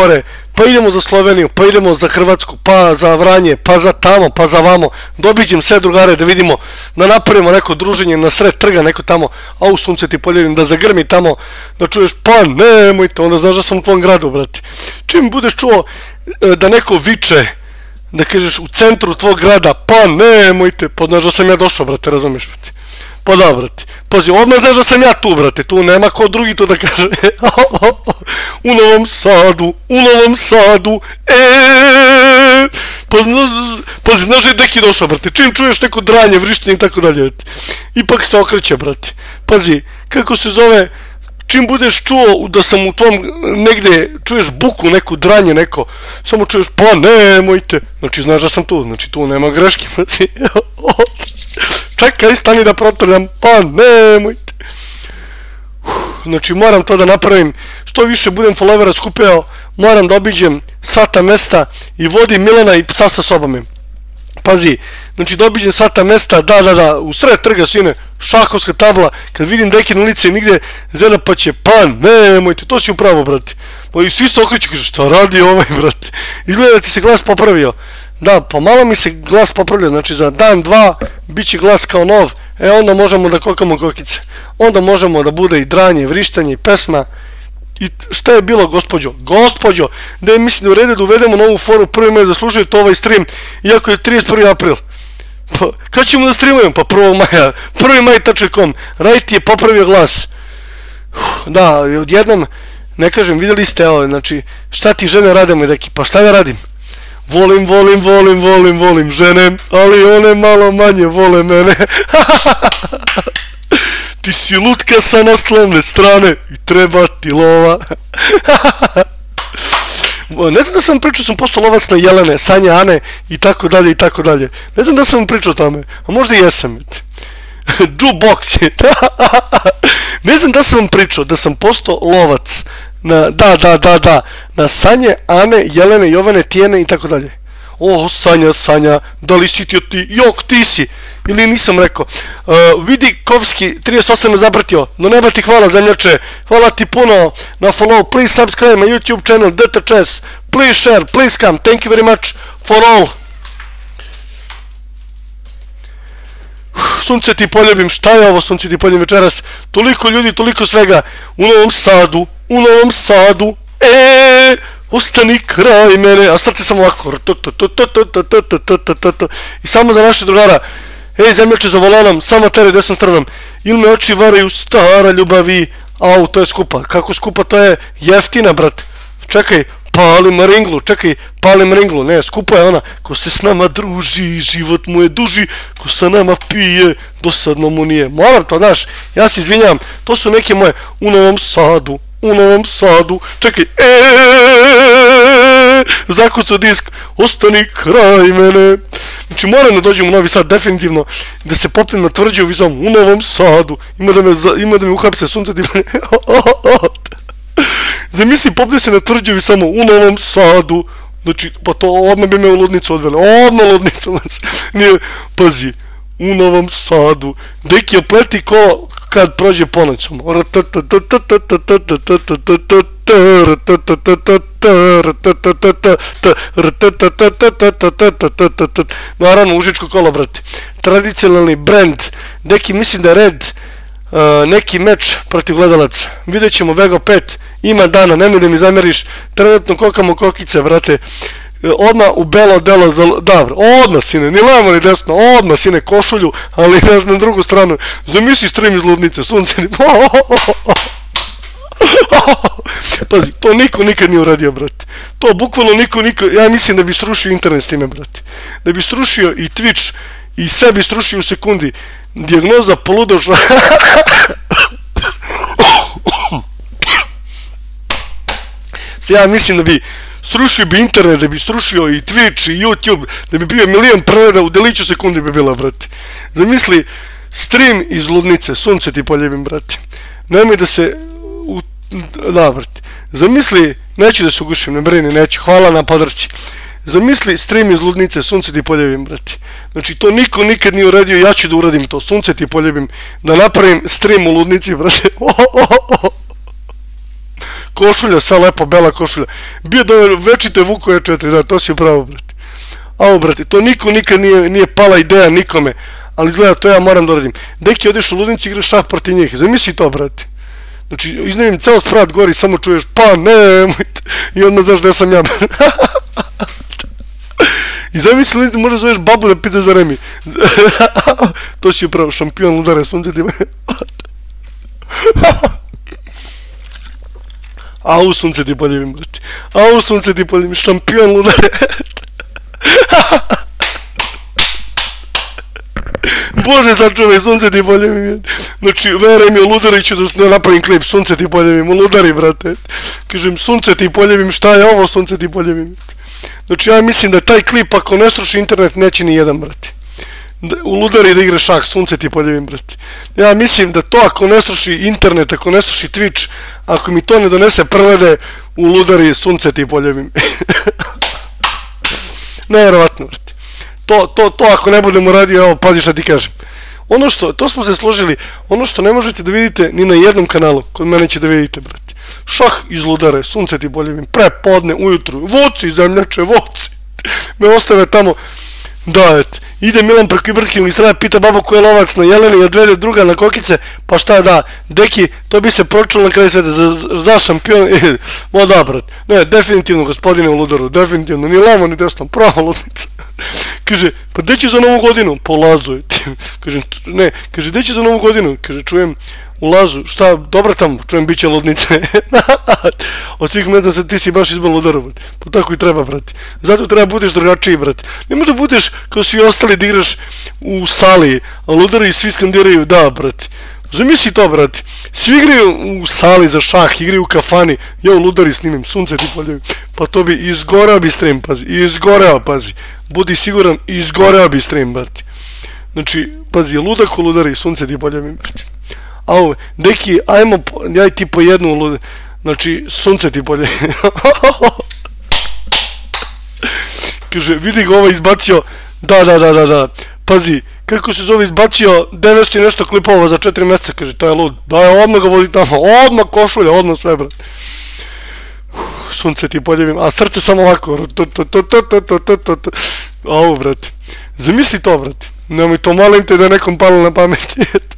pa idemo za Sloveniju, pa idemo za Hrvatsku, pa za Vranje, pa za tamo, pa za vamo, dobiđem sve drugare da vidimo, da napravimo neko druženje na sred trga, neko tamo, a u sunce ti poljevim, da zagrmi tamo, da čuješ, pa nemojte, onda znaš da sam u tvom gradu, brate. Čim budeš čuo da neko viče, da kažeš u centru tvog grada, pa nemojte, pa znaš da sam ja došao, brate, razumiješ, brate. Pa da, brate, pazi, odmah znaš da sam ja tu, brate, tu nema ko drugi to da kaže. U Novom Sadu, u Novom Sadu, eee, pazi, znaš da je neki došao, brate, čim čuješ neko dranje, vrištenje i tako dalje, brate, ipak se okreće, brate, pazi, kako se zove, čim budeš čuo da sam u tvom negde, čuješ buku, neku dranje, neko, samo čuješ, pa nemojte, znači znaš da sam tu, znači tu nema greške, brate, čekaj, stani da protrljam, pa nemojte. Znači moram to da napravim, što više budem followera skupio, moram da obiđem sva ta mesta i vodim Milana i psa sa sobom. Pazi, znači da obiđem sva ta mesta, da, da, da, u sred trga, sine, šahovska tabla, kad vidim dekine ulice i nigde zela pa će, pa nemojte, to si upravo, brate. I svi se okreću, kaže, šta radi ovaj, brate, izgleda da ti se glas popravio. Da, pa malo mi se glas popravlja, znači za dan, dva, bit će glas kao nov, e onda možemo da kokamo kokice, onda možemo da bude i dranje, i vrištanje, i pesma, i šta je bilo, gospođo, gospođo, da je mislim da u redu da uvedemo novu foru, prvi maj zaslužujete ovaj stream, iako je trideset prvi april, pa kada ćemo da streamujemo, pa prvog maja, prvi maj tačka com, Rajti je popravio glas, da, odjednom, ne kažem, vidjeli ste, evo, znači, šta ti žene rade, moj deki, pa šta ja radim? Volim, volim, volim, volim, volim žene, ali one malo manje vole mene. Ti si lutka sa naslovne strane i treba ti lova. Ne znam da sam pričao, sam postao lovac na Jelene, Sanje, Ane i tako dalje i tako dalje. Ne znam da sam pričao o tome, a možda i jesam. Jukebox. Ne znam da sam vam pričao da sam postao lovac na, da, da, da, da, na Sanje, Ane, Jelene, Jovane, Tijene i tako dalje. O, Sanja, Sanja, da li si ti, ti, jok, ti si, ili nisam rekao. Uh, vidi, Kovski, trideset osam je zabratio, no neba ti hvala, zemljače, hvala ti puno na follow, please subscribe my YouTube channel, D T Chess, please share, please come, thank you very much for all. Sunce ti poljubim, šta je ovo sunce ti poljubim večeras, toliko ljudi, toliko svega, u Novom Sadu, u Novom Sadu, eee, ostani kraj mene, a sad se samo ovako, i samo za naše drugara, ej zemljače za volanom, samo tere desnom stranom, ili me oči varaju, stara ljubavi, au, to je skupa, kako skupa, to je jeftina, brat, čekaj, palim ringlu, čekaj, palim ringlu, ne, skupa je ona, ko se s nama druži, život mu je duži, ko sa nama pije, dosadno mu nije, moram to, znaš, ja se izvinjam, to su neke moje, u Novom Sadu, u Novom Sadu, čekaj, eee, zakucao disk, ostani kraj mene, znači moram da dođem u Novi Sad, definitivno, da se popnem na tvrđu vizom, u Novom Sadu, ima da me, ima da me uhapse sunce, zamisli, popnem se na tvrđevi samo u Novom Sadu, znači, pa to odmah bi me u ludnicu odveli, odmah u ludnicu, nije, pazi, u Novom Sadu, deki opleti ko kad prođe ponoć, naravno užičko kolo, brate, tradicionalni brand, deki mislim da je Red, neki meč protiv gledalaca, vidjet ćemo Vego pet, ima dana, nemoj da mi zamjeriš, trenutno kokamo kokice, brate, odmah u belo delo, dobro, odmah sine, ni lamo ni desno, odmah sine košulju, ali na drugu stranu, zamisli stream iz ludnice, sunce, pazi, to niko nikad nije uradio, brate, to bukvalno niko, niko, ja mislim da bi strušio internet s time, brate, da bi strušio i Twitch, i sve bi strušio u sekundi, dijagnoza poludoša, ja mislim da bi strušio bi internet, da bi strušio i Twitch i YouTube, da bi bio milion pregleda u deliću sekundi bi bila, brate. Zamisli stream iz ludnice, sunce ti poljubim, brate. Nemoj da se, u, da, brate. Zamisli, neću da se ugušim, ne brini, neću, hvala na podršci. Zamisli stream iz ludnice, sunce ti poljubim, brate. Znači, to niko nikad nije uradio, ja ću da uradim to, sunce ti poljubim, da napravim stream u ludnici, brate. košulja, sva lepo, bela košulja. Bio da večito je vuko E četiri, da, to si upravo, brate. Ao, brate, to niko nikad nije, nije pala ideja nikome, ali izgleda, to ja moram da radim. Deki odeš u ludnicu i igraš šah protiv njih, zamisli to, brate. Znači, iznevim ceo sprat gori, samo čuješ, pa nemojte, i odmah znaš gde sam ja. I zamisli, možda zoveš babu da pita za remi. To si upravo, šampion ludare, sunce ti... Au, sunce ti poljevim, brate. Au, sunce ti poljevim, šampion ludare. Bože, sačuvaj, sunce ti poljevim. Znači, veruj mi, u Ludariću da napravim klip, sunce ti poljevim, u Ludari, brate. Kažem, sunce ti poljevim, šta je ovo, sunce ti poljevim. Znači, ja mislim da taj klip, ako ne struši internet, neće ni jedan, brate. U Ludari da igra šah, sunce ti poljevim, brate. Ja mislim da to ako ne struši internet, ako ne struši Twitch, ako mi to ne donese prelede, u Ludari sunce ti poljevim. Nevjerovatno, brate. To, to, to ako ne budemo radio, evo, pazi šta ti kažem. Ono što, to smo se složili, ono što ne možete da vidite ni na jednom kanalu, kod mene će da vidite, brate. Šah iz Ludare, sunce ti poljevim, prepodne, ujutru, voci, zemljače, voci. Me ostave tamo, da, et. Ide Milan preko Ibarskih listrada, pita babo ko je lovac na jeleni i odvede druga na kokice, pa šta da, deki, to bi se pročulo na kraju sveta, za, za šampion, mo da, brat, ne, definitivno, gospodine u Ludaru, definitivno, ni lamo, ni desno, prava ludnica. Kaže, pa gde će za novu godinu? Po Lazu, kaže, ne, kaže, gde će za novu godinu? Kaže, čujem u Lazu, šta, dobro tamo, čujem, bit će ludnice. Od svih ne znam se, ti si baš izbal Ludaru, brat, pa tako i treba, brate. Zato treba budeš drugačiji, brate. Ne možda budeš kao svi ostali da igraš u sali, a Ludari i svi skandiraju, da, brate. Zamisli to, brate. Svi igraju u sali za šah, igraju u kafani, ja u Ludari snimim, sunce ti poljevim. Pa to bi izgoreo bi stream, pazi, izgoreo, pazi. Budi siguran, izgoreo bi stream, brate. Znači, pazi, ludak u Ludari, sunce ti poljevim, brate. A ovo, deki, ajmo, ja i ti po jednu u Ludari. Znači, sunce ti poljevim. Kaže, vidi ga ovaj izbacio, da, da, da, da, da, pazi, kako se zove izbacio devetsto i nešto klipova za četiri mjeseca, kaže, to je lud, daj, odmah ga vodi tamo, odmah košulja, odmah sve, brat. Sunce ti poljevim, a srce samo ovako, a ovo, brate, zamisli to, brate, nemoj to, molim te da nekom palo na pamet,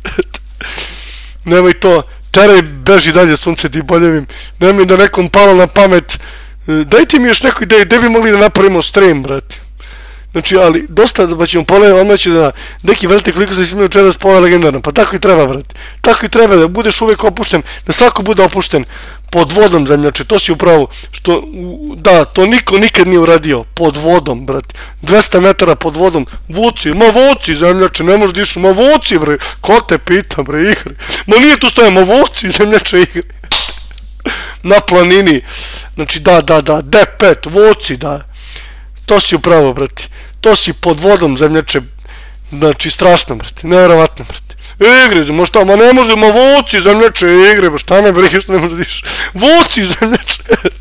nemoj to, teraj, beži dalje, sunce ti poljevim, nemoj da nekom palo na pamet, dajte mi još neku ideju, gde bi mogli da napravimo stream, brate. Znači, ali, dosta da ćemo poloviti, odmah će da, deki, vrati, koliko sam smio večeras pova legendarna, pa tako i treba, brate. Tako i treba, da budeš uvek opušten, da svako bude opušten pod vodom, zemljače, to si upravo, što, da, to niko nikad nije uradio, pod vodom, brate. dvesta metara pod vodom, vuci, ma vuci, zemljače, ne možeš dišu, ma vuci, bre, ko te pita, bre, igri. Ma nije tu stoje, ma vuci, zemljače, igri. Na planini, znači, da, da, da, D pet, vuci, da. To si upravo, brate. To si pod vodom, zemljače. Znači, strašno, brate. Nevjerovatno, brate. Igri, ma šta, ma ne može, ma vuci, zemljače, igri, ba šta me briga što ne može diš. Vuci, zemljače.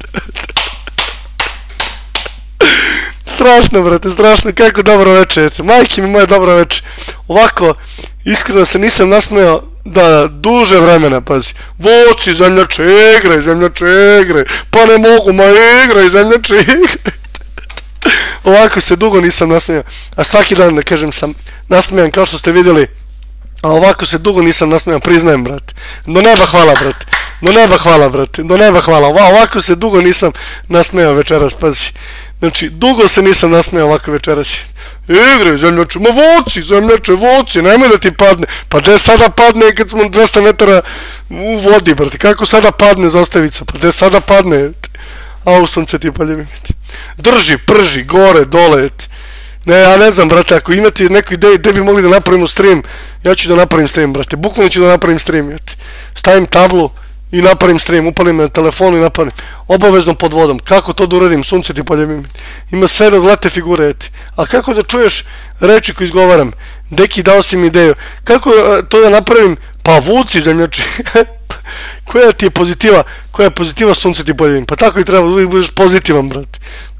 Strašno, brate, strašno. Kako dobro veče, eto. Majke mi moje dobro veče. Ovako, iskreno se nisam nasmejao da, duže vremena, pazi. Vuci, zemljače, igri, zemljače, igri. Pa ne mogu, ma igri, zemljače, igri. Ovako se dugo nisam nasmijao, a svaki dan, da kažem, sam nasmijan kao što ste vidjeli, a ovako se dugo nisam nasmijao, priznajem, brate. Do neba hvala, brate. Do neba hvala, brate. Do neba hvala. Ovako se dugo nisam nasmijao večeras, pazi. Znači, dugo se nisam nasmijao ovako večeras. Igre, zemljače, ma vuci, zemljače, vuci, nemoj da ti padne. Pa gde sada padne kad smo dvesta metara u vodi, brate. Kako sada padne zastavica? Pa gde sada padne? A u sunce ti poljevim. Drži, prži, gore, dole. Ne, ja ne znam, brate, ako imate neku ideju gde bi mogli da napravimo stream, ja ću da napravim stream, brate. Bukvalno ću da napravim stream. Stavim tablu i napravim stream, upalim na telefonu i napravim. Obavezno pod vodom. Kako to da uradim? Sunce ti poljevim. Ima sve do zlate figure. A kako da čuješ reči koje izgovaram? Deki, dao si mi ideju. Kako to da napravim? Pa vuci, zemljači. Koja ti je pozitiva? Koja je pozitiva, sunce ti poljevim? Pa tako i treba, uvijek budeš pozitivan, brate.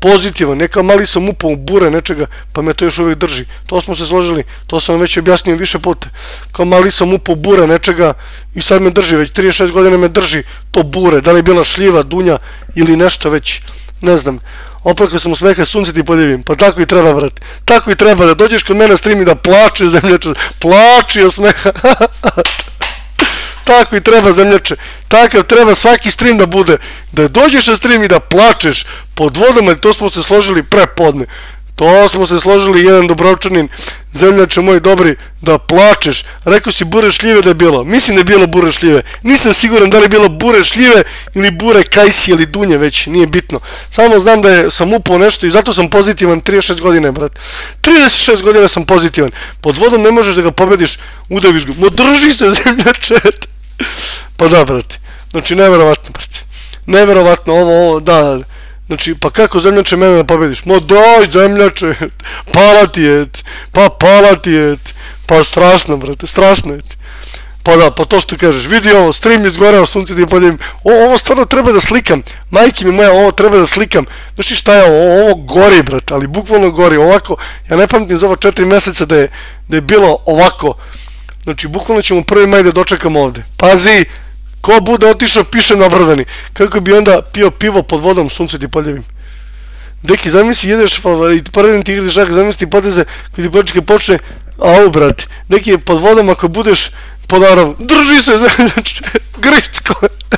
pozitivan, neka mali sam upao u bure nečega, pa me to još uvijek drži. To smo se složili, to sam već objasnio više puta. Kao mali sam upao u bure nečega i sad me drži, već trideset šest godina me drži to bure, da li je bila šljiva, dunja ili nešto već, ne znam. Oplakao sam u smeha, sunce ti poljubim, pa tako i treba, brat. Tako i treba, da dođeš kod mene na stream i da plačeš, zemljače, plači od smeha. Tako i treba, zemljače. Takav treba svaki stream da bude. Da dođeš na stream i da plačeš pod vodama, to smo se složili prepodne. To smo se složili, jedan Dubrovčanin, zemljače moj dobri, da plačeš. Rekao si bure šljive da je bilo. Mislim da je bilo bure šljive. Nisam siguran da li je bilo bure šljive ili bure kajsi ili dunje već, nije bitno. Samo znam da je, sam upao nešto i zato sam pozitivan trideset šest godine, brat. trideset šest godina sam pozitivan. Pod vodom ne možeš da ga pobediš, udaviš ga. No drži se, zemljače. Pa da, brate. Znači, neverovatno, brate. Neverovatno, ovo, ovo, da. Znači, pa kako, zemljače, mene da pobediš? Mo daj, zemljače, pala ti je, pa pala ti je, pa strašno, brate, strašno je. Pa da, pa to što kažeš, vidi ovo, stream izgoreo, sunce ti poljubim, ovo stvarno treba da slikam, majke mi moja, ovo treba da slikam, znači šta je ovo, ovo gori, brate, ali bukvalno gori, ovako, ja ne pamtim za ovo četiri meseca da je, da je bilo ovako, znači, bukvalno ćemo prvi maj da dočekamo ovde, pazi, ko bude otišao, piše nabrodani. Kako bi onda pio pivo pod vodom, sunce ti poljubim. Deki, zamisli, jedeš i prvi ti igraš šah, zamisli ti poteze, kad ti počeke počne, au, brate. Deki, pod vodom, ako budeš pod arom, drži se, zemljače, Gricko.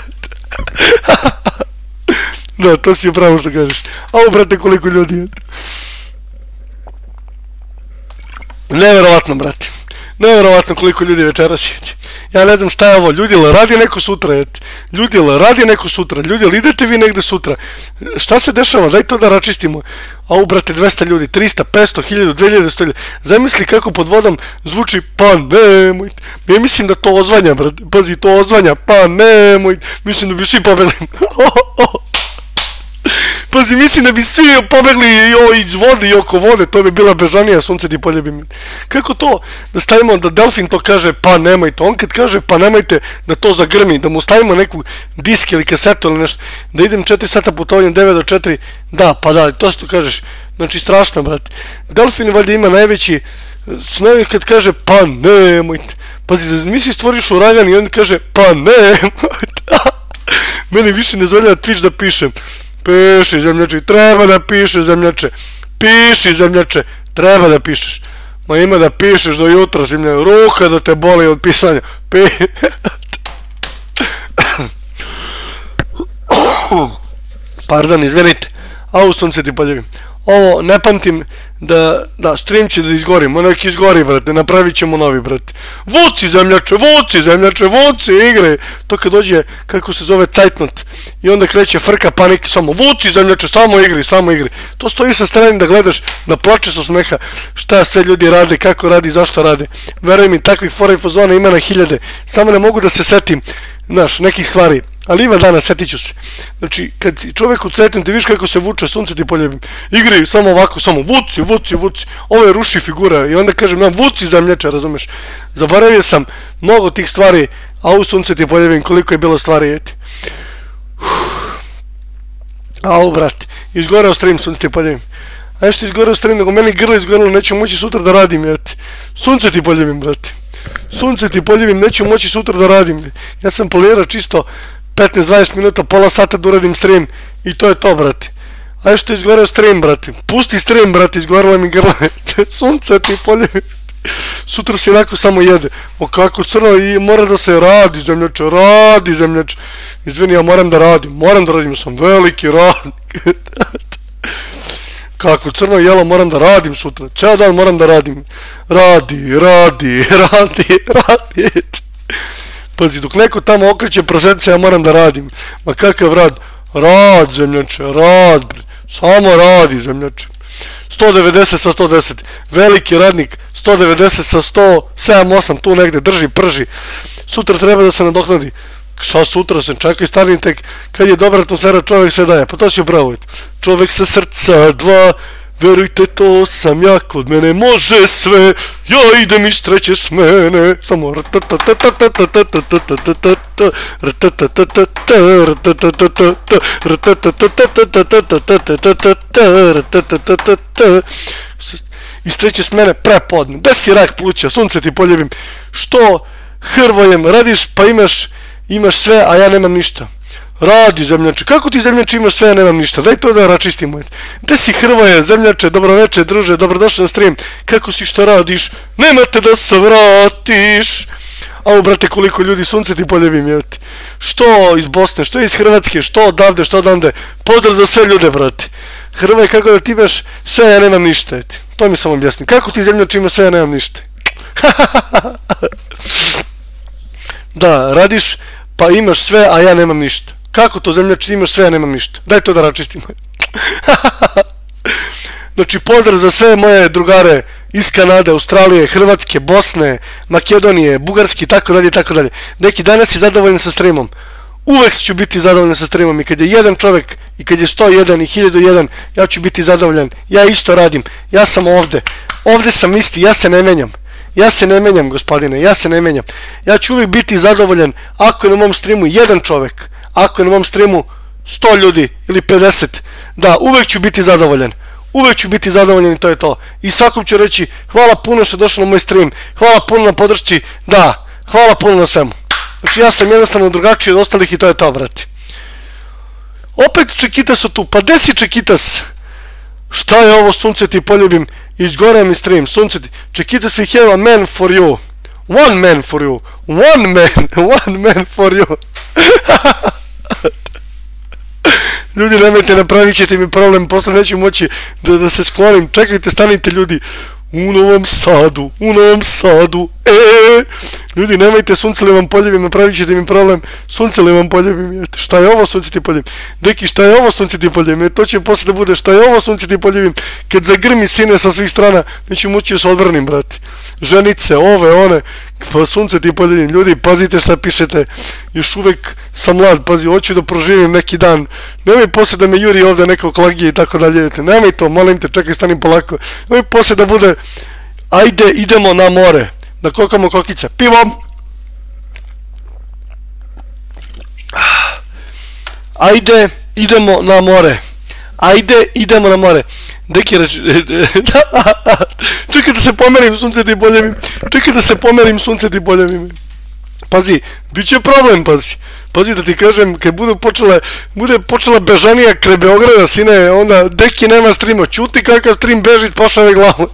Da, to si je pravo što kažeš. Au, brate, koliko ljudi je. Neverovatno, brate. Neverovatno koliko ljudi večeras je. Ja ne znam šta je ovo, ljudi, li radi neko sutra, ljudi, li radi neko sutra, ljudi, li idete vi negde sutra, šta se dešava, daj to da račistimo, au, brate, dvesta ljudi, trista, petsto, hiljadu, dve hiljade, sto hiljada, zamisli kako pod vodom zvuči, pa nemojte, ja mislim da to ozvanja, brate, pazi, to ozvanja, pa nemojte, mislim da bi svi pobegli, pazi, mislim da bi svi pobegli iz vode i oko vode, to bi bila bežanija, sunce ti poljubim. Kako to da stavimo, da Delfin to kaže, pa nemojte, on kad kaže, pa nemojte, da to zagrmi, da mu stavimo neku disk ili kasetu ili nešto, da idem četiri sata putovanjem, devet do četiri, da, pa da, to što kažeš, znači strašno, brate. Delfin valjda ima najveći, snovi kad kaže, pa nemojte, pazi, da mi si stvoriš uragan i on kaže, pa nemojte, meni više ne zvolja Twitch da pišem. Piši, zemljače, treba da piše, zemljače, piši, zemljače, treba da pišeš, ma ima da pišeš do jutra, zemljače, ruka da te boli od pisanja, pi... Pardon, izvinite, au, sunce ti poljubim, ovo, ne pamtim da, da, stream će da izgorim, onak izgori, brate, napravit ćemo novi, brate, vuci, zemljače, vuci, zemljače, vuci, igre, to kad dođe, kako se zove, Cajtnot, i onda kreće frka, panik, samo, vuci, zemljače, samo igri, samo igri, to stoji sa strane da gledaš, da plačeš od smeha, šta sve ljudi rade, kako radi, zašto rade, veruj mi, takvih fora i fazona ima na hiljade, samo ne mogu da se setim, znaš, nekih stvari, ali ima dana, setit ću se. Znači, kad čovjek ucretim, ti viš kako se vuče, sunce ti poljubim. Igri samo ovako, samo vuci, vuci, vuci. Ovo je ruši figura i onda kažem, ja, vuci zemljača, razumeš. Zaboravio sam mnogo tih stvari, a u sunce ti poljubim, koliko je bilo stvari, jeti. Au, brate, izgoreo stream, sunce ti poljubim. A nešto izgoreo stream, nego meni grlo izgorelo, neću moći sutra da radim, jeti. Sunce ti poljubim, brate. Sunce ti poljubim, neću moći sutra da radim. Ja sam polirao čisto petnaest dvadeset minuta, pola sata da uradim stream i to je to, brate. A je što je izgoreo stream, brate. Pusti stream, brate, izgorelo mi grlo. Sunce ti poljubim. Sutra se jednako samo jede. O kako crno, i mora da se radi, zemljače, radi, zemljače. Izvini, ja moram da radim, moram da radim, sam veliki radnik. Kako crno jelo, moram da radim sutra. Ceo dan moram da radim. Radi, radi, radi, radi. Pazi, dok neko tamo okreće prasence, ja moram da radim. Ma kakav rad? Rad, zemljače, rad. Samo radi, zemljače. sto devedeset sa sto deset. Veliki radnik. sto devedeset sa sto sedam osam. Tu negde drži, prži. Sutra treba da se nadoknadi. Šta sutra se čekaj, stani tek. Kad je dobra atmosfera, čovjek sve daje. Pa to si upravo. Čovjek sa srca, dva, verujte, to sam ja, kod mene može sve, ja idem iz treće smene, samo iz treće smene prepodne, gde si rak pluća, sunce ti poljubim, što Hrvojem radiš pa imaš, imaš sve, a ja nemam ništa. Radi, zemljače, kako ti, zemljače, imaš sve, ja nemam ništa, daj to da račistimo. Gde si, Hrvoje, zemljače, dobroveče, druže, dobrodošli na stream, kako si, što radiš, nemate da se vratiš. Au, brate, koliko ljudi, sunce ti poljubim, jevati. Što iz Bosne, što iz Hrvatske, što odavde, što odavde, pozdrav za sve ljude, brate. Hrvoje, kako da ti imaš sve, ja nemam ništa, eti. To mi samo objasni. Kako ti, zemljače, imaš sve, ja nemam ništa. Da, radiš, pa imaš sve, a ja nemam ništa. Kako to, zemljače, imaš sve, ja nemam ništa. Daj to da račistimo. Znači, pozdrav za sve moje drugare iz Kanade, Australije, Hrvatske, Bosne, Makedonije, Bugarski, tako dalje, tako dalje. Neki, danas si zadovoljan sa streamom. Uvek ću biti zadovoljan sa streamom i kad je jedan čovjek, i kad je sto jedan i hiljadu jedan, ja ću biti zadovoljan. Ja isto radim. Ja sam ovde. Ovde sam isti, ja se ne menjam. Ja se ne menjam, gospodine, ja se ne menjam. Ja ću uvijek biti zadovoljan ako je na mom streamu jedan čovjek, ako je na mom streamu sto ljudi ili pedeset. Da, uvijek ću biti zadovoljan. Uvijek ću biti zadovoljan i to je to. I svakom ću reći hvala puno što je došao na moj stream. Hvala puno na podršci. Da, hvala puno na svemu. Znači ja sam jednostavno drugačiji od ostalih i to je to, brati. Opet Čekitas su tu. Pa gde si, Čekitas? Šta je ovo, sunce ti poljubim? Izgore mi stream, sunce ti. Čekitas, we have a man for you. One man for you. One man. One man for you. Ljudi, nemojte, napravit ćete mi problem, posle neću moći da, da se sklonim. Čekajte, stanite, ljudi. U Novom Sadu, u Novom Sadu, eee. Ljudi, nemojte, sunce li vam poljubim, napravit ćete mi problem. Sunce li vam poljubim, šta je ovo, sunce ti poljubim. Deki, šta je ovo, sunce ti poljubim. To će posle da bude, šta je ovo, sunce ti poljubim. Kad zagrmi sine sa svih strana, neću moći da se odvrnim, brati. Ženice, ove, one, pa sunce ti poljubim. Ljudi, pazite šta pišete. Još uvek sam mlad, pazi, hoću da proživim neki dan. Nemoj posle da me juri ovde neko klagije i tako dalje. Nemoj to, molim te, čekaj, stanim polako. Nemoj posle da bude, ajde, idemo na more. Da kokamo kokice. Pivo! Ajde, idemo na more. Ajde, idemo na more. Deki reći... Čekaj da se pomerim, sunce ti poljubim. Čekaj da se pomerim, sunce ti poljubim. Pazi, bit će problem, pazi. Pazi da ti kažem, kad bude počela, bude počela bežanija kre Beograda, sine, onda Deki nema streama. Čuti kakav stream beži, pošave glavu.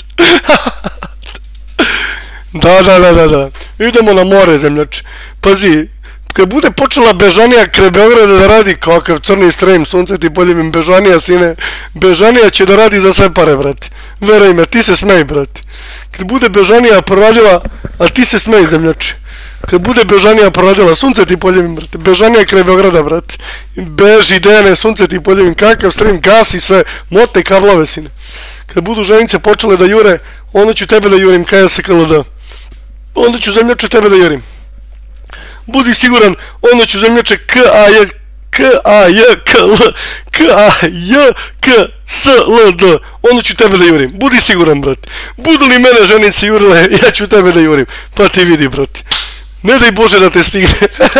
Da, da, da, da, da. Idemo na more, zemljače. Pazi, kad bude počela bežanija kre Beograda da radi, kakav crni stream, sunce ti poljubim, bežanija, sine. Bežanija će da radi za sve pare, brati. Veruj me, ti se smej, brati. Kad bude bežanija proradila, a ti se smej, zemljače. Kad bude bežanija proradila, sunce ti poljubim, brate. Bežanija kre Beograda, brate. Beži, dene, sunce ti poljubim, kakav stream, gasi sve, mote kablove, sine. Kad budu ženice počele da jure, onda ću tebe da jurim, K S K L D. Onda ću, zemljače, tebe da jurim. Budi siguran, onda ću, zemljače, K A J K A J K L K A J K S L D. Onda ću tebe da jurim. Budi siguran, brate. Budu li mene ženice jurile, ja ću tebe da jurim. Pa ti vidi, brate. Ne daj Bože da te stigne.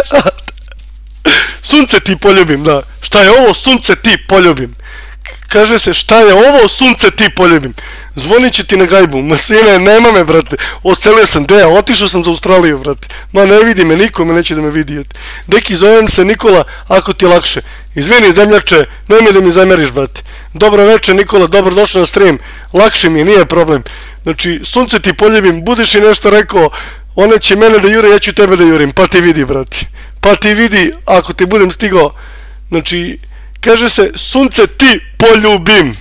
Sunce ti poljubim, da. Šta je ovo, sunce ti poljubim. Kaže se, šta je ovo, sunce ti poljubim. Zvonit će ti na gajbu. Ma sine, nema me, brate. Ocelio sam, de, otišao sam za Australiju, brate. Ma ne vidi me, niko me neće da me vidi. Deki, zovem se Nikola, ako ti je lakše. Izvini, zemljače, nemoj da mi zameriš, brate. Dobro večer, Nikola, dobro došao na stream. Lakše mi je, nije problem. Znači, sunce ti poljubim, budiš i nešto rekao, one će mene da jure, ja ću tebe da jurim. Pa ti vidi, brate. Pa ti vidi, ako ti budem stigao. Znači, kaže se, sunce ti poljubim.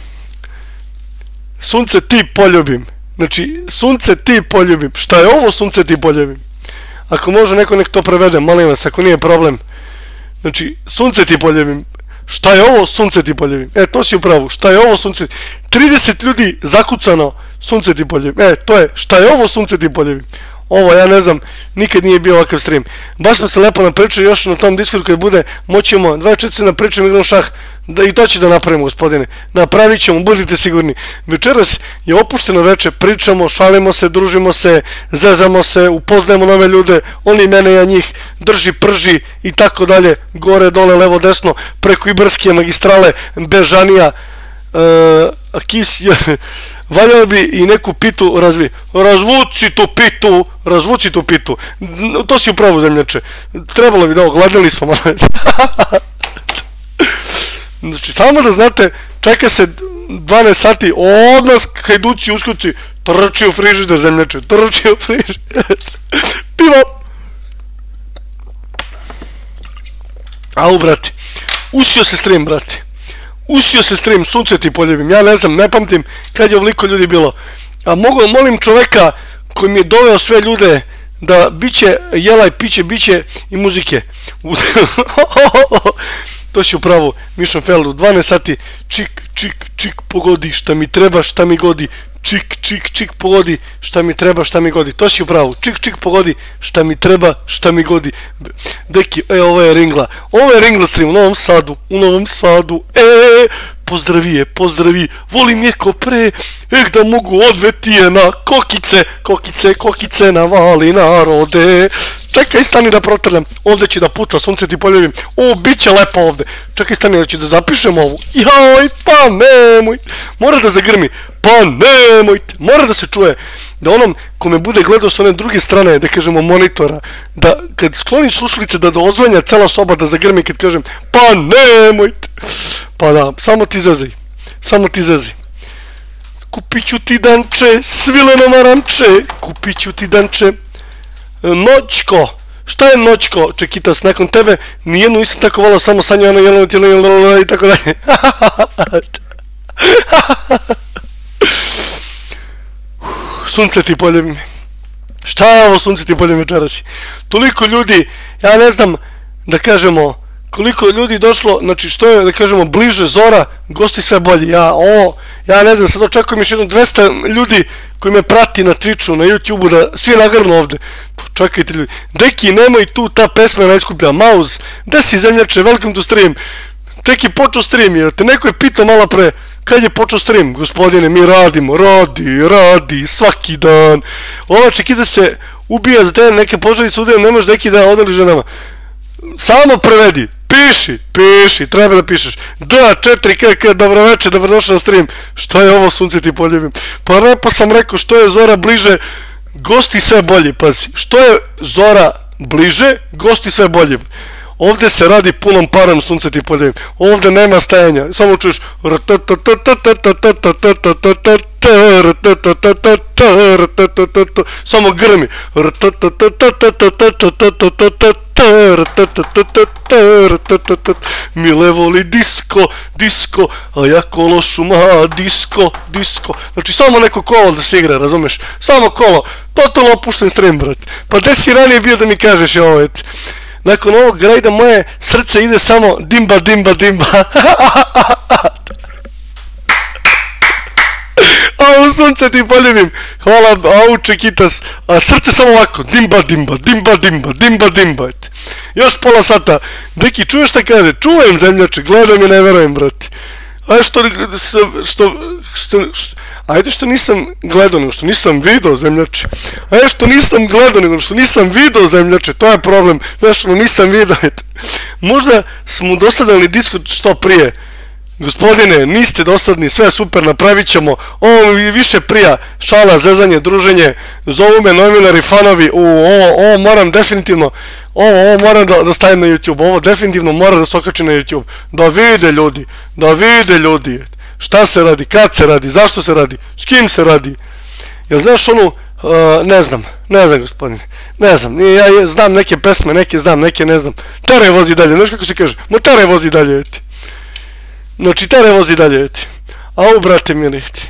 Sunce ti poljubim. Znači, sunce ti poljubim. Šta je ovo, sunce ti poljubim? Ako može neko nek to prevede, molim vas, ako nije problem. Znači, sunce ti poljubim. Šta je ovo, sunce ti poljubim? E, to si u pravu. Šta je ovo, sunce ti poljubim? trideset ljudi zakucano, sunce ti poljubim. E, to je, šta je ovo, sunce ti poljubim? ovo, ja ne znam, nikad nije bio ovakav stream. Baš smo se lepo napričali, još na tom Discordu kad bude, moćemo dvadeset četiri na pričam igram šah, da i to će da napravimo, gospodine. Napravit ćemo, budite sigurni. Večeras je opušteno veče, pričamo, šalimo se, družimo se, zezamo se, upoznajemo nove ljude, oni mene, ja njih, drži, prži i tako dalje, gore, dole, levo, desno, preko Ibarske magistrale, Bežanija, uh, Kis, valjalo bi i neku pitu razvi. Razvuci tu pitu, razvuci tu pitu. To si upravo, zemljače. Trebalo bi da ogladnili smo malo. Znači, samo da znate, čeka se dvanaest sati, od nas hajduci, uskoci, trči u frižider, zemljače, trči u frižider. Pivo! Au, brate, usio se stream, brate. Usio se stream, sunce ti poljubim, ja ne znam, ne pamtim kad je ovoliko ljudi bilo. A mogu, molim čoveka koji mi je doveo sve ljude da biće jela i piće, biće i muzike. To si upravo, Mišon Feldu, dvanaest sati, čik, čik, čik, pogodi, šta mi treba, šta mi godi, čik, čik, čik, pogodi, šta mi treba, šta mi godi, to si upravo, čik, čik, pogodi, šta mi treba, šta mi godi. Deki, e, ovo je Ringla, ovo je Ringla stream u Novom Sadu, u Novom Sadu, e, pozdravi je, pozdravi, volim je ko pre, eh, da mogu odveti je na kokice, kokice, kokice, navali narode. Čekaj, stani da protrljam, ovdje će da puca, sunce ti poljubim, o, bit će lepo ovdje. Čekaj, stani, da ću da zapišem ovu, joj, pa nemoj, mora da zagrmi, pa nemojte, mora da se čuje, da onom ko me bude gledao s one druge strane, da kažemo monitora, da kad skloni slušalice da dozvanja cela soba da zagrmi kad kažem, pa nemojte, pa da, samo ti zezaj, samo ti zezaj. Kupit ću ti danče, svileno maranče, kupit ću ti danče. Noćko, šta je Noćko, Čekitas, nakon tebe nijednu nisam tako volao, samo sanjao ono jeleno tijelo, jeleno i tako dalje. Sunce ti poljubim. Šta je ovo sunce ti poljubim večeras? Toliko ljudi, ja ne znam da kažemo koliko je ljudi došlo, znači što je da kažemo bliže zora, gosti sve bolji. Ja o, ja ne znam, sad očekujem još jedno dvesta ljudi koji me prati na Twitchu, na YouTubeu, da svi nagrnu ovde. Čekajte ljudi, deki, nemoj tu, ta pesma je najskuplja, Mauz, gde si zemljače, welcome to stream. Čeki, počeo stream, jer te neko je pitao malo pre, kad je počeo stream, gospodine, mi radimo, radi, radi, svaki dan. Ova Čekita se ubija za te neke požarice, udajem, ne može neki da odeli ženama. Samo prevedi, piši, piši, treba da pišeš. Da, četiri K K, dobroveče, dobrodošao na stream. Šta je ovo, sunce ti poljubim? Pa lepo sam rekao, što je zora bliže, gosti sve bolji, pazi. Što je zora bliže, gosti sve bolji. Ovdje se radi punom parom, sunce ti poljubim. Ovdje nema stajanja, samo čuješ samo grmi. Mile voli disko, disko, a ja kolo šuma, disko, disko. Znači samo neko kolo da se igra, razumeš? Samo kolo, totalno opušten stream, brat. Pa gde si ranije bio da mi kažeš ovo, et? Nakon ovog grajda moje srce ide samo dimba, dimba, dimba. Au, sunce ti poljubim. Hvala, au, Čekitas. A srce samo ovako, dimba, dimba, dimba, dimba, dimba, dimba. Još pola sata. Deki, čuješ šta kaže? Čujem, zemljače, gledam i ne verujem, brate. Ajde što, što, što, ajde što nisam gledao, nego što nisam video, zemljače. Ajde što nisam gledao, nego što nisam video, zemljače, to je problem. Znaš, no nisam video. Možda smo dosadali Discord što prije. Gospodine, niste dosadni, sve super, napravit ćemo. Ovo mi više prija, šala, zezanje, druženje, zovu me novinari, fanovi, ovo, ovo moram definitivno, ovo, ovo moram da, da stavim na YouTube, ovo definitivno mora da se okači na YouTube, da vide ljudi, da vide ljudi, šta se radi, kad se radi, zašto se radi, s kim se radi. Jel znaš onu, uh, ne znam, ne znam gospodine, ne znam, ja znam neke pesme, neke znam, neke ne znam, teraj vozi dalje, znaš kako se kaže, mo teraj vozi dalje, eti. Znači, tere vozi dalje, eti. Au, brate mili, eti.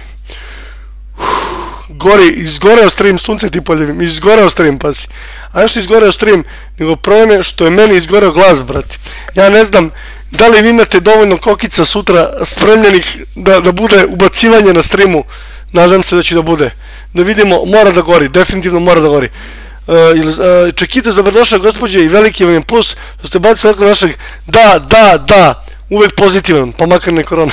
Gori, izgoreo stream, sunce ti poljubim, izgoreo stream, pazi. A nešto izgoreo stream, nego problem je što je meni izgoreo glas, brate. Ja ne znam da li vi imate dovoljno kokica sutra spremljenih da, da bude ubacivanje na streamu. Nadam se da će da bude. Da vidimo, mora da gori, definitivno mora da gori. Čekite, dobrodošla gospođe i veliki vam je plus što ste bacili oko našeg da, da, da, uvek pozitivan, pa makar ne koronu.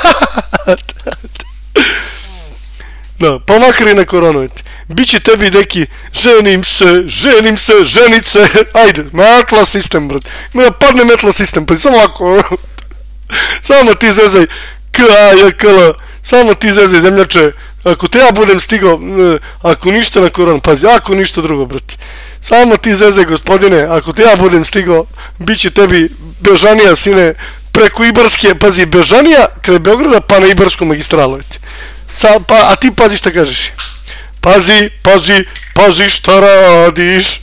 Da, pa makar i ne koronu. Biće tebi neki ženim se, ženim se, ženit se, ajde, metla sistem, brat. Ima da padne metla sistem, pa samo ovako, samo ti zezaj, k, a, j, k, l, samo ti zezaj, zemljače, ako te ja budem stigao, ako ništa na koronu, pazi, ako ništa drugo, brate, samo ti zezaj, gospodine, ako te ja budem stigao, bit će tebi Bežanija, sine, preko Ibarske, pazi, Bežanija, kraj Beograda, pa na Ibarsku magistralu, Sa, pa, a ti pazi šta kažeš, pazi, pazi, pazi šta radiš,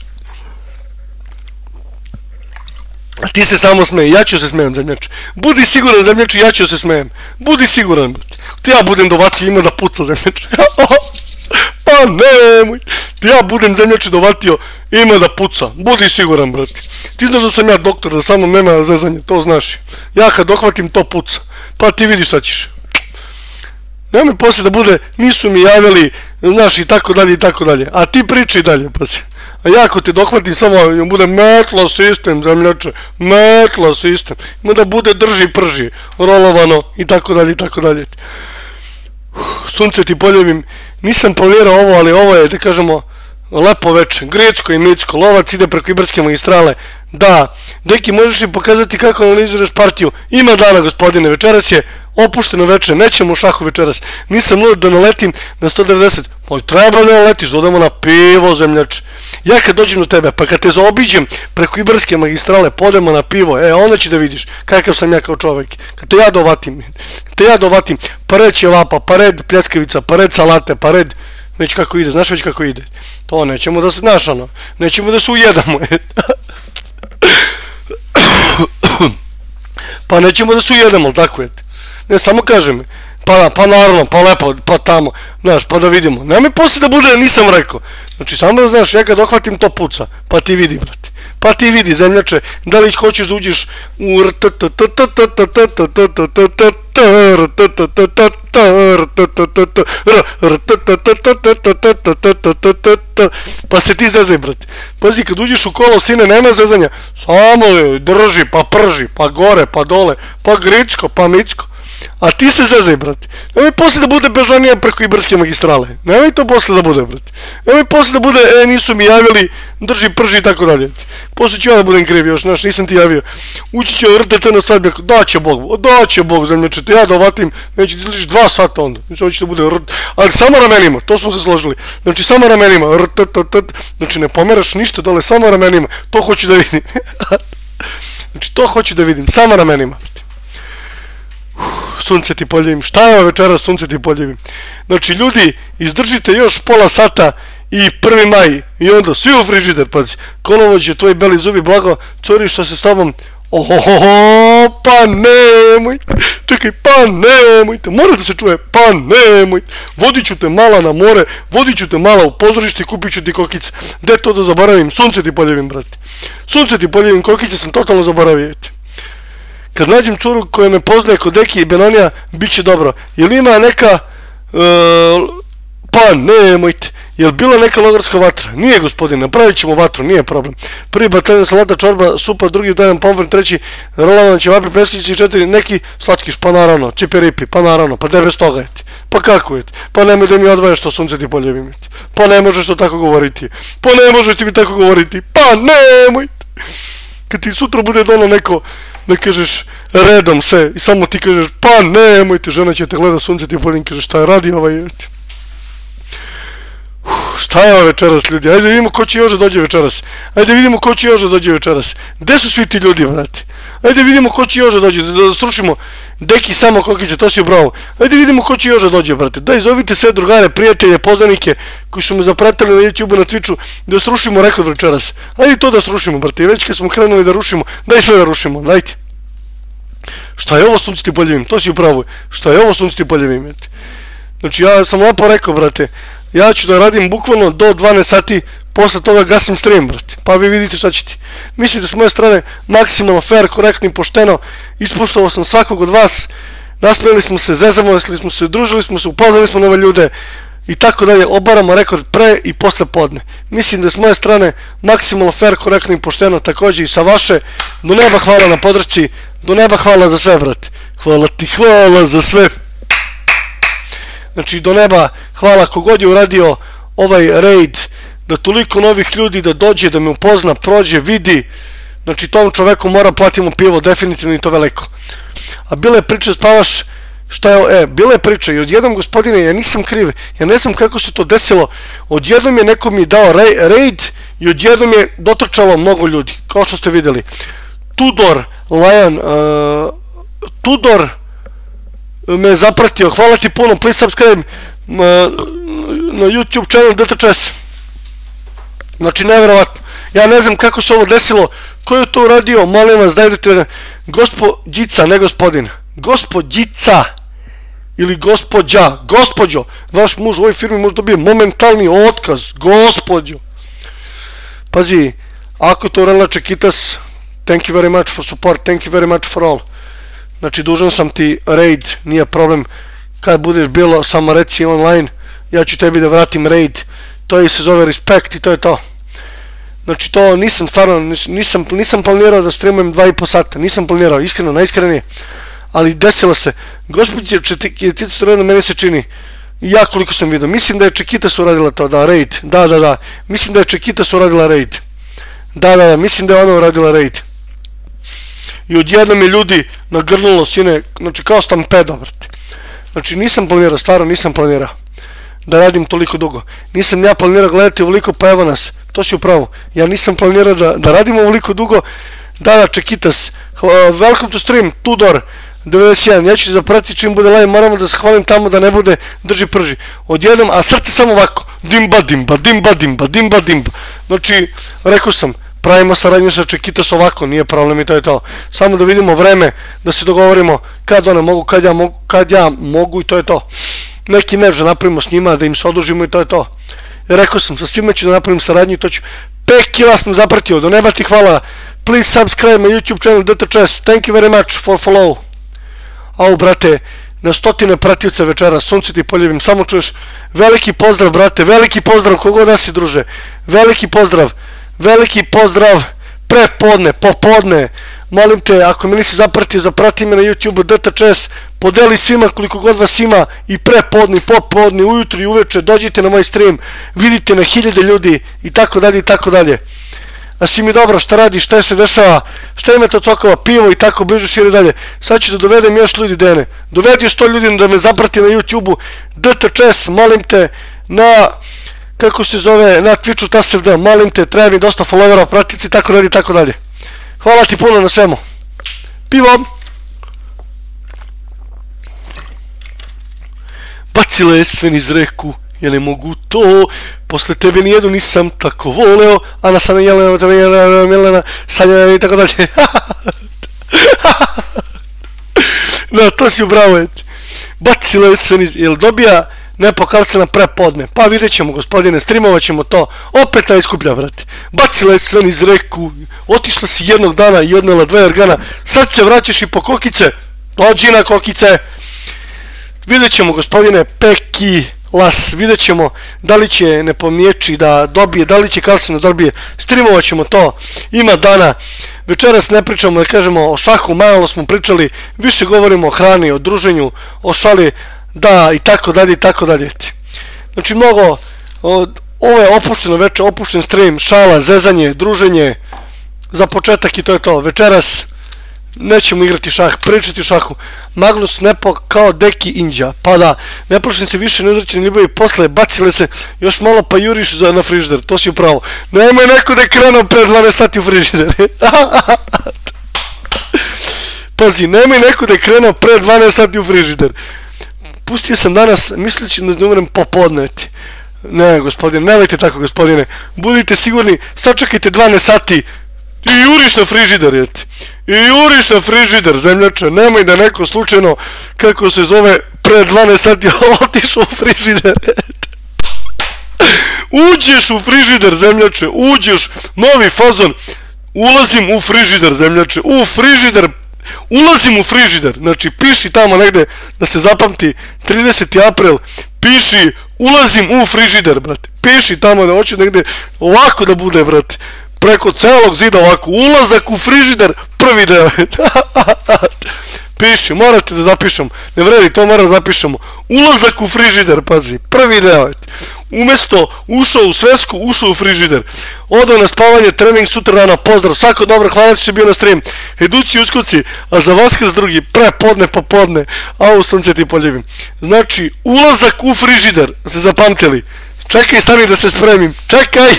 a ti se samo smeji, ja ću se smejem, zemljače, budi siguran, zemljače, ja ću se smejem, budi siguran, brate. Ti ja budem dovatio, ima da puca, zemljače. Pa nemoj. Ti ja budem, zemljače, dovatio, ima da puca. Budi siguran, brate. Ti znaš da sam ja doktor, da samo nema zezanje, to znaš. Ja kad dohvatim, to puca. Pa ti vidiš šta ćeš. Nemoj poslije da bude, nisu mi javili, znaš, i tako dalje, i tako dalje. A ti pričaj dalje, pa si. A ja ako te dohvatim, samo bude metla sistem, zemljače, metla sistem. Ima da bude drži prži, rolovano, i tako dalje, i tako dalje. Sunce ti poljubim, nisam planirao ovo, ali ovo je, da kažemo, lepo veče, Gricko i Micko, lovac ide preko Ibarske magistrale, da, deki, možeš mi pokazati kako analiziraš partiju, ima dana, gospodine, večeras je opušteno veče, nećemo u šahu večeras, nisam lud da naletim na sto devedeset, pa treba da naletiš, da odemo na pivo, zemljač, ja kad dođem do tebe, pa kad te zaobiđem preko Ibarske magistrale, podemo na pivo, e, onda će da vidiš kakav sam ja kao čovjek, kad te ja dovatim, kad te ja dovatim, pa red ćevapa, pa red pljeskavica, pa red salate, pa red, već kako ide, znaš već kako ide, to nećemo da se, znaš ono, nećemo da se ujedamo, pa nećemo da se ujedamo, tako je. Ne, samo kažem, pa, pa naravno, pa lepo, pa tamo, znaš, pa da vidimo. Nemoj poslije da bude, nisam rekao. Znači, samo da znaš, ja kad dohvatim to puca, pa ti vidi, brate. Pa ti vidi, zemljače, da li hoćeš da uđeš u pa se ti zezaj, brate. Pazi, kad uđeš u kolo, sine, nema zezanja. Samo drži, pa prži, pa gore, pa dole, pa Gricko, pa Micko. A ti se zezaj, brate. Nemoj poslije da bude Bežanija preko Ibarske magistrale. Nemoj to poslije da bude, brate. Nemoj poslije da bude, e, nisu mi javili, drži, prži i tako dalje. Poslije ću ja da budem kriv još, znaš, nisam ti javio. Ući će R T T na svadbi, daće Bog, daće Bog, zemljače, te ja da ovatim, neće ti liš dva sata onda. Znači, hoće da bude R T T, ali samo ramenima, to smo se složili. Znači, samo ramenima, R T T T, znači, ne pomeraš ništa dole, samo ramenima, to hoću da vidim. Znači, to hoću da vidim, samo ramenima. Sunce ti poljubim, šta je ovo večera, sunce ti poljubim. Znači, ljudi, izdržite još pola sata i prvi maj i onda svi u frižider, pazi, kolovođe, tvoji beli zubi, blago, curi što se s tobom, ohohoho, pa nemoj, čekaj, pa nemojte, mora da se čuje, pa nemoj, vodit ću te mala na more, vodit ću te mala u pozorište i kupit ću ti kokice, gde to da zaboravim, sunce ti poljubim, brate, sunce ti poljubim, kokice sam totalno zaboravio. Kad nađem curu koja me poznaje kod Deki i Benonija, bit će dobro. Jel ima neka, pa nemojte, jel bila neka logarska vatra? Nije, gospodine, napravit ćemo vatru, nije problem. Prvi bataljon salata, čorba, supa, drugi udajan pomfret, treći rolavan ćevapi, preskići, četiri, neki slatkiš, pa naravno, ciperipi, pa naravno, pa de bez toga, eti. Pa kako eti? Pa nemoj da mi odvajaš to, sunce ti poljubim, eti. Pa ne možeš to tako govoriti. Pa ne možeš ti mi tako govoriti. Pa nemojte. Kad ti sutra bude dono neko, ne kažeš redom sve i samo ti kažeš pa nemojte, žena će te gleda, sunce ti poljubim, kažeš šta je radi ovaj, eti. Šta je ovo večeras, ljudi? Ajde vidimo ko će još da dođe večeras. Ajde vidimo ko će još da dođe večeras. Gde su svi ti ljudi, vrati? Ajde vidimo ko će još da dođe, da strušimo Deki samo kokice, to si upravo. Ajde vidimo ko će još da dođe, vrati. Daj, zovite sve drugare, prijatelje, poznanike koji su me zapratili na YouTube-u, na Twitchu, da strušimo rekord večeras. Ajde to da strušimo, vrati. Već kad smo krenuli da rušimo, daj sve da rušimo, dajte. Šta je ovo, sunce ti poljubim? To si upravo. Šta je ovo, sunce ti poljubim, vrati? Znači, ja sam lepo rekao, brate, ja ću da radim bukvalno do dvanaest sati, posle toga gasim stream, brate, pa vi vidite šta će ti. Mislim da s moje strane maksimalno fair, korektno i pošteno, ispoštovao sam svakog od vas, nasmijeli smo se, zezamali smo se, družili smo se, upoznali smo nove ljude, i tako dalje, obaramo rekord pre i posle podne. Mislim da je s moje strane maksimalno fair, korektno i pošteno, također i sa vaše. Do neba hvala na podršci, do neba hvala za sve, brate. Hvala ti, hvala za sve. Znači, do neba hvala kogod je uradio ovaj raid, da toliko novih ljudi da dođe, da me upozna, prođe, vidi. Znači, tom čoveku mora platimo pivo, definitivno, i to veliko. A bila je priča, spavaš, šta je, e, bila je priča i odjednom, gospodine, ja nisam kriv, ja ne znam kako se to desilo, odjednom je neko mi dao raid i odjednom je dotrčalo mnogo ljudi, kao što ste vidjeli. Tudor, Lion, uh, Tudor me je zapratio, hvala ti puno, please subscribe uh, na YouTube channel D T Č S. Znači, nevjerovatno, ja ne znam kako se ovo desilo, ko je to uradio, molim vas, dajte, gospođica, ne gospodin, gospođica, ili gospođa, gospođo, vaš muž u ovoj firmi može dobije momentalni otkaz, gospođo. Pazi, ako to uradila Čekitas, thank you very much for support, thank you very much for all. Znači, dužan sam ti raid, nije problem, kad budeš bilo, samo reci online, ja ću tebi da vratim raid, to je se zove respekt i to je to. Znači, to nisam stvarno, nisam, nisam planirao da streamujem dva i po sata, nisam planirao, iskreno, najiskrenije. Ali desilo se, gospođe Čekitas uradila, meni se čini, ja koliko sam vidio, mislim da je Čekitas uradila to, da, raid, da, da, da, mislim da je Čekitas uradila raid, da, da, da, mislim da je ona uradila raid. I odjednom je ljudi nagrnulo, sine, znači kao stampeda, brate. Znači, nisam planirao, stvarno nisam planirao da radim toliko dugo. Nisam ja planirao gledati ovoliko, pa evo nas, to si upravo, ja nisam planirao da, da radim ovoliko dugo. Da, da, Čekitas, welcome to stream, Tudor, devedeset jedan, ja ću se zapratiti čim bude live, moramo da se hvalim tamo da ne bude drži prži. Odjednom, a srce samo ovako, dimba, dimba, dimba, dimba, dimba, dimba. Znači, rekao sam, pravimo saradnju sa Čekitas ovako, nije problem i to je to. Samo da vidimo vreme, da se dogovorimo kad one mogu, kad ja mogu, kad ja mogu i to je to. Neki meč da napravimo s njima, da im se odužimo i to je to. Rekao sam, sa svima ću da napravim saradnju i to ću. pet kila sam zapratio, do neba ti hvala. Please subscribe my YouTube channel D T Č S, thank you very much for follow. Au, brate, na stotine prativca večera, sunce ti poljubim, samo čuješ, veliki pozdrav, brate, veliki pozdrav, kogod da si, druže, veliki pozdrav, veliki pozdrav, prepodne, popodne, molim te, ako me nisi zapratio, zaprati me na YouTube D T Č S, podeli svima koliko god vas ima, i prepodne, i popodne, ujutro i uveče, dođite na moj stream, vidite na hiljade ljudi, i tako dalje, i tako dalje. A si mi dobro, šta radi, šta se dešava, šta ima to cokova, pivo i tako bliže šire dalje. Sad ću da dovedem još ljudi, Dene. Dovedi još sto ljudi da me zaprati na YouTube-u D T Č S, molim te, na, kako se zove, na Twitchu T A S F D, molim te, treba mi dosta followera, pratici i tako dalje i tako dalje. Hvala ti puno na svemu. Pivo! Bacile sve niz reku, ja ne mogu to, posle tebe nijedu nisam tako voleo, Ana Sana Jelena, Jelena, Sanja i tako dalje. Da, to si ubravo, eti. Bacile sve niz, jel dobija nepokalcena prepodne, pa vidjet ćemo, gospodine, streamovat ćemo to, opet na iskuplja, brate. Bacila je sve niz reku, otišla si jednog dana i odnela dve organa, sad se vraćaš i po kokice, dođi na kokice. Vidjet ćemo, gospodine, Peki Las, vidjet ćemo da li će Nepomniječi da dobije, da li će Carlsen da dobije, streamovat ćemo to, ima dana. Večeras ne pričamo, da kažemo, o šahu, malo smo pričali, više govorimo o hrani, o druženju, o šali, da, i tako dalje, i tako dalje. Znači, mnogo, ovo je opušteno večer, opušten stream, šala, zezanje, druženje, za početak i to je to. Večeras nećemo igrati šah, pričati o šahu. Magnus Nepo kao Deki Inđa, pa da, ne plašim se više neuzrećeni ljubavi, posle bacile se još malo pa juriš na frižider, to si upravo. Nemoj neko da je krenuo pre dvanaest sati u frižider. Pazi, nemoj neko da je krenuo pre dvanaest sati u frižider. Pustio sam danas, misleći da ne umrem popodne. Ne, gospodine, nemojte tako, gospodine. Budite sigurni, sačekajte dvanaest sati i juriš na frižider, jeti. I juriš na frižider, zemljače. Nemoj da neko slučajno, kako se zove, pre dvanaest sati otišao u frižider, jeti. Uđeš u frižider, zemljače, uđeš, novi fazon, ulazim u frižider, zemljače, u frižider, ulazim u frižider, znači piši tamo negde da se zapamti trideseti april, piši ulazim u frižider, brate. Piši tamo da hoću negde ovako da bude, brate. Preko celog zida ovako. Ulazak u frižider, prvi deo. Piši, morate da zapišemo. Ne vredi, to moram zapišemo. Ulazak u frižider, pazi. Prvi deo. Umesto ušao u svesku, ušao u frižider. Odao na spavanje, trening sutra rana, pozdrav. Svako dobro, hvala što si bio na stream. Educi, uskuci, a za Vaskrs drugi, pre podne, popodne. A u sunce ti poljubim. Znači, ulazak u frižider, se zapamtili. Čekaj, stani da se spremim. Čekaj!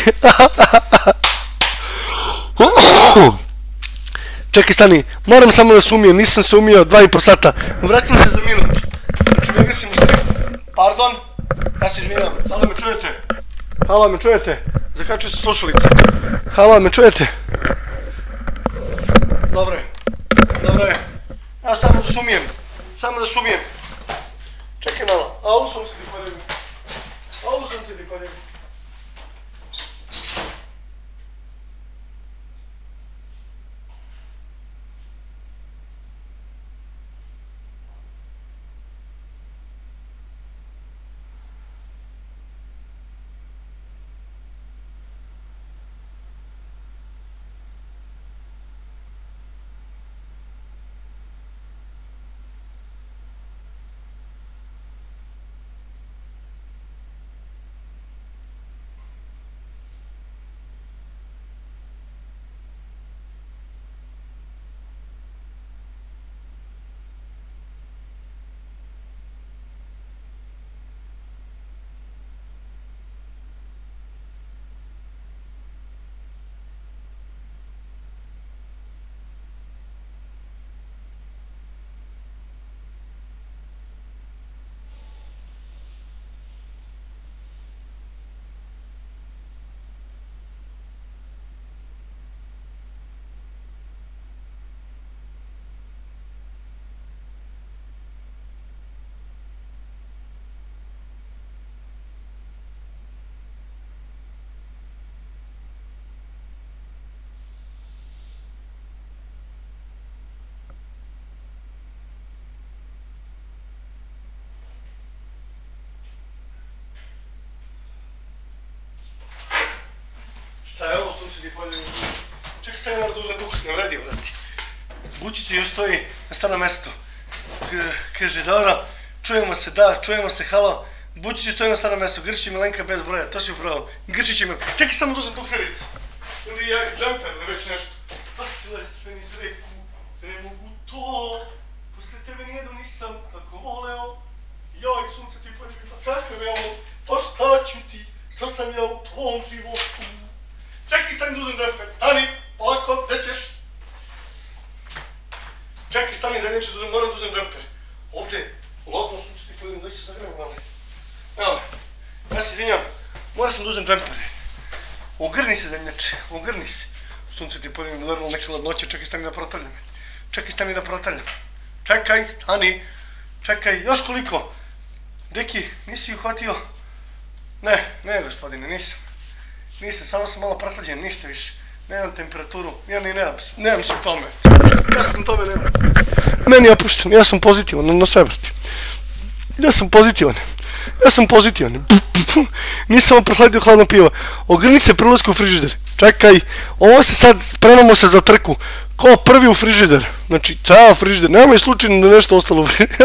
Čekaj, stani, moram samo da se umijem, nisam se umio dva i po sata. Vraćam se za minut. Znači, ne gasim u stream. Pardon? Ja se izvinjam. Halo, me čujete? Halo, me čujete? Zakačuju se slušalice. Halo, me čujete? Dobre. Dobre. Ja samo da se umijem. Samo da se umijem. Čekaj malo. A u sam se ti paljim. A u sam se ti paljim. Šta je ovo, sunce ti paljuje? Čekaj, stavi mora da uzem duk, ne vredi, vrati. Bučić još stoji na starom mestu. Kaže, dobro, čujemo se, da, čujemo se, halo. Bučić stoji na starom mestu, Grčić i Milenka bez broja, to si upravo. Grčić ima, čekaj samo da uzem duksericu. Ili ja, džemper, ne već nešto. Bacila je sve niz reku, ne mogu to. Posle tebe nijedno nisam tako voleo. Joj, sunce ti paljuje, pa kakav je ovo, pa šta ću ti, šta sam ja u tvom životu. Čekaj, stani da uzem džemper, stani, polako, gde ćeš? Čekaj, stani, za neće da uzem, moram da uzem džemper. Ovde, lotno sunce ti paljuje, da se zagrevim malo. Evo me, ja se izvinjam, moram sam da uzem džemper. Ogrni se, zemljače, ogrni se. Sunce ti paljuje, naravno neke ladnoće, čekaj, stani da protrljam. Čekaj, stani da protrljam. Čekaj, stani, čekaj, još koliko? Deki, nisi uhvatio? Ne, ne gospodine, nisam. Nisam, samo sam malo prohlađen, ništa više. Nemam temperaturu, ja ni nemam, nemam simptome. Ja sam tome nemam. Meni je opušten, ja sam pozitivan, na sve vrti. Ja sam pozitivan, ja sam pozitivan. Nisam vam prohladio hladno pivo. Ogrni se pri ulasku u frižider. Čekaj, ovo se sad, spremamo se za trku. Ko prvi u frižider? Znači, ceo frižider, nemoj slučajno da nešto ostalo u frižider.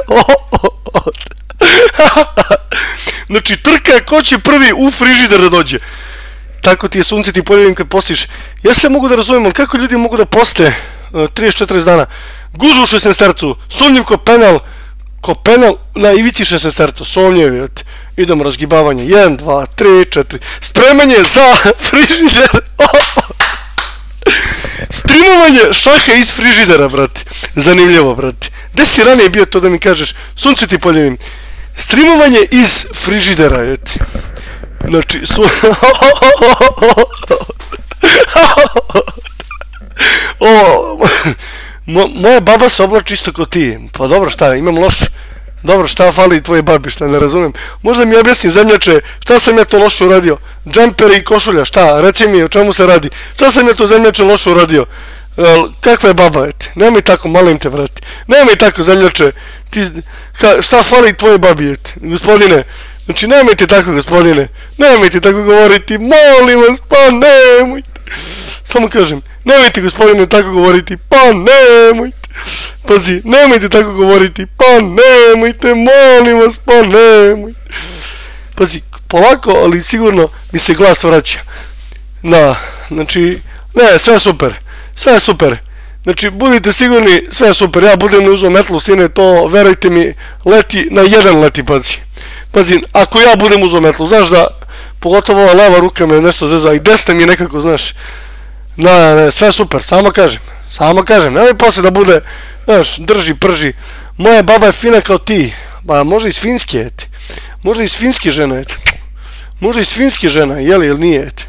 Znači, trka je ko će prvi u frižider da dođe. Tako ti je, sunce ti poljubim kad postiš. Ja se mogu da razumijem, ali kako ljudi mogu da poste trideset četrdeset dana? Gužu u šesnaestercu, sumnjiv ko penal, ko penal na ivici šesnaestercu, sumnjiv, idemo razgibavanje, jedan, dva, tri, četiri, spremanje za frižider, streamovanje šaha iz frižidera, brate, zanimljivo, brate. Gde si ranije bio to da mi kažeš, sunce ti poljubim, streamovanje iz frižidera, jeti. Znači, su... Moja baba se oblači isto kao ti. Pa dobro, šta, imam loš... Dobro, šta fali tvoje babi, šta, ne razumem. Možda mi objasni, zemljače, šta sam ja to loše uradio? Džemper i košulja, šta, reci mi, o čemu se radi? Šta sam ja to, zemljače, loše uradio? Kakva je baba, eti? Nemoj tako, malim te, vrati. Nemoj tako, zemljače. Šta fali tvoje babi, eti? Gospodine, Znači, nemojte tako, gospodine, nemojte tako govoriti, molim vas, pa nemojte. Samo kažem, nemojte, gospodine, tako govoriti, pa nemojte. Pazi, nemojte tako govoriti, pa nemojte, molim vas, pa nemojte. Pazi, polako, ali sigurno mi se glas vraća. Da, znači, ne, sve super, sve super. Znači, budite sigurni, sve super, ja budem ne uzao metlu, sine, to, verujte mi, leti, na jedan leti, pazi. Pazi, ako ja budem uzao metlu, znaš da, pogotovo ova leva ruka me nešto zeza, i desna mi je nekako, znaš, ne, ne, sve super, samo kažem, samo kažem, nemoj posle da bude, znaš, drži, prži, moja baba je fina kao ti, ba, možda iz Finske, eti, možda iz Finske žena, eti, možda iz Finske žena, jeli ili nije, eti.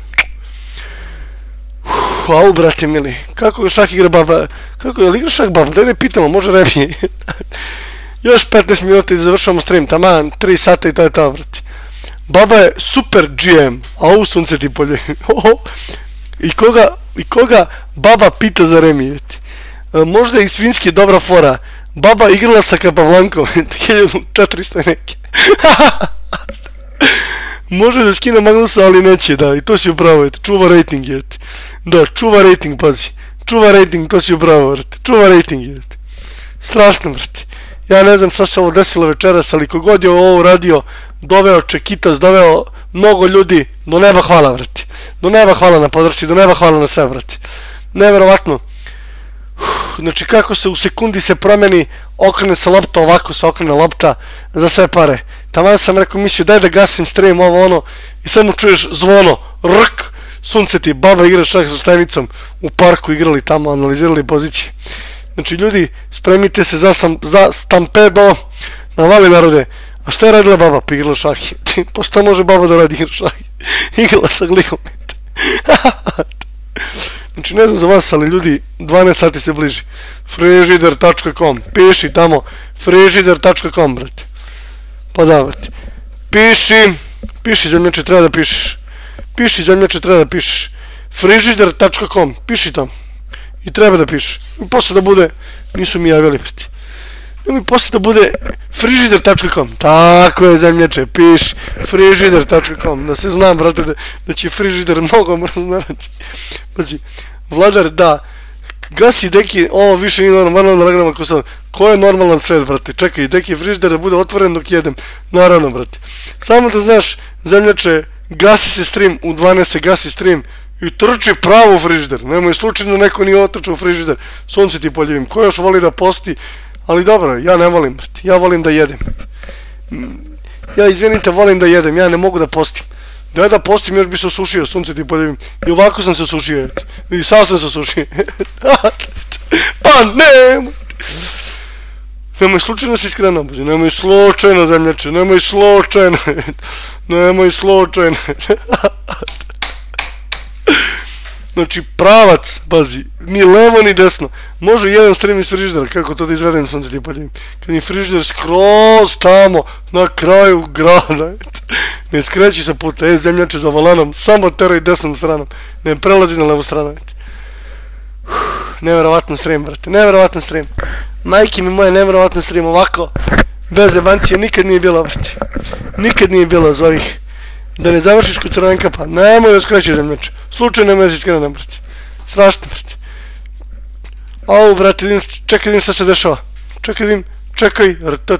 Au, brate mili, kako šah igra baba, kako je li igra šah baba, daj da pitamo, može rebi. Još petnaest minuta i završavamo stream, taman, tri sata i to je to, brate. Baba je super G M, au, sunce ti polje. I koga, i koga baba pita za remijeti. Možda iz Finske dobra fora, baba igrala sa Kapavlankom, hiljadu četiristo neke. Može da skine Magnusa, ali neće, da, i to si upravo, eti, čuva rating, eti. Da, čuva rating, pazi, čuva rating, to si upravo, vrati, čuva rating, eti. Strašno, vrati. Ja ne znam šta se ovo desilo večeras, ali kogod je ovo radio, doveo Čekitas, doveo mnogo ljudi, do neba hvala, vrati. Do neba hvala na podršci, do neba hvala na sve, vrati. Neverovatno. Znači, kako se u sekundi se promeni, okrene se lopta, ovako se okrene lopta za sve pare. Tamo sam rekao, mislio, daj da gasim stream, ovo ono, i samo čuješ zvono, rk, sunce ti, baba igra šah sa Stajnicom, u parku igrali tamo, analizirali pozicije. Znači, ljudi, spremite se za, sam, za stampedo, navali narode. A šta je radila baba? Pa igrala šah. Pa šta može baba da radi igra šah? Igrala sa glikom. Znači, ne znam za vas, ali ljudi, dvanaest sati se bliži. frižider tačka com, piši tamo, frižider tačka com, brate. Pa da, brate. Piši, piši, zemljače, treba da pišeš. Piši, zemljače, treba da pišeš. frižider tačka com, piši tamo. I treba da pišeš. I posle da bude, nisu mi javili, brate. I posle da bude frižider tačka com. Tako je, zemljače, piši, frižider tačka com. Da se znam, brate, da, da će frižider mnogo mrzno narati. Pazi, Vladar, da, gasi, deki, ovo više nije normalno da legnem ako sam, ko je normalan svet, brate, čekaj, deki frižider da bude otvoren dok jedem, naravno, brate. Samo da znaš, zemljače, gasi se stream, u dvanaest se gasi stream i trči pravo u frižider, nemoj slučajno neko nije otrčao u frižider, sunce ti poljevim, ko još voli da posti, ali dobro, ja ne volim, brate, ja volim da jedem. Ja, izvinite, volim da jedem, ja ne mogu da postim. Da je da postim, još bi se osušio, sunce ti poljevim. I ovako sam se osušio, i sad sam se osušio. Pa nemoj! Nemoj slučajno si iskreno, nemoj slučajno, zemljače, nemoj slučajno. Nemoj slučajno. Znači, pravac, pazi, ni levo ni desno. Može jedan stream iz frižidera, kako to da izvedem, sunce ti poljevim. Kad je frižider skroz tamo, na kraju grada, ne skreći sa puta, e, zemljače za volanom, samo teraj desnom stranom, ne prelazi na levu stranu, neverovatno stream, brate, neverovatno stream, majke mi moje, neverovatno stream, ovako, bez jebancije, nikad nije bilo, brate, nikad nije bilo za ovih, da ne završiš kod crvenka, pa nemoj da skreći, zemljače, slučajno nemoj da si skrenem, brate, strašno, brate, au, brate, čekaj, vidim šta se dešava, čekaj, vidim, čekaj,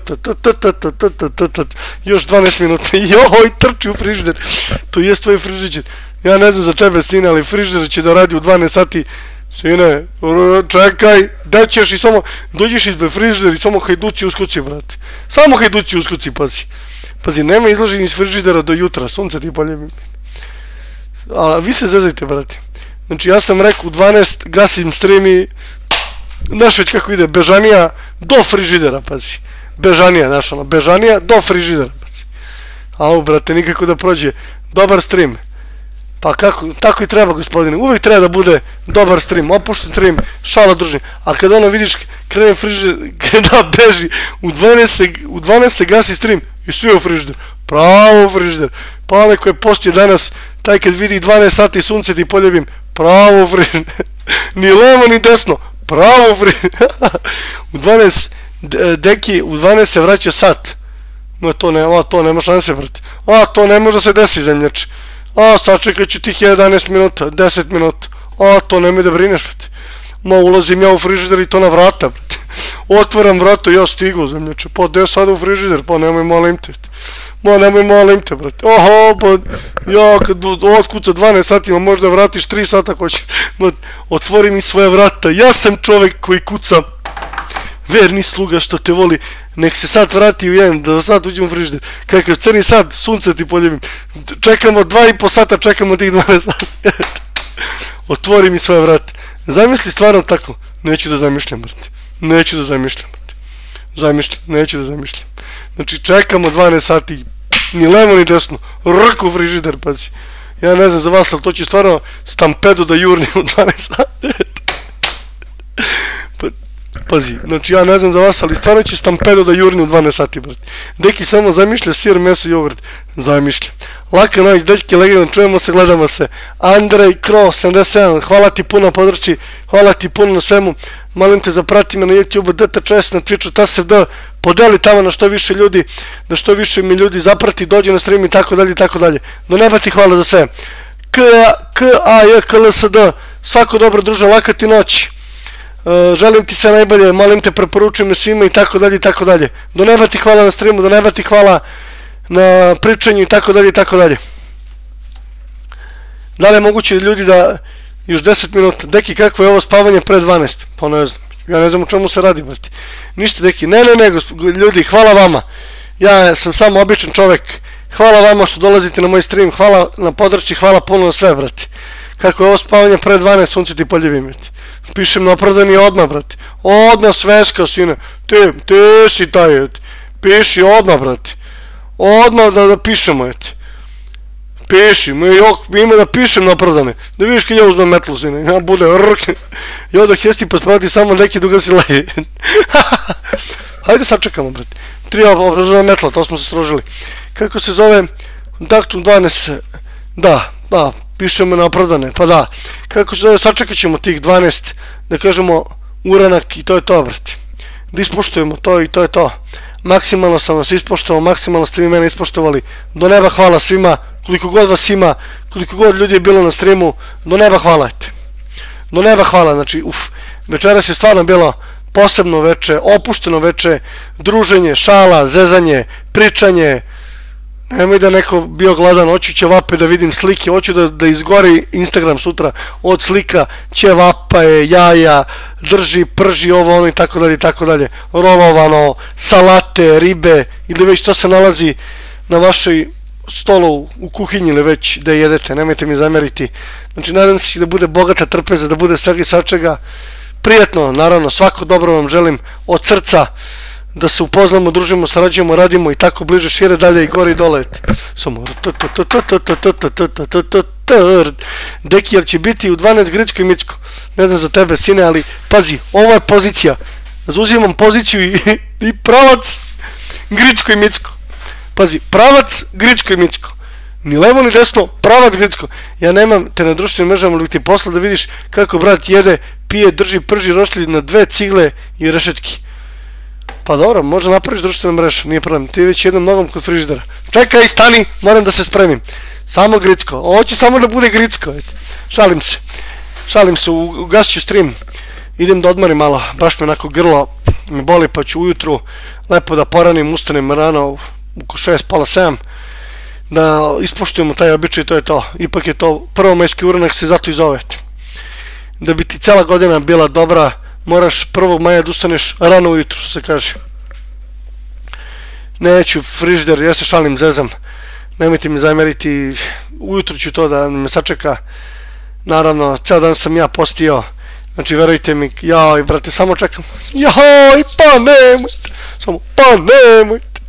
još dvanaest minuta, joj, trči u frižider, to jest tvoj frižider, ja ne znam za tebe, sine, ali frižider će da radi u dvanaest sati, sine, čekaj, da ćeš i samo, dođeš ispred frižider i samo hajduci uskuci, brate, samo hajduci uskuci, pazi, pazi, nema izlaženja iz frižidera do jutra, sunce ti poljevim, a vi se zezajte, brate, znači ja sam rekao u dvanaest gasim stream i znaš već kako ide, bežanija do frižidera, pazi. Bežanija, znaš ono, bežanija do frižidera, pazi. Au, brate, nikako da prođe dobar stream. Pa kako, tako i treba, gospodine. Uvijek treba da bude dobar stream, opušten stream, šala družnje. A kada ono vidiš, krene frižider, kada beži, u dvanaest se gasi stream i svi u frižider. Pravo u frižider. Pa onaj koji je postio danas, taj kad vidi dvanaest sati sunce ti poljevim, pravo u frižider. Ni levo ni desno. Pravo, u dvanaest, deki, u dvanaest se vraća sat. No to ne, a to nema šanse, brate. A to ne može se desi, zemljače. A sačekat ću tih jedanaest minuta, deset minuta. A to nemoj da brineš, brate. Ma ulazim ja u frižider i to na vrata, brate. Otvaram vrata, ja stigu, zemljače. Pa gde sada u frižider? Pa nemoj molim te. Ma nemoj molim te, brate. Oho, pa ja kad otkuca dvanaest satima možda vratiš tri sata ko će. Otvori mi svoje vrata. Ja sam čovek koji kuca. Verni sluga što te voli. Nek se sad vrati u jedan, da sad uđem u frižider. Kakav crni sad, sunce ti poljubim. Čekamo dva i po sata, čekamo tih dvanaest sata. Otvori mi svoje vrata. Zamisli stvarno tako. Neću da zamišljam, brate. Neću da zamišljam, brate. Zamišljam, neću da zamišljam. Znači čekamo dvanaest sati, ni levo ni desno, rk u frižider, pazi. Ja ne znam za vas, ali to će stvarno stampedu da jurni u dvanaest sati. Pazi, znači ja ne znam za vas, ali stvarno će stampedo da jurni u dvanaest sati, brate. Deki samo zamišlja sir, meso i jogurt. Zamišlja. Laka noć, dečki, legendan, čujemo se, gledamo se. Andrej Kro, sedamdeset sedam, hvala ti puno podršci, hvala ti puno na svemu. Molim te zaprati me na YouTube, D T Č S, na Twitchu, T S F D, podeli tamo na što više ljudi, da što više mi ljudi zaprati, dođe na stream i tako dalje i tako dalje. Do neba ti hvala za sve. K A J K L S D, svako dobro druže, laka ti noć. Želim ti sve najbolje, molim te, preporučuj me svima i tako dalje i tako dalje. Do neba ti hvala na streamu, do neba ti hvala na pričanju i tako dalje i tako dalje. Da li je moguće ljudi da još deset minuta, deki, kakvo je ovo spavanje pre dvanaest? Pa ne znam, ja ne znam u čemu se radi, brati. Ništa, deki, ne, ne, ne, ljudi, hvala vama. Ja sam samo običan čovek. Hvala vama što dolazite na moj stream, hvala na podršci, hvala puno na sve, brati. Kako je ovo spavanje pre dvanaest, sunce ti poljubim, brati. Pišem na opravdani odmah, brati. Odmah sveska, sine. Ti, ti si taj, eti. Piši odmah, brati. Odmah da, da pišemo, eti. Piši, mi, jok, mi ima da pišem na opravdane. Da vidiš kad ja uzmem metlu, sine. Ja bude rk. I odah jesti pa spavati samo neki duga si leje. Hajde sad čekamo, brati. Tri opravdana metla, to smo se strožili. Kako se zove? Dakčuk dvanaest. Da, da. Pišemo na opravdane, pa da. Kako se zove, sačekat ćemo tih dvanaest, da kažemo, uranak i to je to, brati. Da ispoštujemo to i to je to. Maksimalno sam vas ispoštovao, maksimalno ste vi mene ispoštovali. Do neba hvala svima, koliko god vas ima, koliko god ljudi je bilo na streamu, do neba hvalajte. Do neba hvala, znači, uf, večeras je stvarno bilo posebno veče, opušteno veče, druženje, šala, zezanje, pričanje. Nemoj da neko bio gladan, hoću ćevape da vidim slike, hoću da, da izgori Instagram sutra od slika ćevapaje, jaja, drži, prži, ovo, ono i tako dalje i tako dalje. Rolovano, salate, ribe ili već to se nalazi na vašoj stolu u kuhinji ili već da jedete, nemojte mi zameriti. Znači nadam se da bude bogata trpeza, da bude svega i svačega. Prijetno, naravno, svako dobro vam želim od srca. Da se upoznamo, družimo, sarađujemo, radimo i tako bliže, šire, dalje i gore i dole. Samo deki, jer će biti u dvanaest Gricko i Micko. Ne znam za tebe, sine, ali pazi, ovo je pozicija. Zauzimam poziciju i, i pravac Gricko i Micko. Pazi, pravac Gricko i Micko. Ni levo ni desno, pravac Gricko. Ja nemam te na društvenim mrežama, ali ti posla da vidiš kako brat jede, pije, drži, prži roštilj na dve cigle i rešetki. Pa dobro, možda napraviš društvene mreže, nije problem. Ti već jednom nogom kod frižidera. Čekaj, stani, moram da se spremim. Samo Gricko. Ovo će samo da bude Gricko. Šalim se. Šalim se, ugasit ću stream. Idem da odmorim malo. Baš me onako grlo me boli, pa ću ujutru lepo da poranim, ustanem rano oko šest, pola sedam. Da ispoštujemo taj običaj, to je to. Ipak je to prvomajski uranak, se zato i zove. Da bi ti cela godina bila dobra, moraš prvog maja da ustaneš rano ujutru, što se kaže. Neću frižider, ja se šalim, zezam. Nemojte mi zameriti, ujutru ću to da me sačeka. Naravno, ceo dan sam ja postio. Znači, verujte mi, joj, brate, samo čekam. Joj, pa nemojte. Samo, pa nemojte.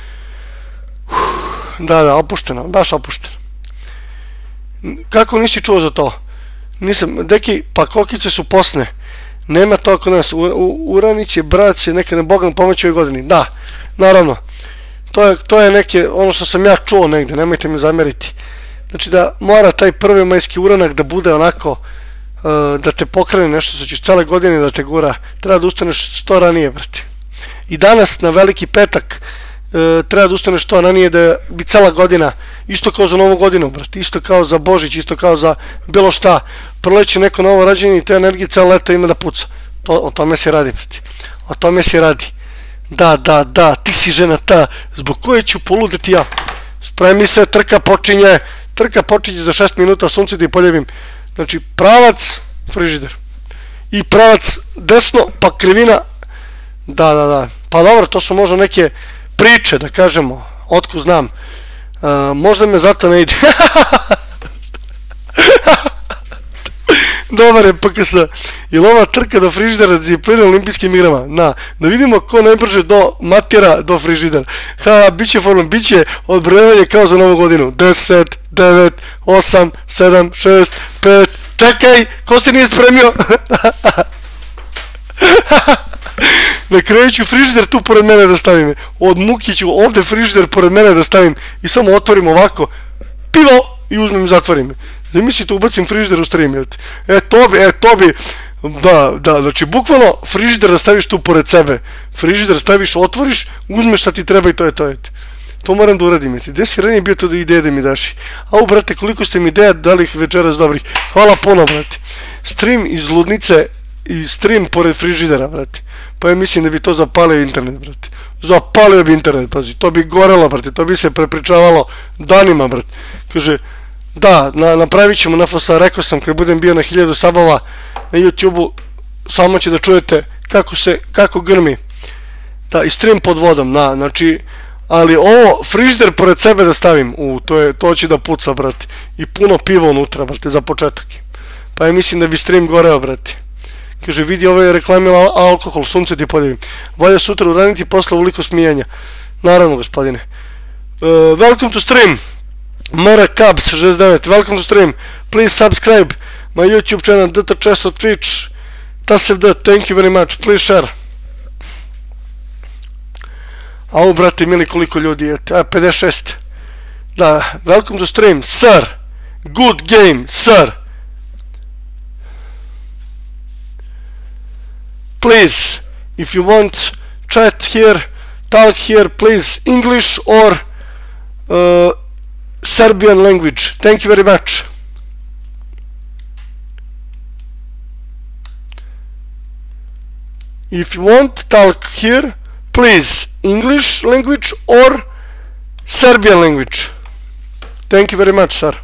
Da, da, opušteno, baš opušteno. Kako nisi čuo za to? Nisam, deki, pa kokice su posne. Nema to kod nas. Uranić je, brat će neka ne Bogam pomoći ovoj godini. Da, naravno. To je, to je neke, ono što sam ja čuo negde, nemojte mi zameriti. Znači da mora taj prvi majski uranak da bude onako, uh, da te pokrene nešto, što ćeš cele godine da te gura. Treba da ustaneš sto ranije, brate. I danas, na veliki petak, treba da ustane što ranije, da bi cela godina, isto kao za novu godinu, brate, isto kao za Božić, isto kao za bilo šta, proleće neko novo rađenje i te energije celo leto ima da puca. To, o tome se radi, brate, o tome se radi. Da, da, da, ti si žena ta, zbog koje ću poludeti ja. Spremi se, trka počinje, trka počinje za šest minuta, sunce ti poljebim. Znači, pravac, frižider. I pravac desno, pa krivina, da, da, da. Pa dobro, to su možda neke priče, da kažemo, otko znam. Uh, možda me zato ne ide. Dobar je P K S. Ili ova trka do frižidera disciplina olimpijskim igrama? Na, da vidimo ko najbrže do matera do frižidera. Ha, bit će formula, bit će odbrojevanje kao za novu godinu. deset, devet, osam, sedam, šest, pet, čekaj, ko se nije spremio? Na kraju ću frižider tu pored mene da stavim. Od muke ću ovde frižider pored mene da stavim i samo otvorim ovako pivo i uzmem i zatvorim. Zamislite, ubacim frižider u stream. E to bi, e to bi, da, da, znači bukvalno frižider da staviš tu pored sebe. Frižider staviš, otvoriš, uzmeš šta ti treba i to je to. To moram da uradim. Gde si ranije bio to da ideje da mi daš? Au, brate, koliko ste mi ideja dali ih večeras dobrih. Hvala puno, brate. Stream iz ludnice i stream pored frižidera, brate. Pa ja mislim da bi to zapalio internet, brate. Zapalio bi internet, pazi. To bi gorelo, brate. To bi se prepričavalo danima, brate. Kaže, da, napravit ćemo na F S A, rekao sam kad budem bio na hiljadu sabova na YouTube-u, samo će da čujete kako se, kako grmi. Da, i stream pod vodom, na, znači, ali ovo, frižider pored sebe da stavim, u, to je, to će da puca, brate. I puno piva unutra, brate, za početak. Pa ja mislim da bi stream goreo, brate. Kaže, vidi, ovo je reklamila alkohol, sunce ti poljevim. Valja sutra uraniti posle uliko smijanja. Naravno, gospodine. Uh, welcome to stream. Mara Cubs šezdeset devet, welcome to stream. Please subscribe my YouTube channel, D T Često, Twitch, T A S F D, thank you very much, please share. A ovo, brate, mili, koliko ljudi je, a, pedeset šest. Da, welcome to stream, sir. Good game, sir. Please, if you want chat here, talk here, please, English or uh, Serbian language. Thank you very much. If you want talk here, please, English language or Serbian language. Thank you very much, sir.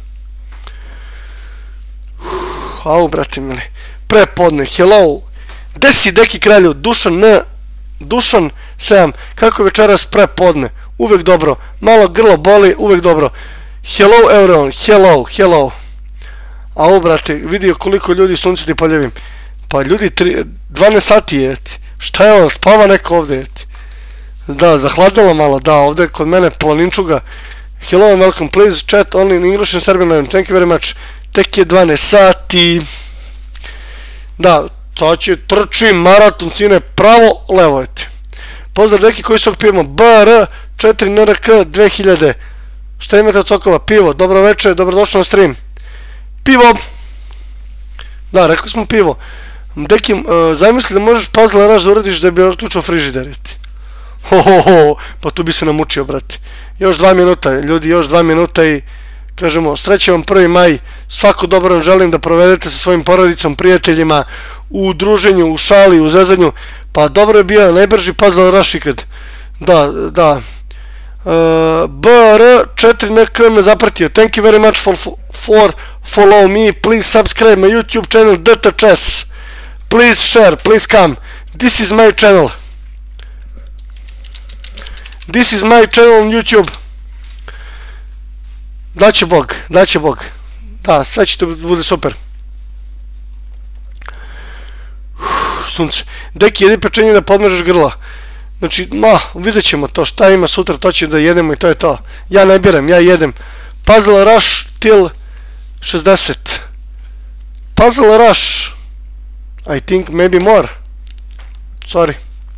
Au, brate mili. Prepodne, hello. Gde si, deki kralju? Dušan N. Dušan sedam. Kako večeras prepodne? Uvek dobro. Malo grlo boli, uvek dobro. Hello everyone, hello, hello. Au, brate, vidio koliko ljudi sunce ti poljevim. Pa ljudi, dvanaest sati je, šta je on, spava neko ovde, da, zahladilo malo, da, ovde kod mene planinčuga. Hello and welcome, please chat only in English and Serbian language, thank you very much. Tek je dvanaest sati. Da, to će trči maraton, cine, pravo, levo, eti. Pozdrav deki koji svog pijemo, B R četiri N R K dve hiljade. Šta imate od sokova? Pivo, dobro večer, dobrodošli na stream. Pivo. Da, rekli smo pivo. Deki, zamisli da možeš puzzle raz da uradiš da bi otključao frižider. Hohoho, pa tu bi se namučio, brate. Još dva minuta, ljudi, još dva minuta i kažemo, sreće vam prvi maj. Svako dobro vam želim da provedete sa svojim porodicom, prijateljima, u druženju, u šali, u zezanju. Pa dobro je bio najbrži puzzle rush ikad. Da, da. B R četiri N K me zapratio. Thank you very much for, for follow me. Please subscribe my YouTube channel D T Čes. Please share, please come. This is my channel. This is my channel on YouTube. Daće Bog, daće Bog. Da, sve će to bude super. Sunce. Deki, jedi pečenje da podmežeš grla. Znači, ma, vidjet ćemo to, šta ima sutra, to će da jedemo i to je to. Ja ne biram, ja jedem. Puzzle Rush till šezdeset. Puzzle Rush, I think maybe more. Sorry.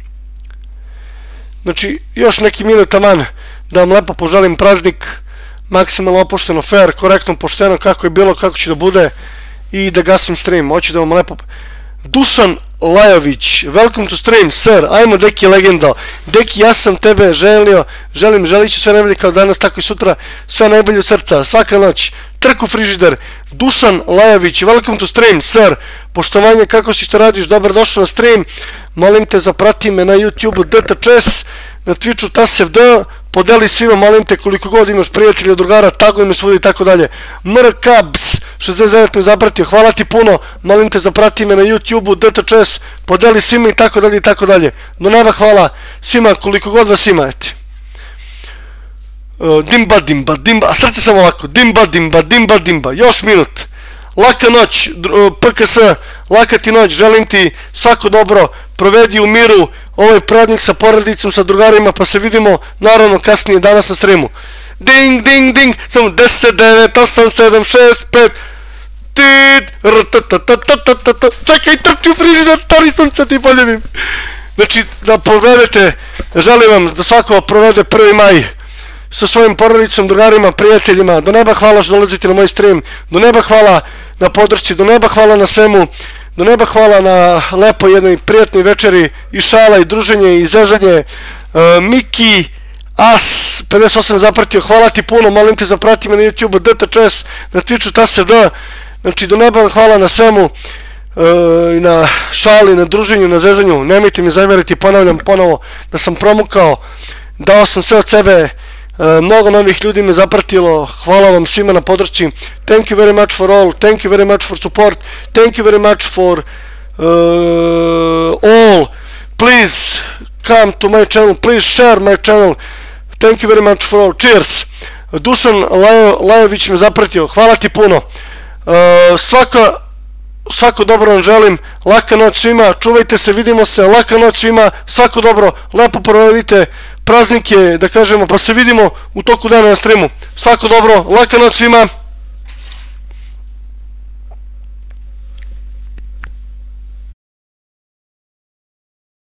Znači, još neki minut taman da vam lepo poželim praznik, maksimalno opušteno, fair, korektno, pošteno, kako je bilo, kako će da bude i da gasim stream. Hoću da vam lepo... Dušan Lajović, welcome to stream, sir, ajmo Deki legenda. Deki, ja sam tebe želio, želim, želit ću sve najbolje kao danas, tako i sutra, sve najbolje od srca, svaka noć. Trku frižider, Dušan Lajović, welcome to stream, sir, poštovanje, kako si, što radiš, dobro došao na stream, molim te zaprati me na YouTube-u D T Č S, na Twitchu TasevD, podeli svima, molim te, koliko god imaš prijatelja, drugara, taguj me svuda i tako dalje. M R K B S šezdeset devet me zapratio, hvala ti puno, molim te zaprati me na YouTube-u D T Č S, podeli svima i tako dalje i tako dalje. Do neba hvala svima, koliko god vas ima, eti. Dimba, dimba, dimba, a srce samo ovako, dimba, dimba, dimba, dimba, još minut. Laka noć, P K S, laka ti noć, želim ti svako dobro, provedi u miru ovaj praznik sa porodicom, sa drugarima, pa se vidimo naravno kasnije danas na streamu. Ding, ding, ding, samo deset, devet, osam, sedam, šest, pet, tit, rtatatatatatat, čekaj, trči u frižider, stari sunce ti poljubim. Znači, da provedete, želim vam da svako provede prvi maj sa svojim porodicom, drugarima, prijateljima. Do neba hvala što dolazite na moj stream, do neba hvala na podršci, do neba hvala na svemu, do neba hvala na lepo jednoj prijatnoj večeri i šala i druženje i zezanje. Miki As pedeset osam zapratio, hvala ti puno, molim te zaprati me na YouTube-u D T Č S, na Twitchu TasevD. Znači, do neba hvala na svemu, i na šali, na druženju, na zezanju. Nemojte mi zamjeriti, ponavljam ponovo da sam promukao, dao sam sve od sebe. Mnogo novih ljudi me zapratilo, hvala vam svima na podršci. Thank you very much for all, thank you very much for support, thank you very much for uh, all. Please come to my channel, please share my channel, thank you very much for all. Cheers. Dušan Lajo, Lajović me zapratio, hvala ti puno. Uh, svaka, svako dobro vam želim, laka noć svima, čuvajte se, vidimo se, laka noć svima, svako dobro, lepo provedite praznike, da kažemo, pa se vidimo u toku dana na streamu. Svako dobro, laka noć svima.